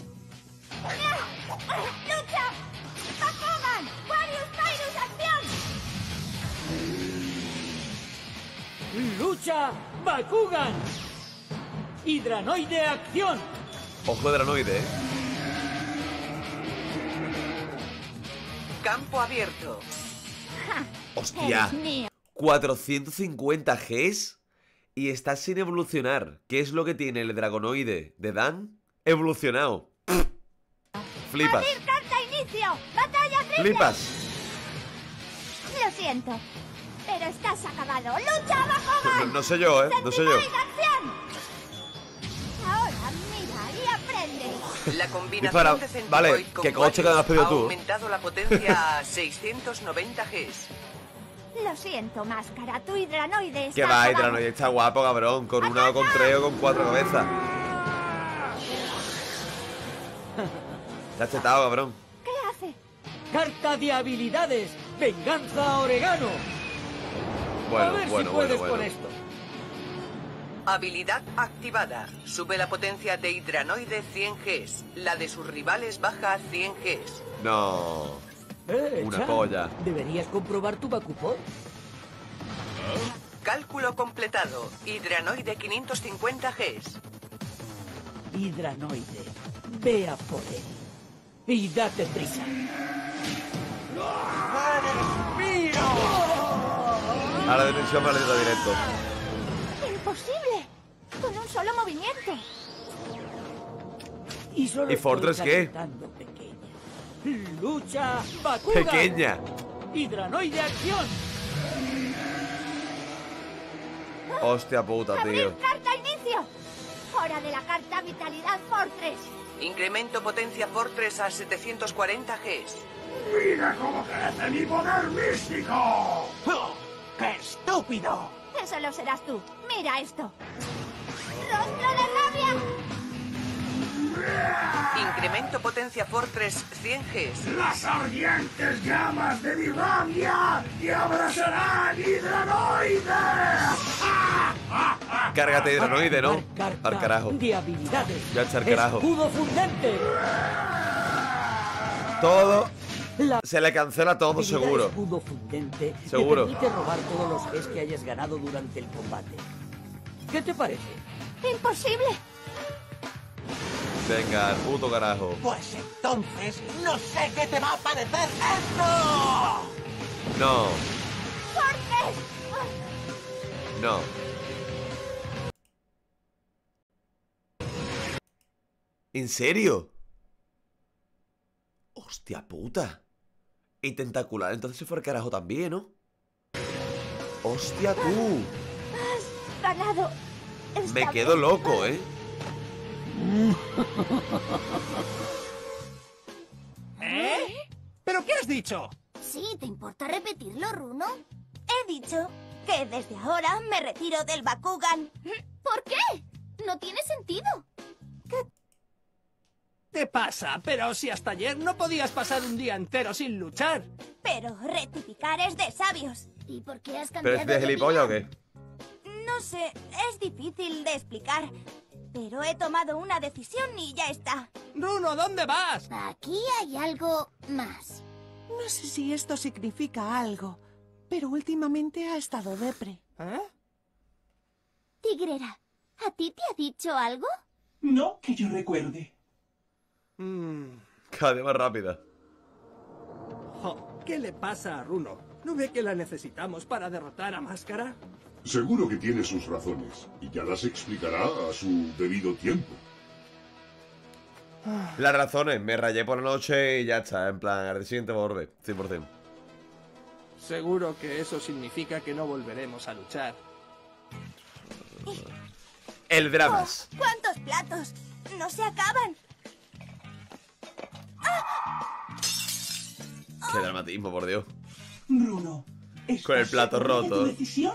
¡Lucha! ¡Bakugan! ¡Warriors Virus, acción! ¡Lucha! ¡Bakugan! ¡Hidranoide, acción! Ojo de Dranoide, eh. Campo abierto. Hostia. Eres mío. cuatrocientos cincuenta Gs y está sin evolucionar. ¿Qué es lo que tiene el Dragonoide de Dan? Evolucionado. Pff. Flipas. ¡Abrir carta inicio! ¡Batalla triple! Flipas. Lo siento, pero estás acabado. ¡Lucha, Bakugan! No, no sé yo, eh. No sé yo. ¡Sentinel, acción! Ahora mira y aprende. La combinación Dispara. de Centuroid Vale, con que coche que Warriors me has pedido ha tú. aumentado la potencia a seiscientos noventa Gs. Lo siento, máscara. Tu hidranoide está Que va, acabado. Dranoide está guapo, cabrón. Con una o con tres o con cuatro cabezas. Está chetado, cabrón. ¿Qué hace? ¡Carta de habilidades! ¡Venganza Oregano! Bueno, a ver bueno, si puedes bueno, con bueno. esto. Habilidad activada. Sube la potencia de Hidranoide cien Gs. La de sus rivales baja a cien Gs. No. Eh, Una Cham, polla. ¿Deberías comprobar tu Bakupod? Cálculo completado. Hidranoide quinientos cincuenta Gs. Hidranoide, ve a por él. Y date prisa. A la dimensión maldita directo. ¡Imposible! Con un solo movimiento. ¿Y, solo ¿Y Fortress qué? Pequeña. ¡Lucha Bakugan! Pequeña. ¡Hidranoide acción! Hostia puta, tío. ¡Abrir carta inicio! ¡Hora de la carta Vitalidad Fortress! Incremento potencia Fortress a setecientos cuarenta Gs. ¡Mira cómo crece mi poder místico! ¡Qué estúpido! Eso lo serás tú. Mira esto. ¡Rostro de rabia! Incremento potencia Fortress cien Gs. ¡Las ardientes llamas de mi rabia te abrazarán, Hidranoide! Cárgate Hidranoide, ¿no? Al carajo. De habilidades. Ya está al carajo. ¡Escudo fundente! Todo. Se le cancela todo, seguro. Escudo fundente Seguro. Te permite robar todos los Gs que hayas ganado durante el combate. ¿Qué te parece? ¡Imposible! Venga, al puto carajo. Pues entonces no sé qué te va a parecer esto. No, ¡Fortress! no. ¿En serio? Hostia puta. Y tentacular, entonces se fue al carajo también, ¿no? Hostia tú. Has ganado. Me Esta quedo vez. loco, ¿eh? ¿Eh? ¿Pero qué has dicho? Sí, ¿te importa repetirlo, Runo? He dicho que desde ahora me retiro del Bakugan. ¿Por qué? No tiene sentido. ¿Qué te pasa? Pero si hasta ayer no podías pasar un día entero sin luchar. Pero rectificar es de sabios. ¿Y por qué has ¿Pero cambiado es de gilipollas o qué? No sé, es difícil de explicar. Pero he tomado una decisión y ya está. Runo, ¿dónde vas? Aquí hay algo más. No sé si esto significa algo, pero últimamente ha estado depre. ¿Eh? Tigrera, ¿a ti te ha dicho algo? No que yo recuerde. Mm. Cada vez más rápida. Jo, ¿qué le pasa a Runo? ¿No ve que la necesitamos para derrotar a Máscara? Seguro que tiene sus razones, y ya las explicará a su debido tiempo. Las razones, me rayé por la noche y ya está, en plan, al siguiente borde, cien por cien. Seguro que eso significa que no volveremos a luchar. El dramas. Oh, ¿cuántos platos? No se acaban. Qué dramatismo, por Dios. Runo, Con el plato ¿estás seguro de tu roto. decisión?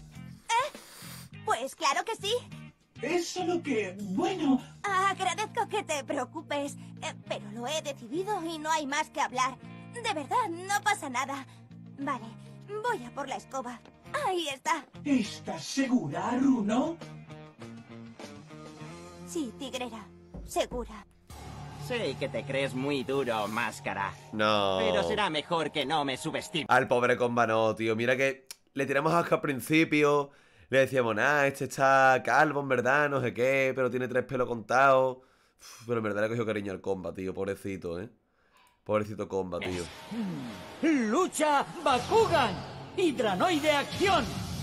Pues claro que sí. Es solo que, bueno... Agradezco que te preocupes, eh, pero lo he decidido y no hay más que hablar. De verdad, no pasa nada. Vale, voy a por la escoba. Ahí está. ¿Estás segura, Runo? Sí, tigrera. Segura. Sé que te crees muy duro, Máscara. No. Pero será mejor que no me subestimes. Al pobre comba no, tío. Mira que le tiramos asco al principio. Le decíamos, nah, este está calvo, en verdad, no sé qué, pero tiene tres pelos contados. Uf, pero en verdad le cogió cariño al comba, tío. Pobrecito, ¿eh? Pobrecito comba, tío. ¡Lucha Bakugan! ¡Hidranoide acción!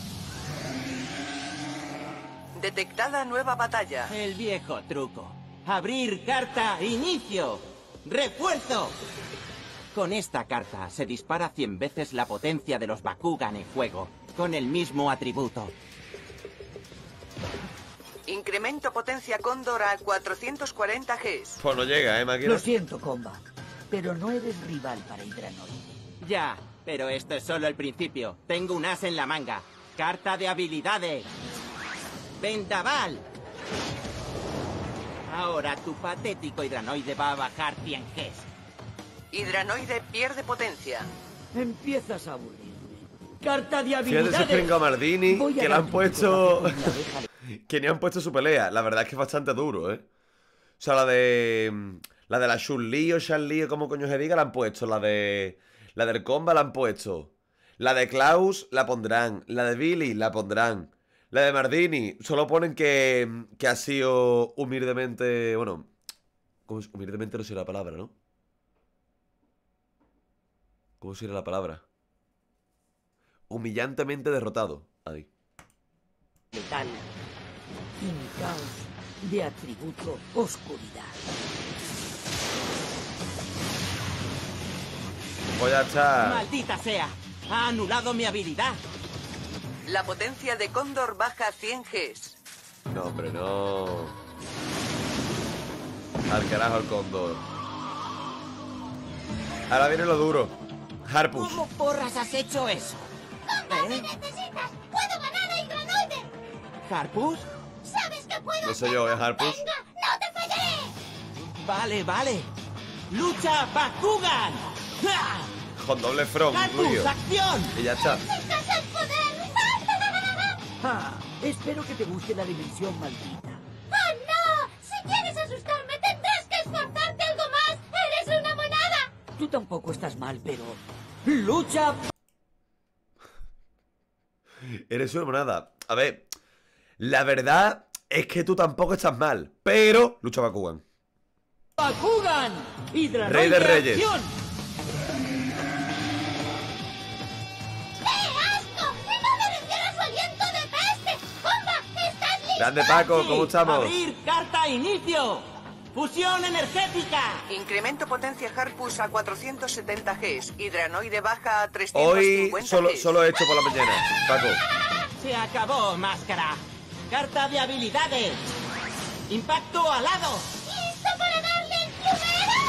Detectada nueva batalla. El viejo truco. Abrir carta inicio. ¡Refuerzo! Con esta carta se dispara cien veces la potencia de los Bakugan en juego, con el mismo atributo. Incremento potencia Cóndor a cuatrocientos cuarenta Gs. Pues no llega, ¿eh, máquina? Lo siento, comba, pero no eres rival para Hidranoide. Ya, pero esto es solo el principio. Tengo un as en la manga. Carta de habilidades. ¡Vendaval! Ahora tu patético Hidranoide va a bajar cien Gs. Hidranoide pierde potencia. Empiezas a aburrirme. Carta de Fíjate habilidades. ese Springa Mardini Voy a que le dar han un puesto. codazo con la oreja de- Que ni han puesto su pelea. La verdad es que es bastante duro, ¿eh? O sea, la de. La de la Chun-Li o Shan-Li o como coño se diga, la han puesto. La de. La del comba la han puesto. La de Klaus la pondrán. La de Billy la pondrán. La de Mardini. Solo ponen que, que ha sido humildemente... Bueno, ¿cómo es? Humildemente no sería la palabra, ¿no? ¿Cómo sería la palabra? Humillantemente derrotado. Ahí. Letal. Y mi caos de atributo oscuridad. Voy a echar... ¡Maldita sea! ¡Ha anulado mi habilidad! La potencia de Cóndor baja cien Gs. No, hombre, no. Al carajo el cóndor. Ahora viene lo duro. Harpus. ¿Cómo porras has hecho eso? ¿Cómo me necesitas? ¡Puedo ganar a Hydranoide! ¿Harpus? ¿Sabes que puedo? No sé yo, ¿es Harpus? ¡Venga, no te fallaré! Vale, vale. ¡Lucha Bakugan! ¡Ja! Con doble front incluido. ¡Acción! Y ya está. ¡Necesitas el poder! Ah, espero que te guste la dimensión maldita. ¡Oh, no! Si quieres asustarme, tendrás que esforzarte algo más. ¡Eres una monada! Tú tampoco estás mal, pero... ¡Lucha! Eres una monada. A ver, la verdad es que tú tampoco estás mal, pero... Lucha Bakugan. ¡Bakugan! ¡Hydranoide Rey de Reyes. acción! Grande Paco, ¿cómo estamos? ¡Abrir carta inicio! ¡Fusión energética! Incremento potencia Harpus a cuatrocientos setenta Gs. Hydranoide baja a trescientos cincuenta Hoy solo, Gs. solo he hecho por la mañana, Paco. Se acabó, máscara. Carta de habilidades. Impacto alado. ¿Listo para darle el plumero?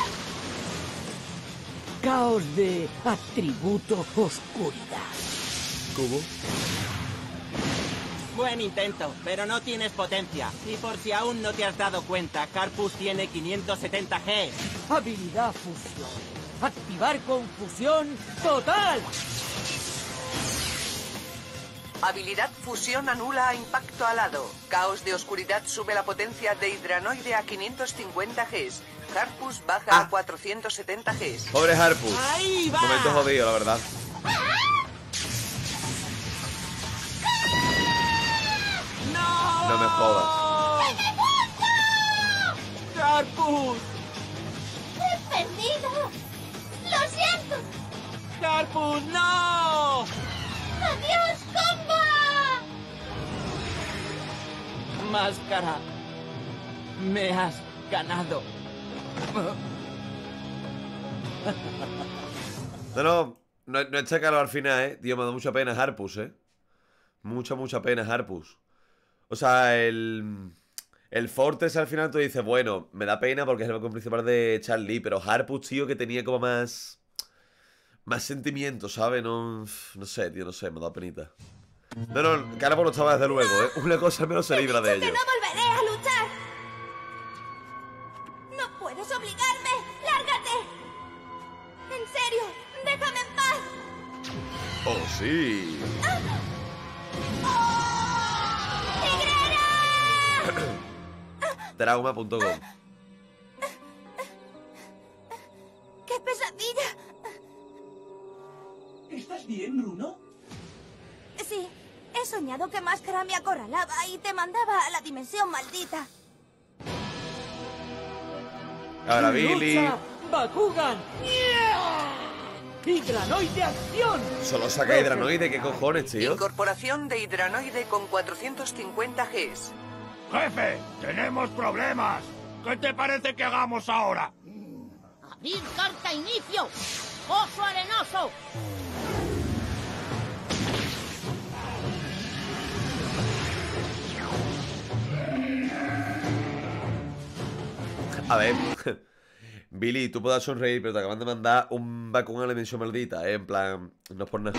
Caos de atributo oscuridad. ¿Cómo? Buen intento, pero no tienes potencia. Y por si aún no te has dado cuenta, Harpus tiene quinientos setenta G. Habilidad fusión. Activar confusión total. Habilidad fusión anula impacto alado. Caos de oscuridad sube la potencia de Hydranoide a quinientos cincuenta Gs. Harpus baja Ah. a cuatrocientos setenta Gs. Pobre Harpus. ¡Ahí va! Momento jodido, la verdad. ¡No! No me jodas. ¡Harpus! ¡He perdido! ¡Lo siento! ¡Harpus, no! ¡Adiós, combo! Máscara. Me has ganado. No, no, no, no echa calor al final, eh. Tío, me da mucha pena Harpus, eh. Mucha, mucha pena Harpus. O sea, el... El Fortress al final tú dices, bueno, me da pena porque es el principal de Charlie, pero Harpus, tío, que tenía como más... Más sentimiento, ¿sabes? No, no sé, tío, no sé, me da penita. No, no, Carapos no estaba desde luego, ¿eh? Una cosa al menos se libra de ello. ¡Que no volveré a luchar! ¡No puedes obligarme! ¡Lárgate! ¡En serio! ¡Déjame en paz! ¡Oh, sí! Trauma punto com. ¡Qué pesadilla! ¿Estás bien, Bruno? Sí, he soñado que Máscara me acorralaba y te mandaba a la dimensión maldita. Ahora Billy. ¡Lucha Bakugan! ¡Hydranoide acción! Solo saca Hydranoide, ¿qué cojones, tío? Incorporación de Hydranoide con cuatrocientos cincuenta Gs. ¡Jefe! ¡Tenemos problemas! ¿Qué te parece que hagamos ahora? ¡Abrir carta inicio! ¡Oso arenoso! A ver, Billy, tú puedas sonreír, pero te acaban de mandar un Bakugan a la dimensión maldita, ¿eh? En plan, no es por nada.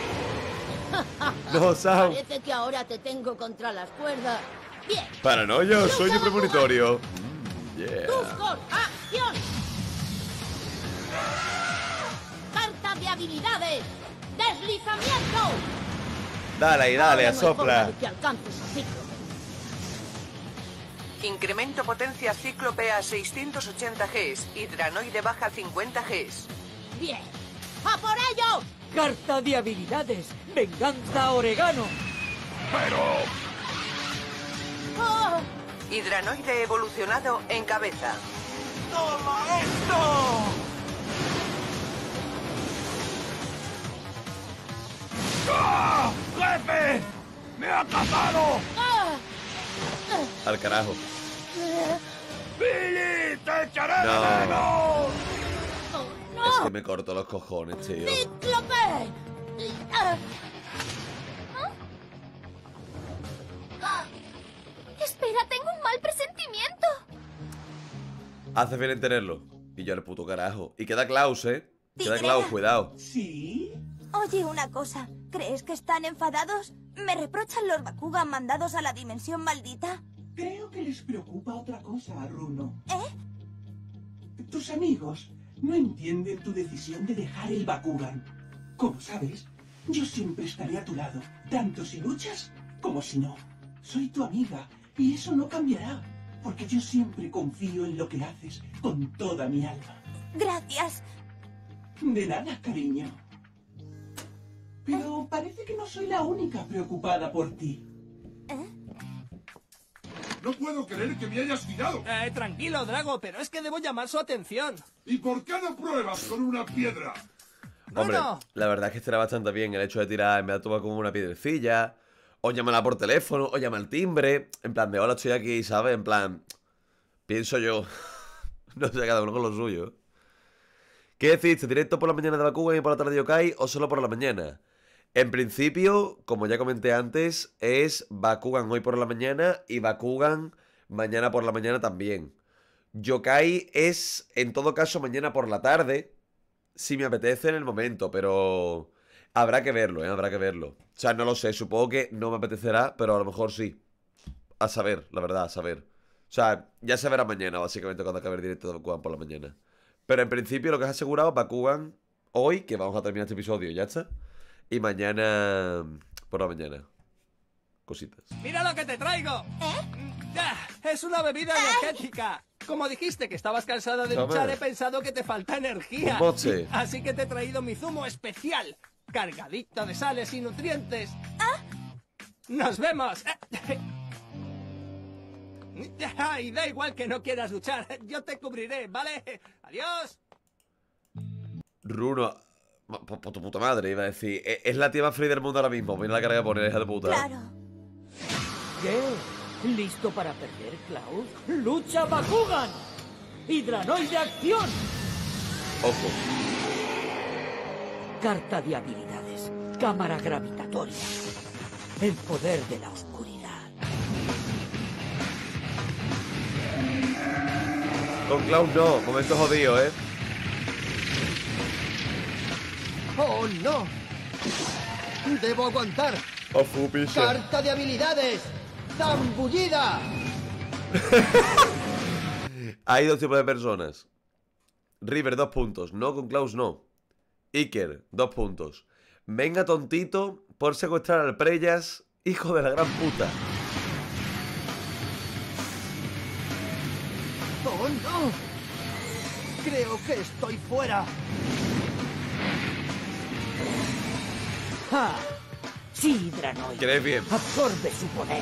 No, Sam. Parece que ahora te tengo contra las cuerdas. Bien. Paranoia, sueño premonitorio. Mm, yeah. ¡Tuscos, acción! ¡Carta de habilidades! ¡Deslizamiento! Dale ahí, dale, Ahora no hay forma asopla. de que alcances a Cíclope. Incremento potencia Cíclope a seiscientos ochenta Gs. Hydranoide baja cincuenta Gs. ¡Bien! ¡A por ello! Carta de habilidades. Venganza Oregano. Pero... Hidranoide evolucionado en cabeza. ¡Toma esto! ¡Ah! ¡Jefe! ¡Me ha atrapado! Al carajo. ¡Billy! ¡Te echaré No. de menos! Es que me corto los cojones, tío. ¡Cíclope! Ah. ¡Ah! Espera, tengo un mal presentimiento. Hace bien en tenerlo. Y yo al puto carajo. Y queda Klaus, ¿eh? Queda Tigrera. Klaus, cuidado. ¿Sí? Oye, una cosa. ¿Crees que están enfadados? ¿Me reprochan los Bakugan mandados a la dimensión maldita? Creo que les preocupa otra cosa, Runo. ¿Eh? Tus amigos no entienden tu decisión de dejar el Bakugan. Como sabes, yo siempre estaré a tu lado, tanto si luchas como si no. Soy tu amiga y eso no cambiará, porque yo siempre confío en lo que haces con toda mi alma. Gracias. De nada, cariño. Pero parece que no soy la única preocupada por ti. No puedo creer que me hayas tirado. Eh, tranquilo, Drago, pero es que debo llamar su atención. ¿Y por qué no pruebas con una piedra? Hombre, Bueno. la verdad es que estará bastante bien el hecho de tirar, en vez de tomar como una piedrecilla, o llámala por teléfono, o llama al timbre, en plan de hola, estoy aquí, ¿sabes? En plan, pienso yo. No sé, cada uno con lo suyo. ¿Qué decís? ¿Directo por la mañana de Bakugan y por la tarde de Yokai o solo por la mañana? En principio, como ya comenté antes, es Bakugan hoy por la mañana y Bakugan mañana por la mañana también. Yokai es, en todo caso, mañana por la tarde, si me apetece en el momento, pero habrá que verlo, ¿eh? Habrá que verlo. O sea, no lo sé, supongo que no me apetecerá, pero a lo mejor sí. A saber, la verdad, a saber. O sea, ya se verá mañana, básicamente, cuando acabe el directo de Bakugan por la mañana. Pero en principio lo que has asegurado, Bakugan hoy, que vamos a terminar este episodio, ya está. Y mañana por la mañana. Cositas. ¡Mira lo que te traigo! ¿Eh? Es una bebida energética. Como dijiste que estabas cansada de Toma. luchar, he pensado que te falta energía. Un boche. Así que te he traído mi zumo especial, cargadito de sales y nutrientes. ¡Nos vemos! Y da igual que no quieras luchar, yo te cubriré, ¿vale? ¡Adiós! Runo, por, por tu puta madre, iba a decir. Es, es la tía más free del mundo ahora mismo. Mira la cara que pone, hija de puta. Claro. ¿Qué? ¿Listo para perder, Klaus? ¡Lucha Bakugan! ¡Hidranoide acción! Ojo. Carta de habilidades. Cámara gravitatoria. El poder de la oscuridad. Con Klaus no, momento jodido, ¿eh? ¡Oh, no! ¡Debo aguantar! Ofu, picha. ¡Carta de habilidades! ¡Zambullida! Hay dos tipos de personas. River, dos puntos. No, con Klaus no. Iker, dos puntos. Venga tontito por secuestrar al Preyas, hijo de la gran puta. ¡Oh, no! Creo que estoy fuera. ¡Ja! Sí, Hidranoide. ¿Crees bien? Absorbe su poder.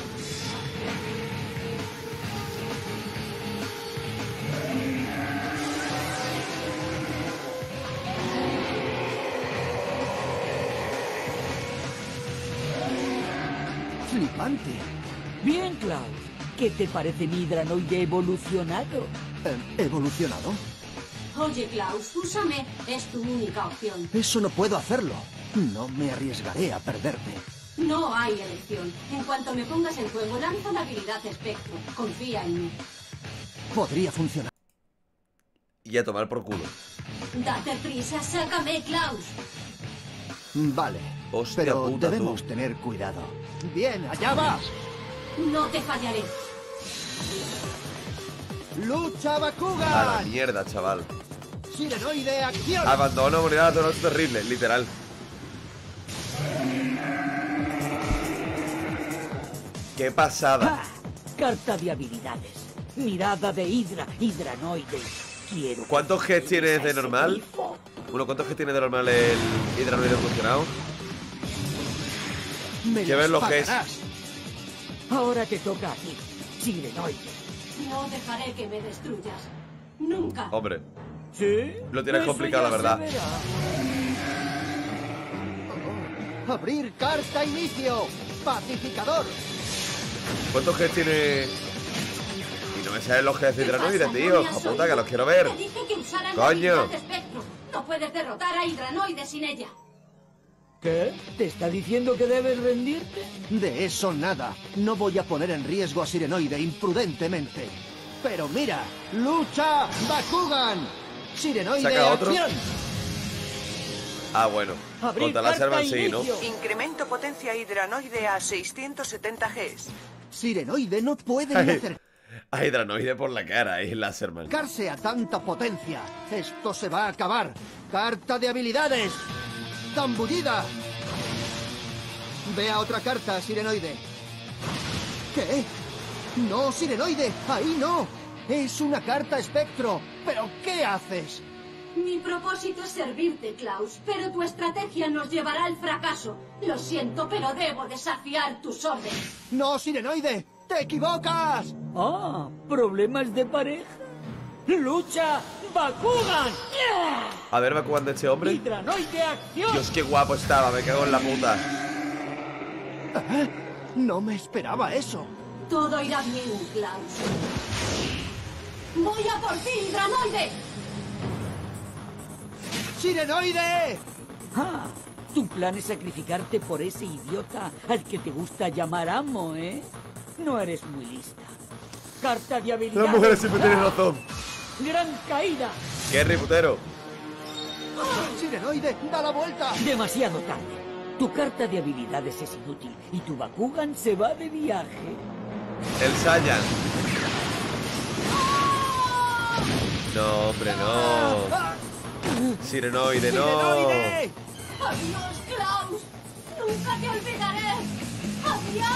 Flipante. Bien, Klaus. ¿Qué te parece mi Hidranoide evolucionado? Eh, ¿Evolucionado? Oye, Klaus, úsame. Es tu única opción. Eso no puedo hacerlo. No me arriesgaré a perderme. No hay elección. En cuanto me pongas en juego, lanza la habilidad espectro. Confía en mí. Podría funcionar. Y a tomar por culo. Date prisa, sácame, Klaus. Vale. Hostia pero puta, debemos tú. tener cuidado. Bien, allá va. No te fallaré. ¡Lucha A la Bakugan! mierda, chaval. ¡Sirenoide acción! Abandono, morirá, todo es terrible, literal. ¡Qué pasada! ¡Ja! Carta de habilidades. Mirada de Hidra. Hidranoide. Quiero. ¿Cuántos Gs tienes de normal? Bueno, ¿cuántos Gs tiene de normal el Hidranoide funcionado? Me Que ver los Gs. pagarás. Ahora te toca a ti, Hidranoide. No dejaré que me destruyas. Nunca. Hombre. ¿Sí? Lo tienes Eso complicado, ya la verdad. se verá. ¡Abrir carta inicio! ¡Pacificador! ¿Cuántos Gs tiene...? Y no me salen los Gs de Hidranoide, tío. Hijo puta, que los quiero ver. Te dije que usaran ¡Coño! la habilidad de espectro. No puedes derrotar a Hidranoide sin ella. ¿Qué? ¿Te está diciendo que debes rendirte? De eso nada. No voy a poner en riesgo a Sirenoide imprudentemente. Pero mira, ¡lucha Bakugan! Sirenoide, ¿Saca otro? acción. Ah, bueno. Abrir Contra la carta Servan sí, ¿no? Incremento potencia hidranoide a seiscientos setenta Gs. Sirenoide no puede Ay, ni a Hidranoide por la cara, es Laserman. acercarse a tanta potencia. Esto se va a acabar. Carta de habilidades. Zambullida. Vea otra carta, Sirenoide. ¿Qué? No, Sirenoide, ahí no. Es una carta espectro. ¿Pero qué haces? Mi propósito es servirte, Klaus, pero tu estrategia nos llevará al fracaso. Lo siento, pero debo desafiar tus órdenes. No, Sirenoide, te equivocas. Ah, ¿problemas de pareja? ¡Lucha Bakugan! A ver, Bakugan de este hombre. ¡Hidranoide acción! Dios, qué guapo estaba, me cago en la puta. ¿Eh? No me esperaba eso. Todo irá bien, Klaus. ¡Voy a por ti, Hidranoide! ¡Sirenoide! Ah, tu plan es sacrificarte por ese idiota al que te gusta llamar amo, ¿eh? No eres muy lista. Carta de habilidad. Las mujeres siempre tienen razón. ¡Gran caída! ¡Qué riputero! ¡Sirenoide, da la vuelta! Demasiado tarde. Tu carta de habilidades es inútil y tu Bakugan se va de viaje. El Saiyan. No, hombre, no. Sirenoide, no. ¡Sirenoide! ¡Adiós, Klaus! ¡Nunca te olvidaré! ¡Adiós!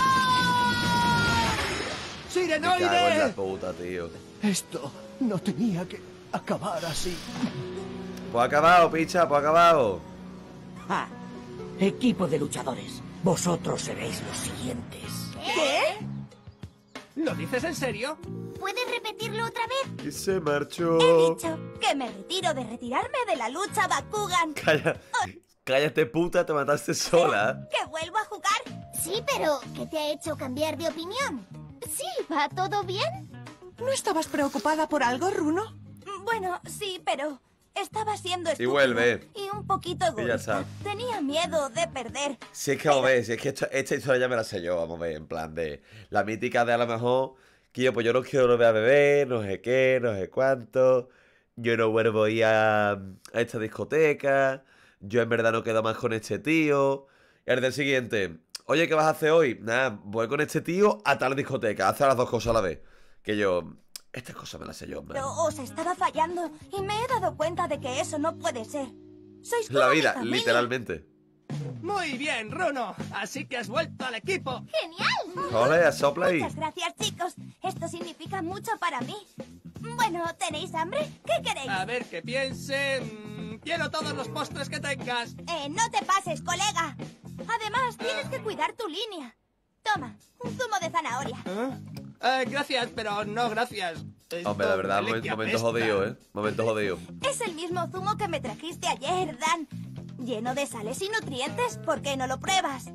Me cago en la ¡Sirenoide! puta, tío. Esto no tenía que acabar así. Pues ha acabado, picha, pues ha acabado. Ah, equipo de luchadores, vosotros seréis los siguientes. ¿Qué? ¿Lo dices en serio? ¿Puedes repetirlo otra vez? Y se marchó. He dicho que me retiro de retirarme de la lucha Bakugan. Calla. Cállate, puta, te mataste sola. ¿Que vuelvo a jugar? Sí, pero ¿qué te ha hecho cambiar de opinión? Sí, ¿va todo bien? ¿No estabas preocupada por algo, Runo? Bueno, sí, pero estaba siendo Y estúpido vuelve. y un poquito Y ya egoísta. está. Tenía miedo de perder. Si es que, vamos a ver, si es que esto- esta historia ya me la sé yo, vamos a ver, en plan de la mítica de a lo mejor que yo, pues yo no quiero volver a beber, no sé qué, no sé cuánto, yo no vuelvo a ir a, a esta discoteca, yo en verdad no quedo más con este tío, y al día siguiente, oye, ¿qué vas a hacer hoy? Nada, voy con este tío a tal discoteca, a hacer las dos cosas a la vez, que yo, estas cosas me las sé yo, hombre. Pero os estaba fallando y me he dado cuenta de que eso no puede ser. Sois La como mi vida, familia. literalmente. Muy bien, Runo. Así que has vuelto al equipo. ¡Genial! Ole, sopla ahí. Muchas gracias, chicos. Esto significa mucho para mí. Bueno, ¿tenéis hambre? ¿Qué queréis? A ver que piense. Mm, quiero todos los postres que tengas. Eh, no te pases, colega. Además, tienes que cuidar tu línea. Toma, un zumo de zanahoria. ¿Eh? Eh, gracias, pero no gracias. Esto Hombre, la verdad, huele momen- que momento apesta. jodido, ¿eh? Momento jodido. Es el mismo zumo que me trajiste ayer, Dan. Lleno de sales y nutrientes. ¿Por qué no lo pruebas?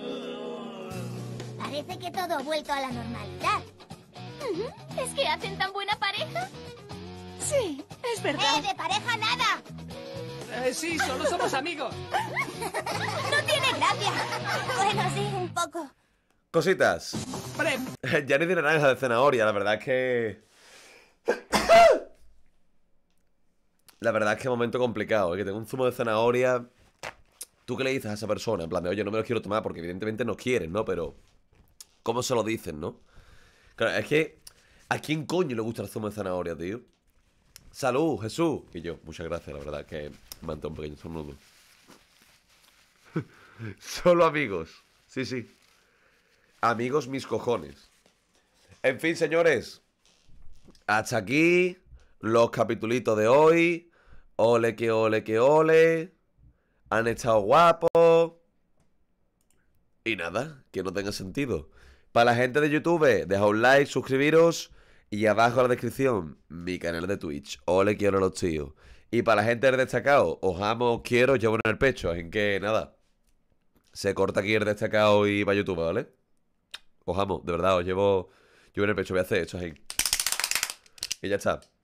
Parece que todo ha vuelto a la normalidad. Ujú. ¿Es que hacen tan buena pareja? Sí, es verdad. ¡Eh, de pareja nada! Eh, sí, solo somos amigos. No tiene gracia. Bueno, sí, un poco. Cositas. Ya ni tiene naranja de zanahoria, la verdad es que... La verdad es que es un momento complicado, ¿eh? Que tengo un zumo de zanahoria. ¿Tú qué le dices a esa persona? En plan de, oye, no me lo quiero tomar porque evidentemente no quieren, ¿no? Pero... ¿cómo se lo dicen, no? Claro, es que... ¿a quién coño le gusta el zumo de zanahoria, tío? ¡Salud, Jesús! Y yo, muchas gracias, la verdad es que me han dado un pequeño estornudo. Solo amigos. Sí, sí. Amigos mis cojones. En fin, señores. Hasta aquí los capitulitos de hoy. Ole que ole que ole. Han estado guapos. Y nada, que no tenga sentido. Para la gente de YouTube, deja un like, suscribiros. Y abajo en la descripción, mi canal de Twitch. Ole, quiero a los tíos. Y para la gente del destacado, os amo, os quiero, os llevo en el pecho. Así que nada, se corta aquí el destacado y va a YouTube, ¿vale? Os amo, de verdad, os llevo, llevo en el pecho. Voy a hacer esto así. Y ya está.